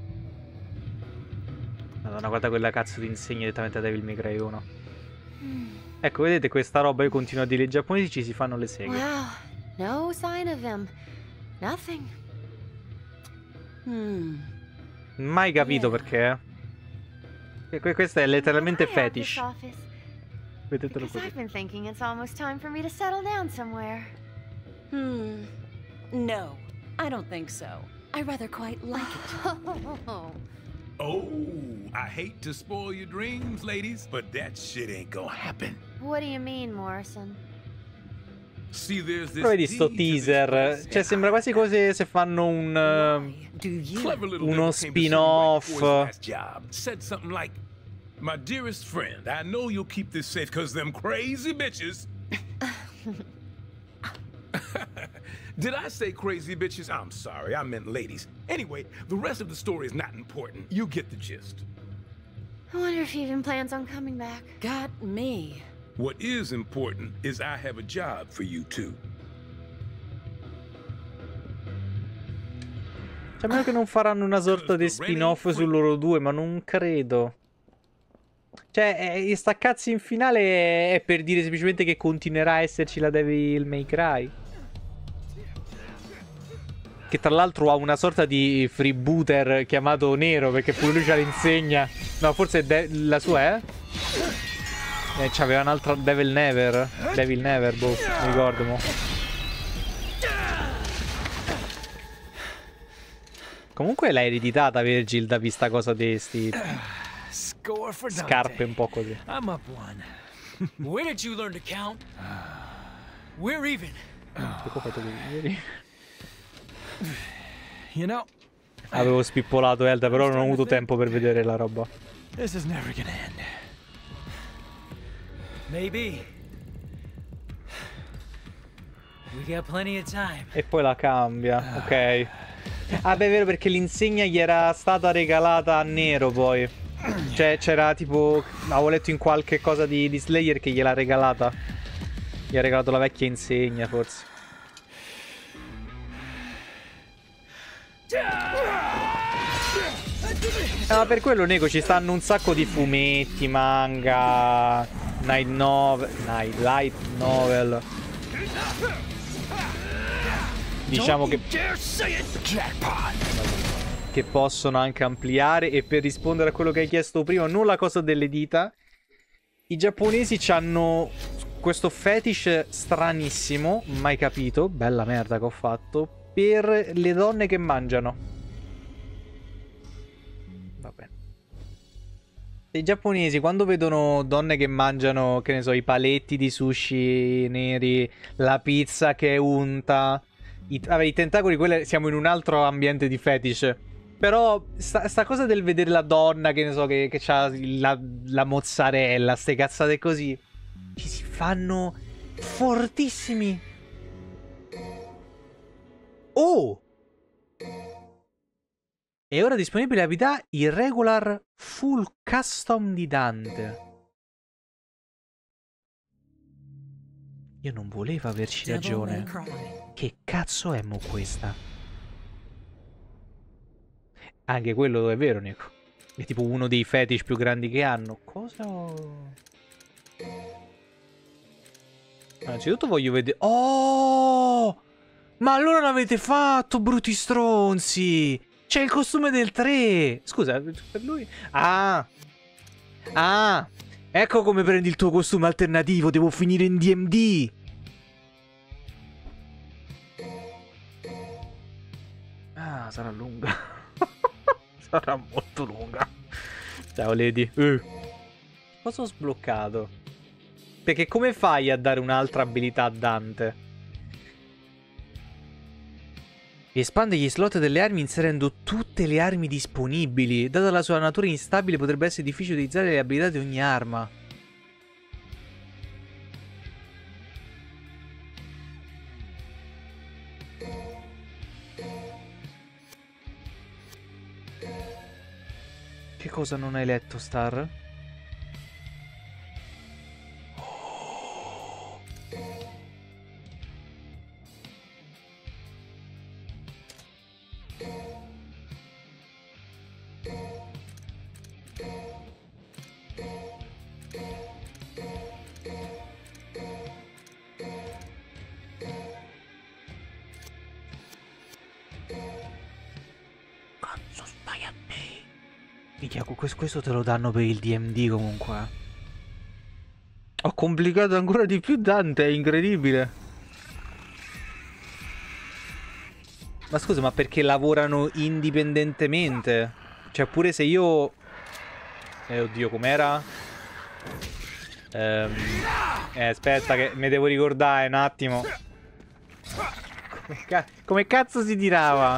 Madonna, guarda quella cazzo di insegna direttamente a Devil May Cry uno. Mm. Ecco, vedete questa roba, io continuo a dire, i giapponesi ci si fanno le seghe. Wow, no sign of him. Nothing. Hmm. Mai capito Yeah. perché. eh. Que- Questo è letteralmente I have this fetish. office Vedetelo because così. I've been thinking it's almost time for me to settle down somewhere. Hmm. No, I don't think so. I rather quite like it. Oh, I hate to spoil your dreams, ladies, but that shit ain't gonna happen. What do you mean, Morrison? See, there's this Però vedi sto deed to this teaser. place. Cioè sembra quasi come se fanno un uh, Clever little uno devil came to see me right spin-off. before his last job. Said something like, "My dearest friend, I know you'll keep this safe because them crazy bitches." Did I say crazy bitches? I'm sorry, I meant ladies. Anyway, the rest of the story is not important. You get the gist. I wonder if he even plans on coming back. Got me. What is important is I have a job for you two. Cioè, a meno che non faranno una sorta di spin-off su loro due, ma non credo. Cioè, eh, sta cazzo in finale è per dire semplicemente che continuerà a esserci la Devil May Cry. Che tra l'altro ha una sorta di freebooter chiamato Nero, perché pure lui c'ha l'insegna. No, forse è la sua, eh? Eh, c'aveva un'altra Devil Never. Devil Never, boh, mi ricordo mo. Comunque l'hai ereditata, Virgil, da vista cosa di sti Score for Dante. scarpe un po' così. I'm up one. Where did you learn to count? We're even. Che ho fatto ieri? You know, Avevo spippolato Elda, però non ho avuto tempo per vedere la roba. this is never gonna end. Maybe. We got plenty of time. E poi la cambia, ok. Ah beh, è vero, perché l'insegna gli era stata regalata a Nero poi. Cioè c'era tipo, avevo letto in qualche cosa di, di Slayer che gliel'ha regalata. Gli ha regalato la vecchia insegna forse. Ah, per quello, Nego, ci stanno un sacco di fumetti, manga, night novel, night light novel. Diciamo che che possono anche ampliare. E per rispondere a quello che hai chiesto prima, non la cosa delle dita, i giapponesi hanno questo fetish stranissimo, mai capito, bella merda che ho fatto, per le donne che mangiano. Va bene. I giapponesi quando vedono donne che mangiano, che ne so, i paletti di sushi neri, la pizza che è unta, i, vabbè, i tentacoli, quelle, siamo in un altro ambiente di fetish. Però sta, sta cosa del vedere la donna, che ne so, che, che ha la, la mozzarella, ste cazzate così, ci si fanno fortissimi. Oh! È ora disponibile abilità Irregular Full Custom di Dante. Io non volevo averci ragione. Che cazzo è mo questa? Anche quello è vero, Nico. È tipo uno dei fetish più grandi che hanno. Cosa ho... Innanzitutto voglio vedere... Oh! Ma allora l'avete fatto, brutti stronzi! C'è il costume del tre! Scusa, per lui... Ah! Ah! Ecco come prendi il tuo costume alternativo. Devo finire in D and D! Ah, sarà lunga. Sarà molto lunga. Ciao, Lady. Uh. Cosa ho sbloccato? Perché come fai a dare un'altra abilità a Dante? Espande gli slot delle armi inserendo tutte le armi disponibili. Data la sua natura instabile potrebbe essere difficile utilizzare le abilità di ogni arma. Che cosa non hai letto, Star? Cazzo stai a me? Minchia, questo te lo danno per il D and D comunque. Ho complicato ancora di più Dante, è incredibile. Ma scusa, ma perché lavorano indipendentemente? Cioè pure se io... Eh, oddio, com'era? Ehm... Eh, aspetta che mi devo ricordare un attimo. Come, ca come cazzo si tirava?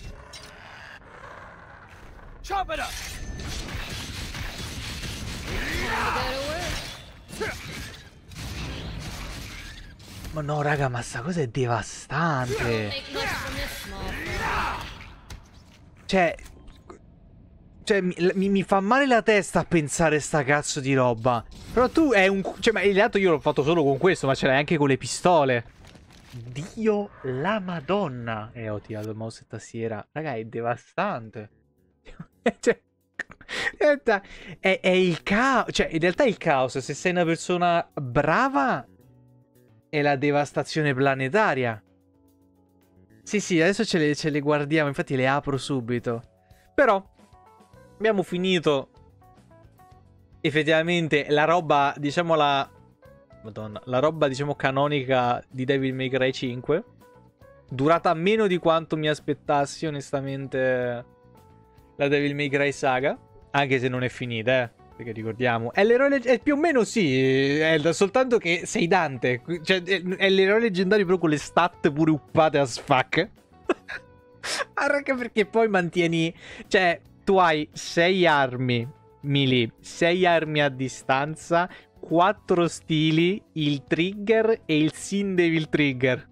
Chop it up. Ma no, raga, ma sta cosa è devastante. Cioè... Cioè, mi, mi fa male la testa a pensare sta cazzo di roba. Però tu è un... Cioè, ma il lato io l'ho fatto solo con questo, ma ce l'hai anche con le pistole. Dio la Madonna. E eh, ho tirato il mouse e tastiera. Raga, è devastante. Cioè... È, è il caos. Cioè, in realtà è il caos. Se sei una persona brava... È la devastazione planetaria. Sì, sì, adesso ce le, ce le guardiamo. Infatti le apro subito. Però abbiamo finito. Effettivamente la roba, diciamo la... Madonna, la roba, diciamo, canonica di Devil May Cry cinque. Durata meno di quanto mi aspettassi, onestamente, la Devil May Cry saga. Anche se non è finita, eh. Perché ricordiamo, è l'eroe leggendario, più o meno sì, è soltanto che sei Dante, cioè è l'eroe leggendario però con le stat pure uppate a sfac. Anche perché poi mantieni... Cioè, tu hai sei armi melee, sei armi a distanza, quattro stili, il trigger e il Sin Devil Trigger.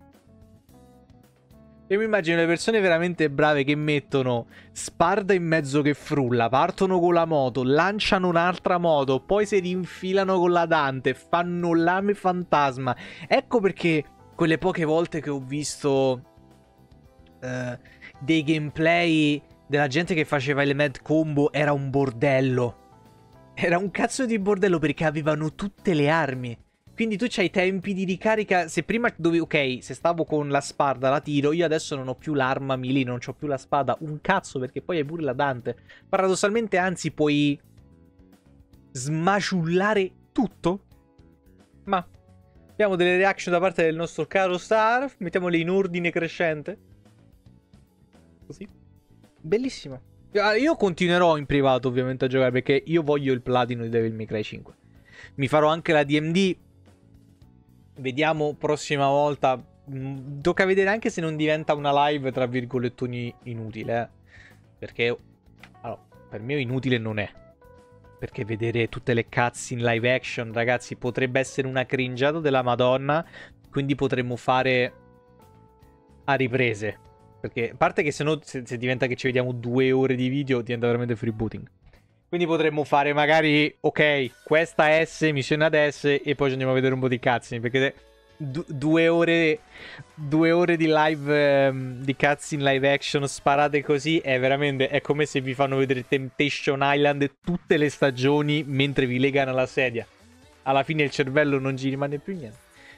Io mi immagino le persone veramente brave che mettono Sparda in mezzo che frulla, partono con la moto, lanciano un'altra moto, poi si rinfilano con la Dante, fanno lame fantasma. Ecco perché quelle poche volte che ho visto uh, dei gameplay della gente che faceva le mad combo era un bordello. Era un cazzo di bordello perché avevano tutte le armi. Quindi tu c'hai tempi di ricarica. Se prima dovevi... Ok, se stavo con la spada la tiro, io adesso non ho più l'arma melee, non ho più la spada. Un cazzo, perché poi hai pure la Dante. Paradossalmente, anzi, puoi smaciullare tutto. Ma abbiamo delle reaction da parte del nostro caro Star. Mettiamole in ordine crescente. Così. Bellissimo. Io continuerò in privato ovviamente a giocare, perché io voglio il platino di Devil May Cry cinque. Mi farò anche la D M D. Vediamo prossima volta. Tocca vedere anche se non diventa una live tra virgolettoni inutile, eh. Perché allora, per me inutile non è. Perché vedere tutte le cutscene live action, ragazzi, potrebbe essere una cringiata della Madonna. Quindi potremmo fare a riprese. Perché a parte che se no se, se diventa che ci vediamo due ore di video diventa veramente freebooting. Quindi potremmo fare magari, ok, questa S, missione ad S, e poi ci andiamo a vedere un po' di cutscene, perché du due ore due ore di live, um, di cutscene live action sparate così, è veramente, è come se vi fanno vedere Temptation Island tutte le stagioni mentre vi legano alla sedia. Alla fine il cervello non ci rimane più niente.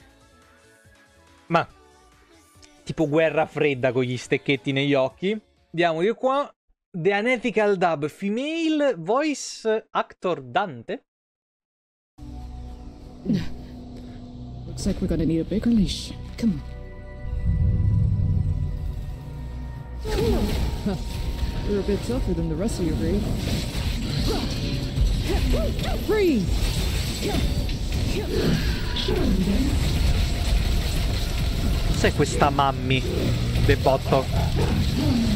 Ma, tipo guerra fredda con gli stecchetti negli occhi. Andiamo di qua. The Unethical Dub, female voice actor Dante. Looks like we're gonna need a bigger leash. Come on. Huh. You're a bit tougher than the rest of your breed. Freeze! Cos'è questa mammi de botto?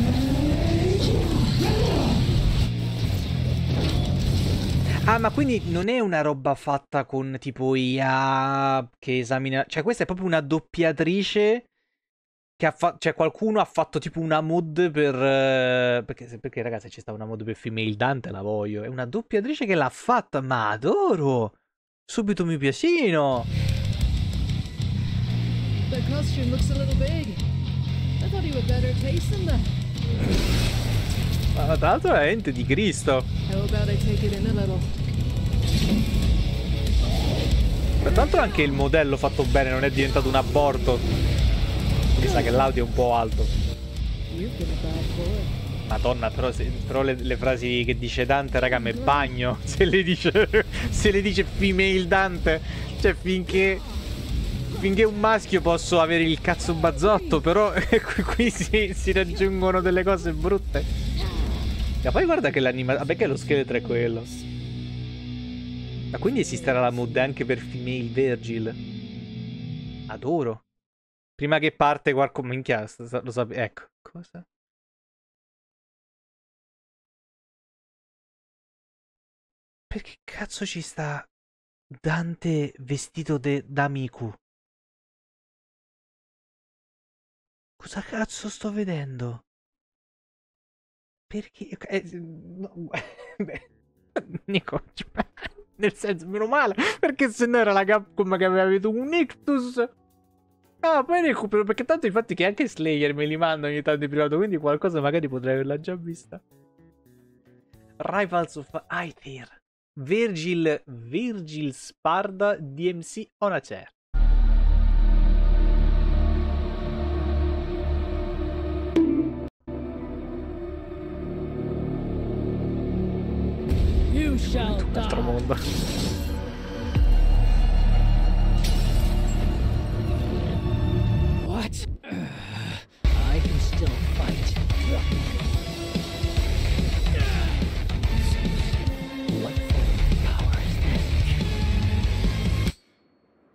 Ah, ma quindi non è una roba fatta con tipo I A che esamina... Cioè questa è proprio una doppiatrice che ha fatto... Cioè qualcuno ha fatto tipo una mod per... Uh... Perché, perché ragazzi c'è stata una mod per female Dante, la voglio. È una doppiatrice che l'ha fatta, ma adoro! Subito mi piacino! The costume looks a little big. I thought he would better taste than that. Ma tra l'altro è ente di Cristo. How about I take it in a little? Tra l'altro anche il modello fatto bene, non è diventato un aborto. Mi sa che l'audio è un po' alto. Madonna, però, se, però le, le frasi che dice Dante, raga, me bagno. Se le dice, se le dice female Dante. Cioè finché... Finché un maschio posso avere il cazzo bazzotto, però qui si, si raggiungono delle cose brutte. Ma poi guarda che l'animazione... Vabbè che lo scheletro è quello. Ma quindi esisterà la mod anche per female Virgil? Adoro. Prima che parte qualcosa... Minchia, lo sapevo. Ecco. Cosa? Perché cazzo ci sta Dante vestito da Miku? Cosa cazzo sto vedendo? Perché... Eh, no, beh, Nico, nel senso, meno male, perché se no era la Capcom che aveva avuto un ictus. Ah, poi recupero, perché tanto infatti che anche Slayer me li manda ogni tanto in privato, quindi qualcosa magari potrei averla già vista. Rivals of Aether. Virgil, Virgil Sparda, D M C on a chair. You shall Un altro mondo. What? I can still fight. What power is that?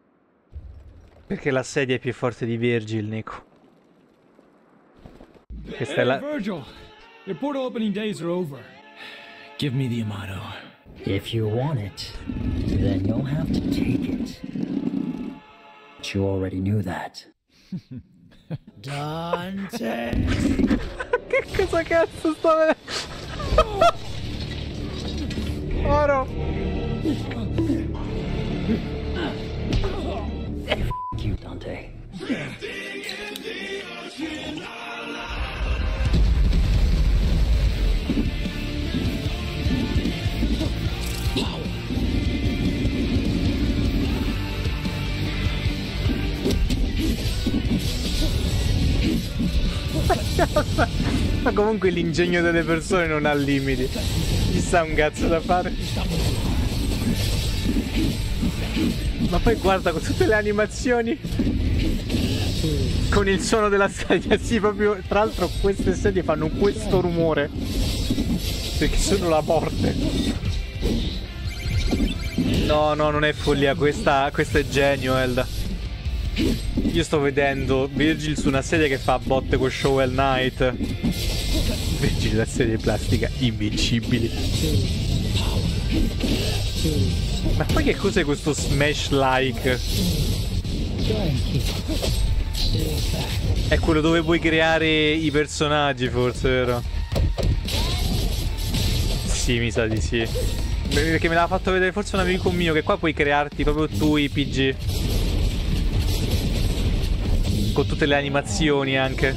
Perché la sedia è più forte di Virgil, Nico. Questa Hey, è la... Virgil, your portal opening days are over. Give me the Yamato. If you want it, then you'll have to take it. But you already knew that. Dante! Che cosa cazzo sto vedendo? Oro! F you, Dante. Ma comunque l'ingegno delle persone non ha limiti. Ci sta un cazzo da fare. Ma poi guarda con tutte le animazioni, con il suono della sedia, sì, proprio. Tra l'altro queste sedie fanno questo rumore perché sono la morte. No, no, non è follia, questa, questa è genio, Elda. Io sto vedendo Virgil su una sedia che fa a botte con Shovel Knight. Virgil la sedia di plastica invincibili. Ma poi che cos'è questo Smash like? È quello dove puoi creare i personaggi, forse, vero? Sì, mi sa di sì. Perché me l'ha fatto vedere forse un amico mio, che qua puoi crearti proprio tu i P G. Con tutte le animazioni anche.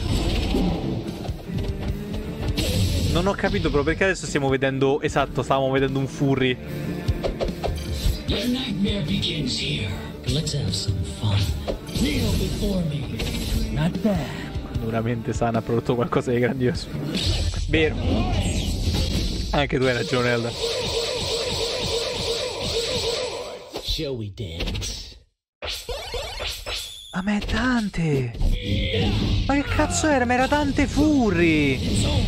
Non ho capito però perché adesso stiamo vedendo. Esatto, stavamo vedendo un furry. Your nightmare begins here. Let's have some fun. Kneel before me. Not bad. Una mente sana ha prodotto qualcosa di grandioso. Vero. Anche tu hai ragione, Elda. Shall we dance? Ah, ma è Dante! Ma che cazzo era? Ma era Dante Furry!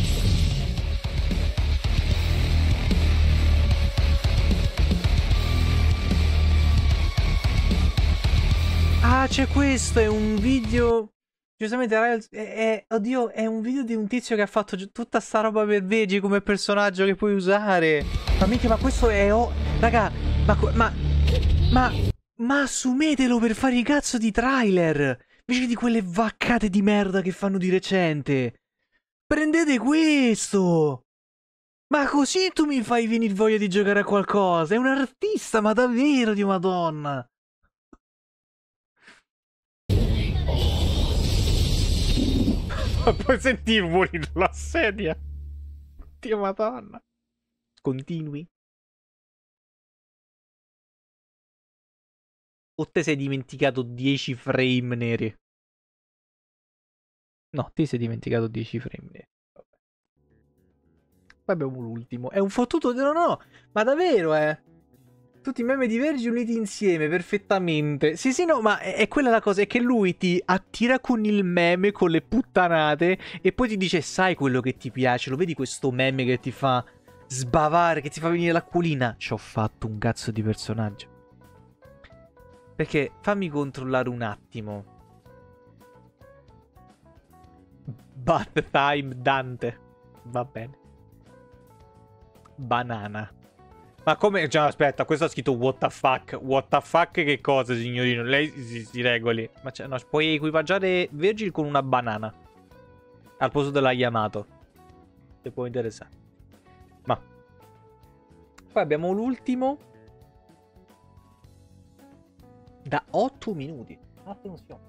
Ah, c'è questo, è un video... Giustamente, è, è, oddio, è un video di un tizio che ha fatto tutta sta roba per Veggie come personaggio che puoi usare. Ma minchia, ma questo è... Oh, raga, ma... Ma... Ma... Ma assumetelo per fare i cazzo di trailer, invece di quelle vaccate di merda che fanno di recente. Prendete questo! Ma così tu mi fai venire voglia di giocare a qualcosa. È un artista, ma davvero, Dio Madonna. Ma poi senti i rumori della sedia. Dio Madonna. Continui. O te sei dimenticato dieci frame neri? No, ti sei dimenticato dieci frame neri. Vabbè. Poi abbiamo l'ultimo. È un fottuto... No, no, ma davvero, eh. Tutti i meme di Vergi uniti insieme, perfettamente. Sì, sì, no, ma è, è quella la cosa, è che lui ti attira con il meme, con le puttanate, e poi ti dice, sai quello che ti piace? Lo vedi questo meme che ti fa sbavare, che ti fa venire l'acquolina? Ci ho fatto un cazzo di personaggio. Perché fammi controllare un attimo. Bath time Dante. Va bene. Banana. Ma come... Cioè, aspetta, questo ha scritto what the fuck. What the fuck che cosa, signorino? Lei si, si regoli. Ma cioè, no, puoi equipaggiare Virgil con una banana. Al posto della Yamato. Se può interessare. Ma... Poi abbiamo l'ultimo. Da otto minuti. Attenzione.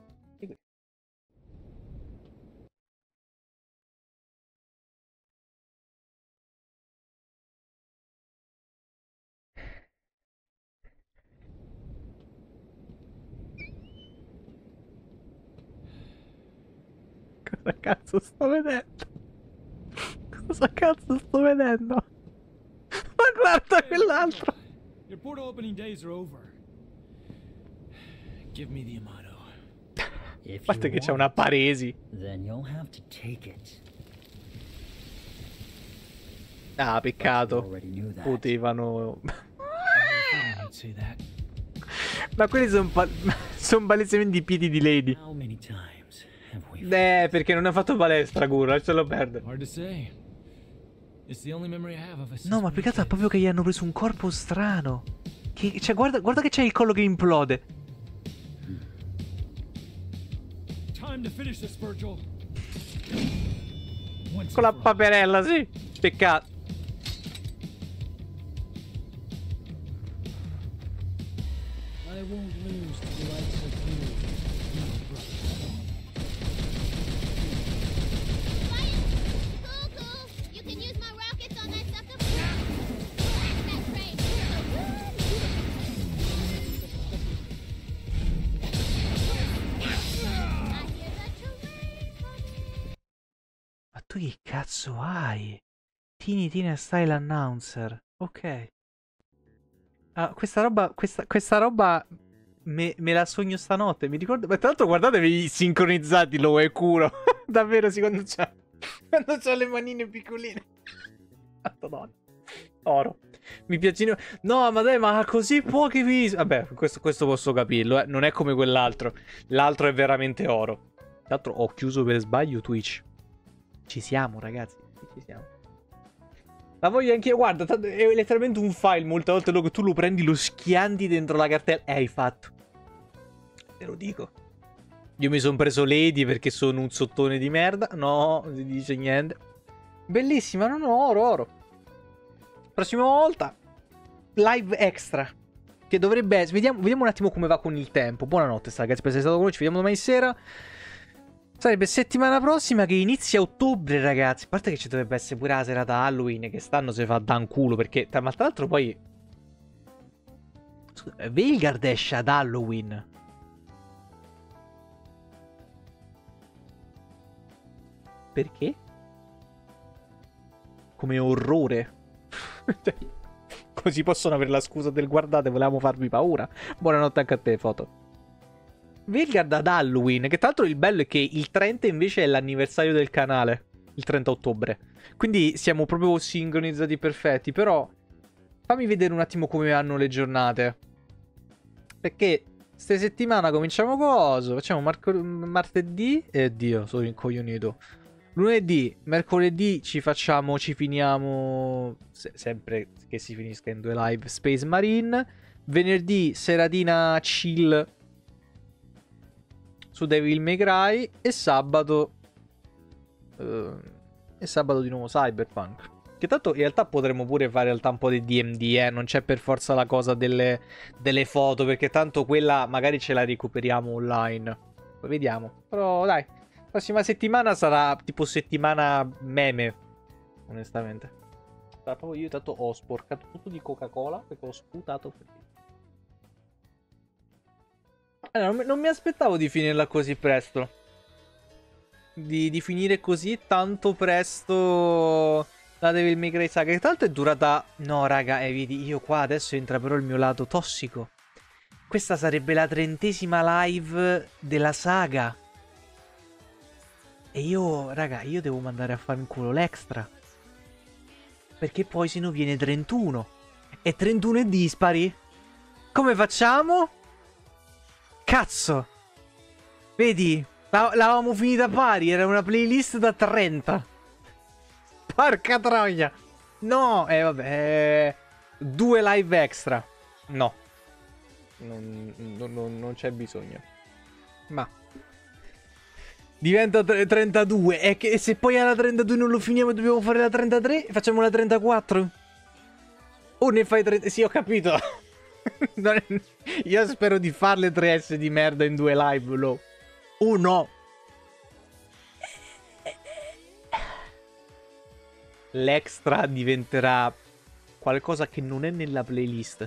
Cosa cazzo sto vedendo? Cosa cazzo sto vedendo? Ma guarda quell'altro. Your portal opening days are over. Give me the Yamato. A parte che c'è una paresi. Then you'll have to take it. Ah, peccato. Potevano... Ma quelli sono pa son palesemente i piedi di Lady. How many times Eh, perché non ha fatto palestra, Guru, lascialo perdere. Hard to say. It's the only memory I have of a No, ma più che altro è proprio che gli hanno preso un corpo strano. Che, cioè, guarda, guarda che c'è il collo che implode. Time to finish this, Virgil. Con la paperella, sì. Peccato. I won't lose to the likes of you, my brother. Cool, cool. You can use my rockets on that sucker. That's right. Ma tu che cazzo hai? Teeny Tina Style Announcer. Ok. Ah, questa roba, questa, questa roba me, me la sogno stanotte. Mi ricordo. Ma tra l'altro guardatevi sincronizzati lo e culo. Davvero, sì, quando c'ha. Quando c'ha le manine piccoline. Madonna. Oro. Mi piacciono. No, ma dai, ma così pochi video. Vabbè, questo, questo posso capirlo, eh. Non è come quell'altro. L'altro è veramente oro. Tra l'altro ho chiuso per sbaglio Twitch. Ci siamo, ragazzi. Ci siamo. La voglio anche io. Guarda, è letteralmente un file. Molte volte lo, tu lo prendi, lo schianti dentro la cartella e hai fatto. Te lo dico. Io mi sono preso Lady perché sono un sottone di merda. No, non si dice niente. Bellissima, no, no, oro, oro. Prossima volta live extra. Che dovrebbe essere. Vediamo, vediamo un attimo come va con il tempo. Buonanotte, ragazzi, per essere stato con noi. Ci vediamo domani sera. Sarebbe settimana prossima che inizia ottobre, ragazzi. A parte che ci dovrebbe essere pure la serata Halloween, che stanno se fa dan culo, perché ma tra l'altro poi scusa, Veilguard esce ad Halloween. Perché? Come orrore. Così possono avere la scusa del guardate, volevamo farvi paura. Buonanotte anche a te, foto. Veilguard ad Halloween, che tra l'altro il bello è che il trenta invece è l'anniversario del canale, il trenta ottobre. Quindi siamo proprio sincronizzati perfetti, però fammi vedere un attimo come vanno le giornate. Perché ste settimana cominciamo cosa? Facciamo martedì, eh Dio, sono incoglionito. Lunedì, mercoledì ci facciamo, ci finiamo, se sempre che si finisca in due live, Space Marine. Venerdì, seratina chill su Devil May Cry. E sabato uh, E sabato di nuovo Cyberpunk. Che tanto in realtà potremmo pure fare in realtà un po' di D M D, eh. Non c'è per forza la cosa delle, delle foto, perché tanto quella magari ce la recuperiamo online. Poi vediamo. Però dai, prossima settimana sarà tipo settimana meme, onestamente. Sarà proprio io tanto ho sporcato tutto di Coca-Cola perché ho sputato per... Allora, non, non mi aspettavo di finirla così presto. Di, di finire così tanto presto la Devil May Cry Saga. Che tra l'altro è durata... No, raga, eh, vedi, io qua adesso entra però il mio lato tossico. Questa sarebbe la trentesima live della saga. E io, raga, io devo mandare a fare in culo l'extra. Perché poi se no viene trentuno. E trentuno è dispari. Come facciamo? Cazzo. Vedi? L'avevamo finita pari. Era una playlist da trenta. Porca troia. No. Eh vabbè. Due live extra. No. Non, non, non, non c'è bisogno. Ma diventa trentadue. E che se poi alla trentadue non lo finiamo, dobbiamo fare la trentatré. Facciamo la trentaquattro. O ne fai trenta. Sì, ho capito. Io spero di farle tre S di merda in due live, lo. Oh no. L'extra diventerà qualcosa che non è nella playlist.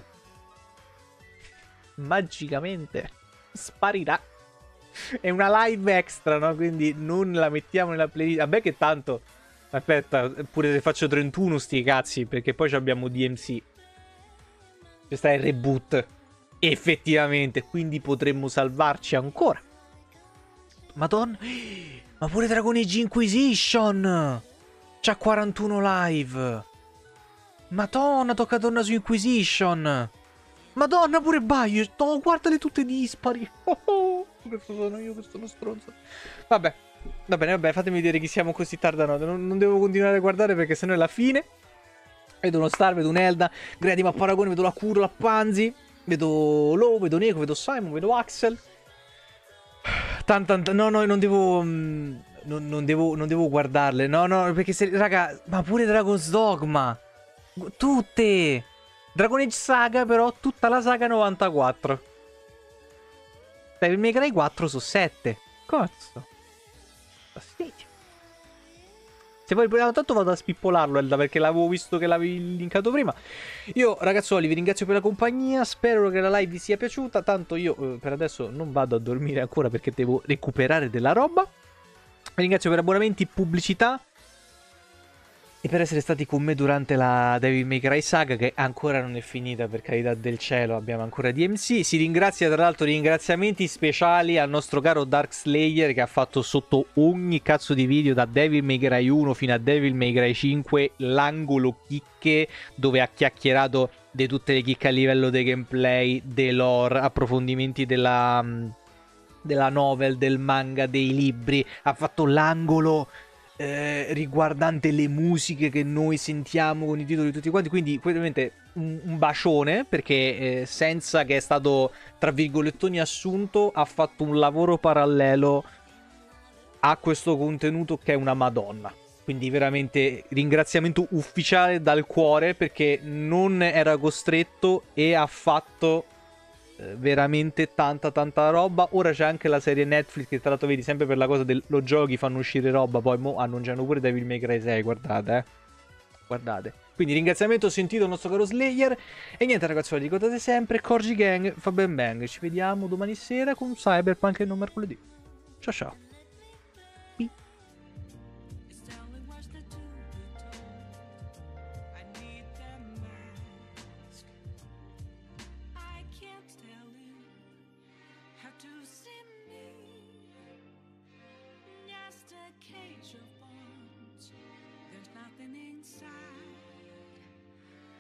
Magicamente sparirà. È una live extra, no? Quindi non la mettiamo nella playlist. Vabbè che tanto... Aspetta, pure se faccio trentuno sti cazzi, perché poi abbiamo D M C. Questa è il reboot. Effettivamente. Quindi potremmo salvarci ancora. Madonna. Ma pure Dragon Age Inquisition c'ha quarantuno live. Madonna, tocca tornare su Inquisition. Madonna, pure Bioshock. No, guardale tutte dispari. Oh oh. Questo sono io, questo sono stronzo. Vabbè, va bene, vabbè, fatemi vedere chi siamo così tarda notte. Non, non devo continuare a guardare perché sennò è la fine. Vedo uno Star, vedo un Elda, Grady a Paragone, vedo la Kuro, la Panzi, vedo Low, vedo Neko, vedo Simon, vedo Axel. Tant, tant, no, no, non devo, non, non devo, non devo guardarle, no, no, perché se, raga, ma pure Dragon's Dogma, tutte, Dragon Age Saga però, tutta la saga novantaquattro. Devil May Cry quattro su sette, cazzo, fastidio. Se poi tanto vado a spippolarlo, Elda, perché l'avevo visto che l'avevi linkato prima. Io, ragazzuoli, vi ringrazio per la compagnia. Spero che la live vi sia piaciuta. Tanto io, eh, per adesso, non vado a dormire ancora perché devo recuperare della roba. Vi ringrazio per abbonamenti, pubblicità e per essere stati con me durante la Devil May Cry saga, che ancora non è finita, per carità del cielo, abbiamo ancora D M C. Si ringrazia, tra l'altro, ringraziamenti speciali al nostro caro Dark Slayer, che ha fatto sotto ogni cazzo di video, da Devil May Cry uno fino a Devil May Cry cinque, l'angolo chicche, dove ha chiacchierato di tutte le chicche a livello di gameplay, dei lore, approfondimenti della, della novel, del manga, dei libri. Ha fatto l'angolo Eh, riguardante le musiche che noi sentiamo con i titoli tutti quanti, quindi ovviamente un, un bacione, perché eh, senza che è stato tra virgolettoni assunto, ha fatto un lavoro parallelo a questo contenuto che è una madonna. Quindi veramente ringraziamento ufficiale dal cuore, perché non era costretto e ha fatto veramente tanta tanta roba. Ora c'è anche la serie Netflix, che tra l'altro vedi, sempre per la cosa del lo giochi fanno uscire roba, poi mo annunciano pure Devil May Cry sei, guardate eh guardate. Quindi ringraziamento sentito al nostro caro Slayer. E niente ragazzi, ricordate sempre, Corgi Gang fa ben bang. Ci vediamo domani sera con Cyberpunk e non mercoledì. Ciao ciao. Cage of bones, there's nothing inside.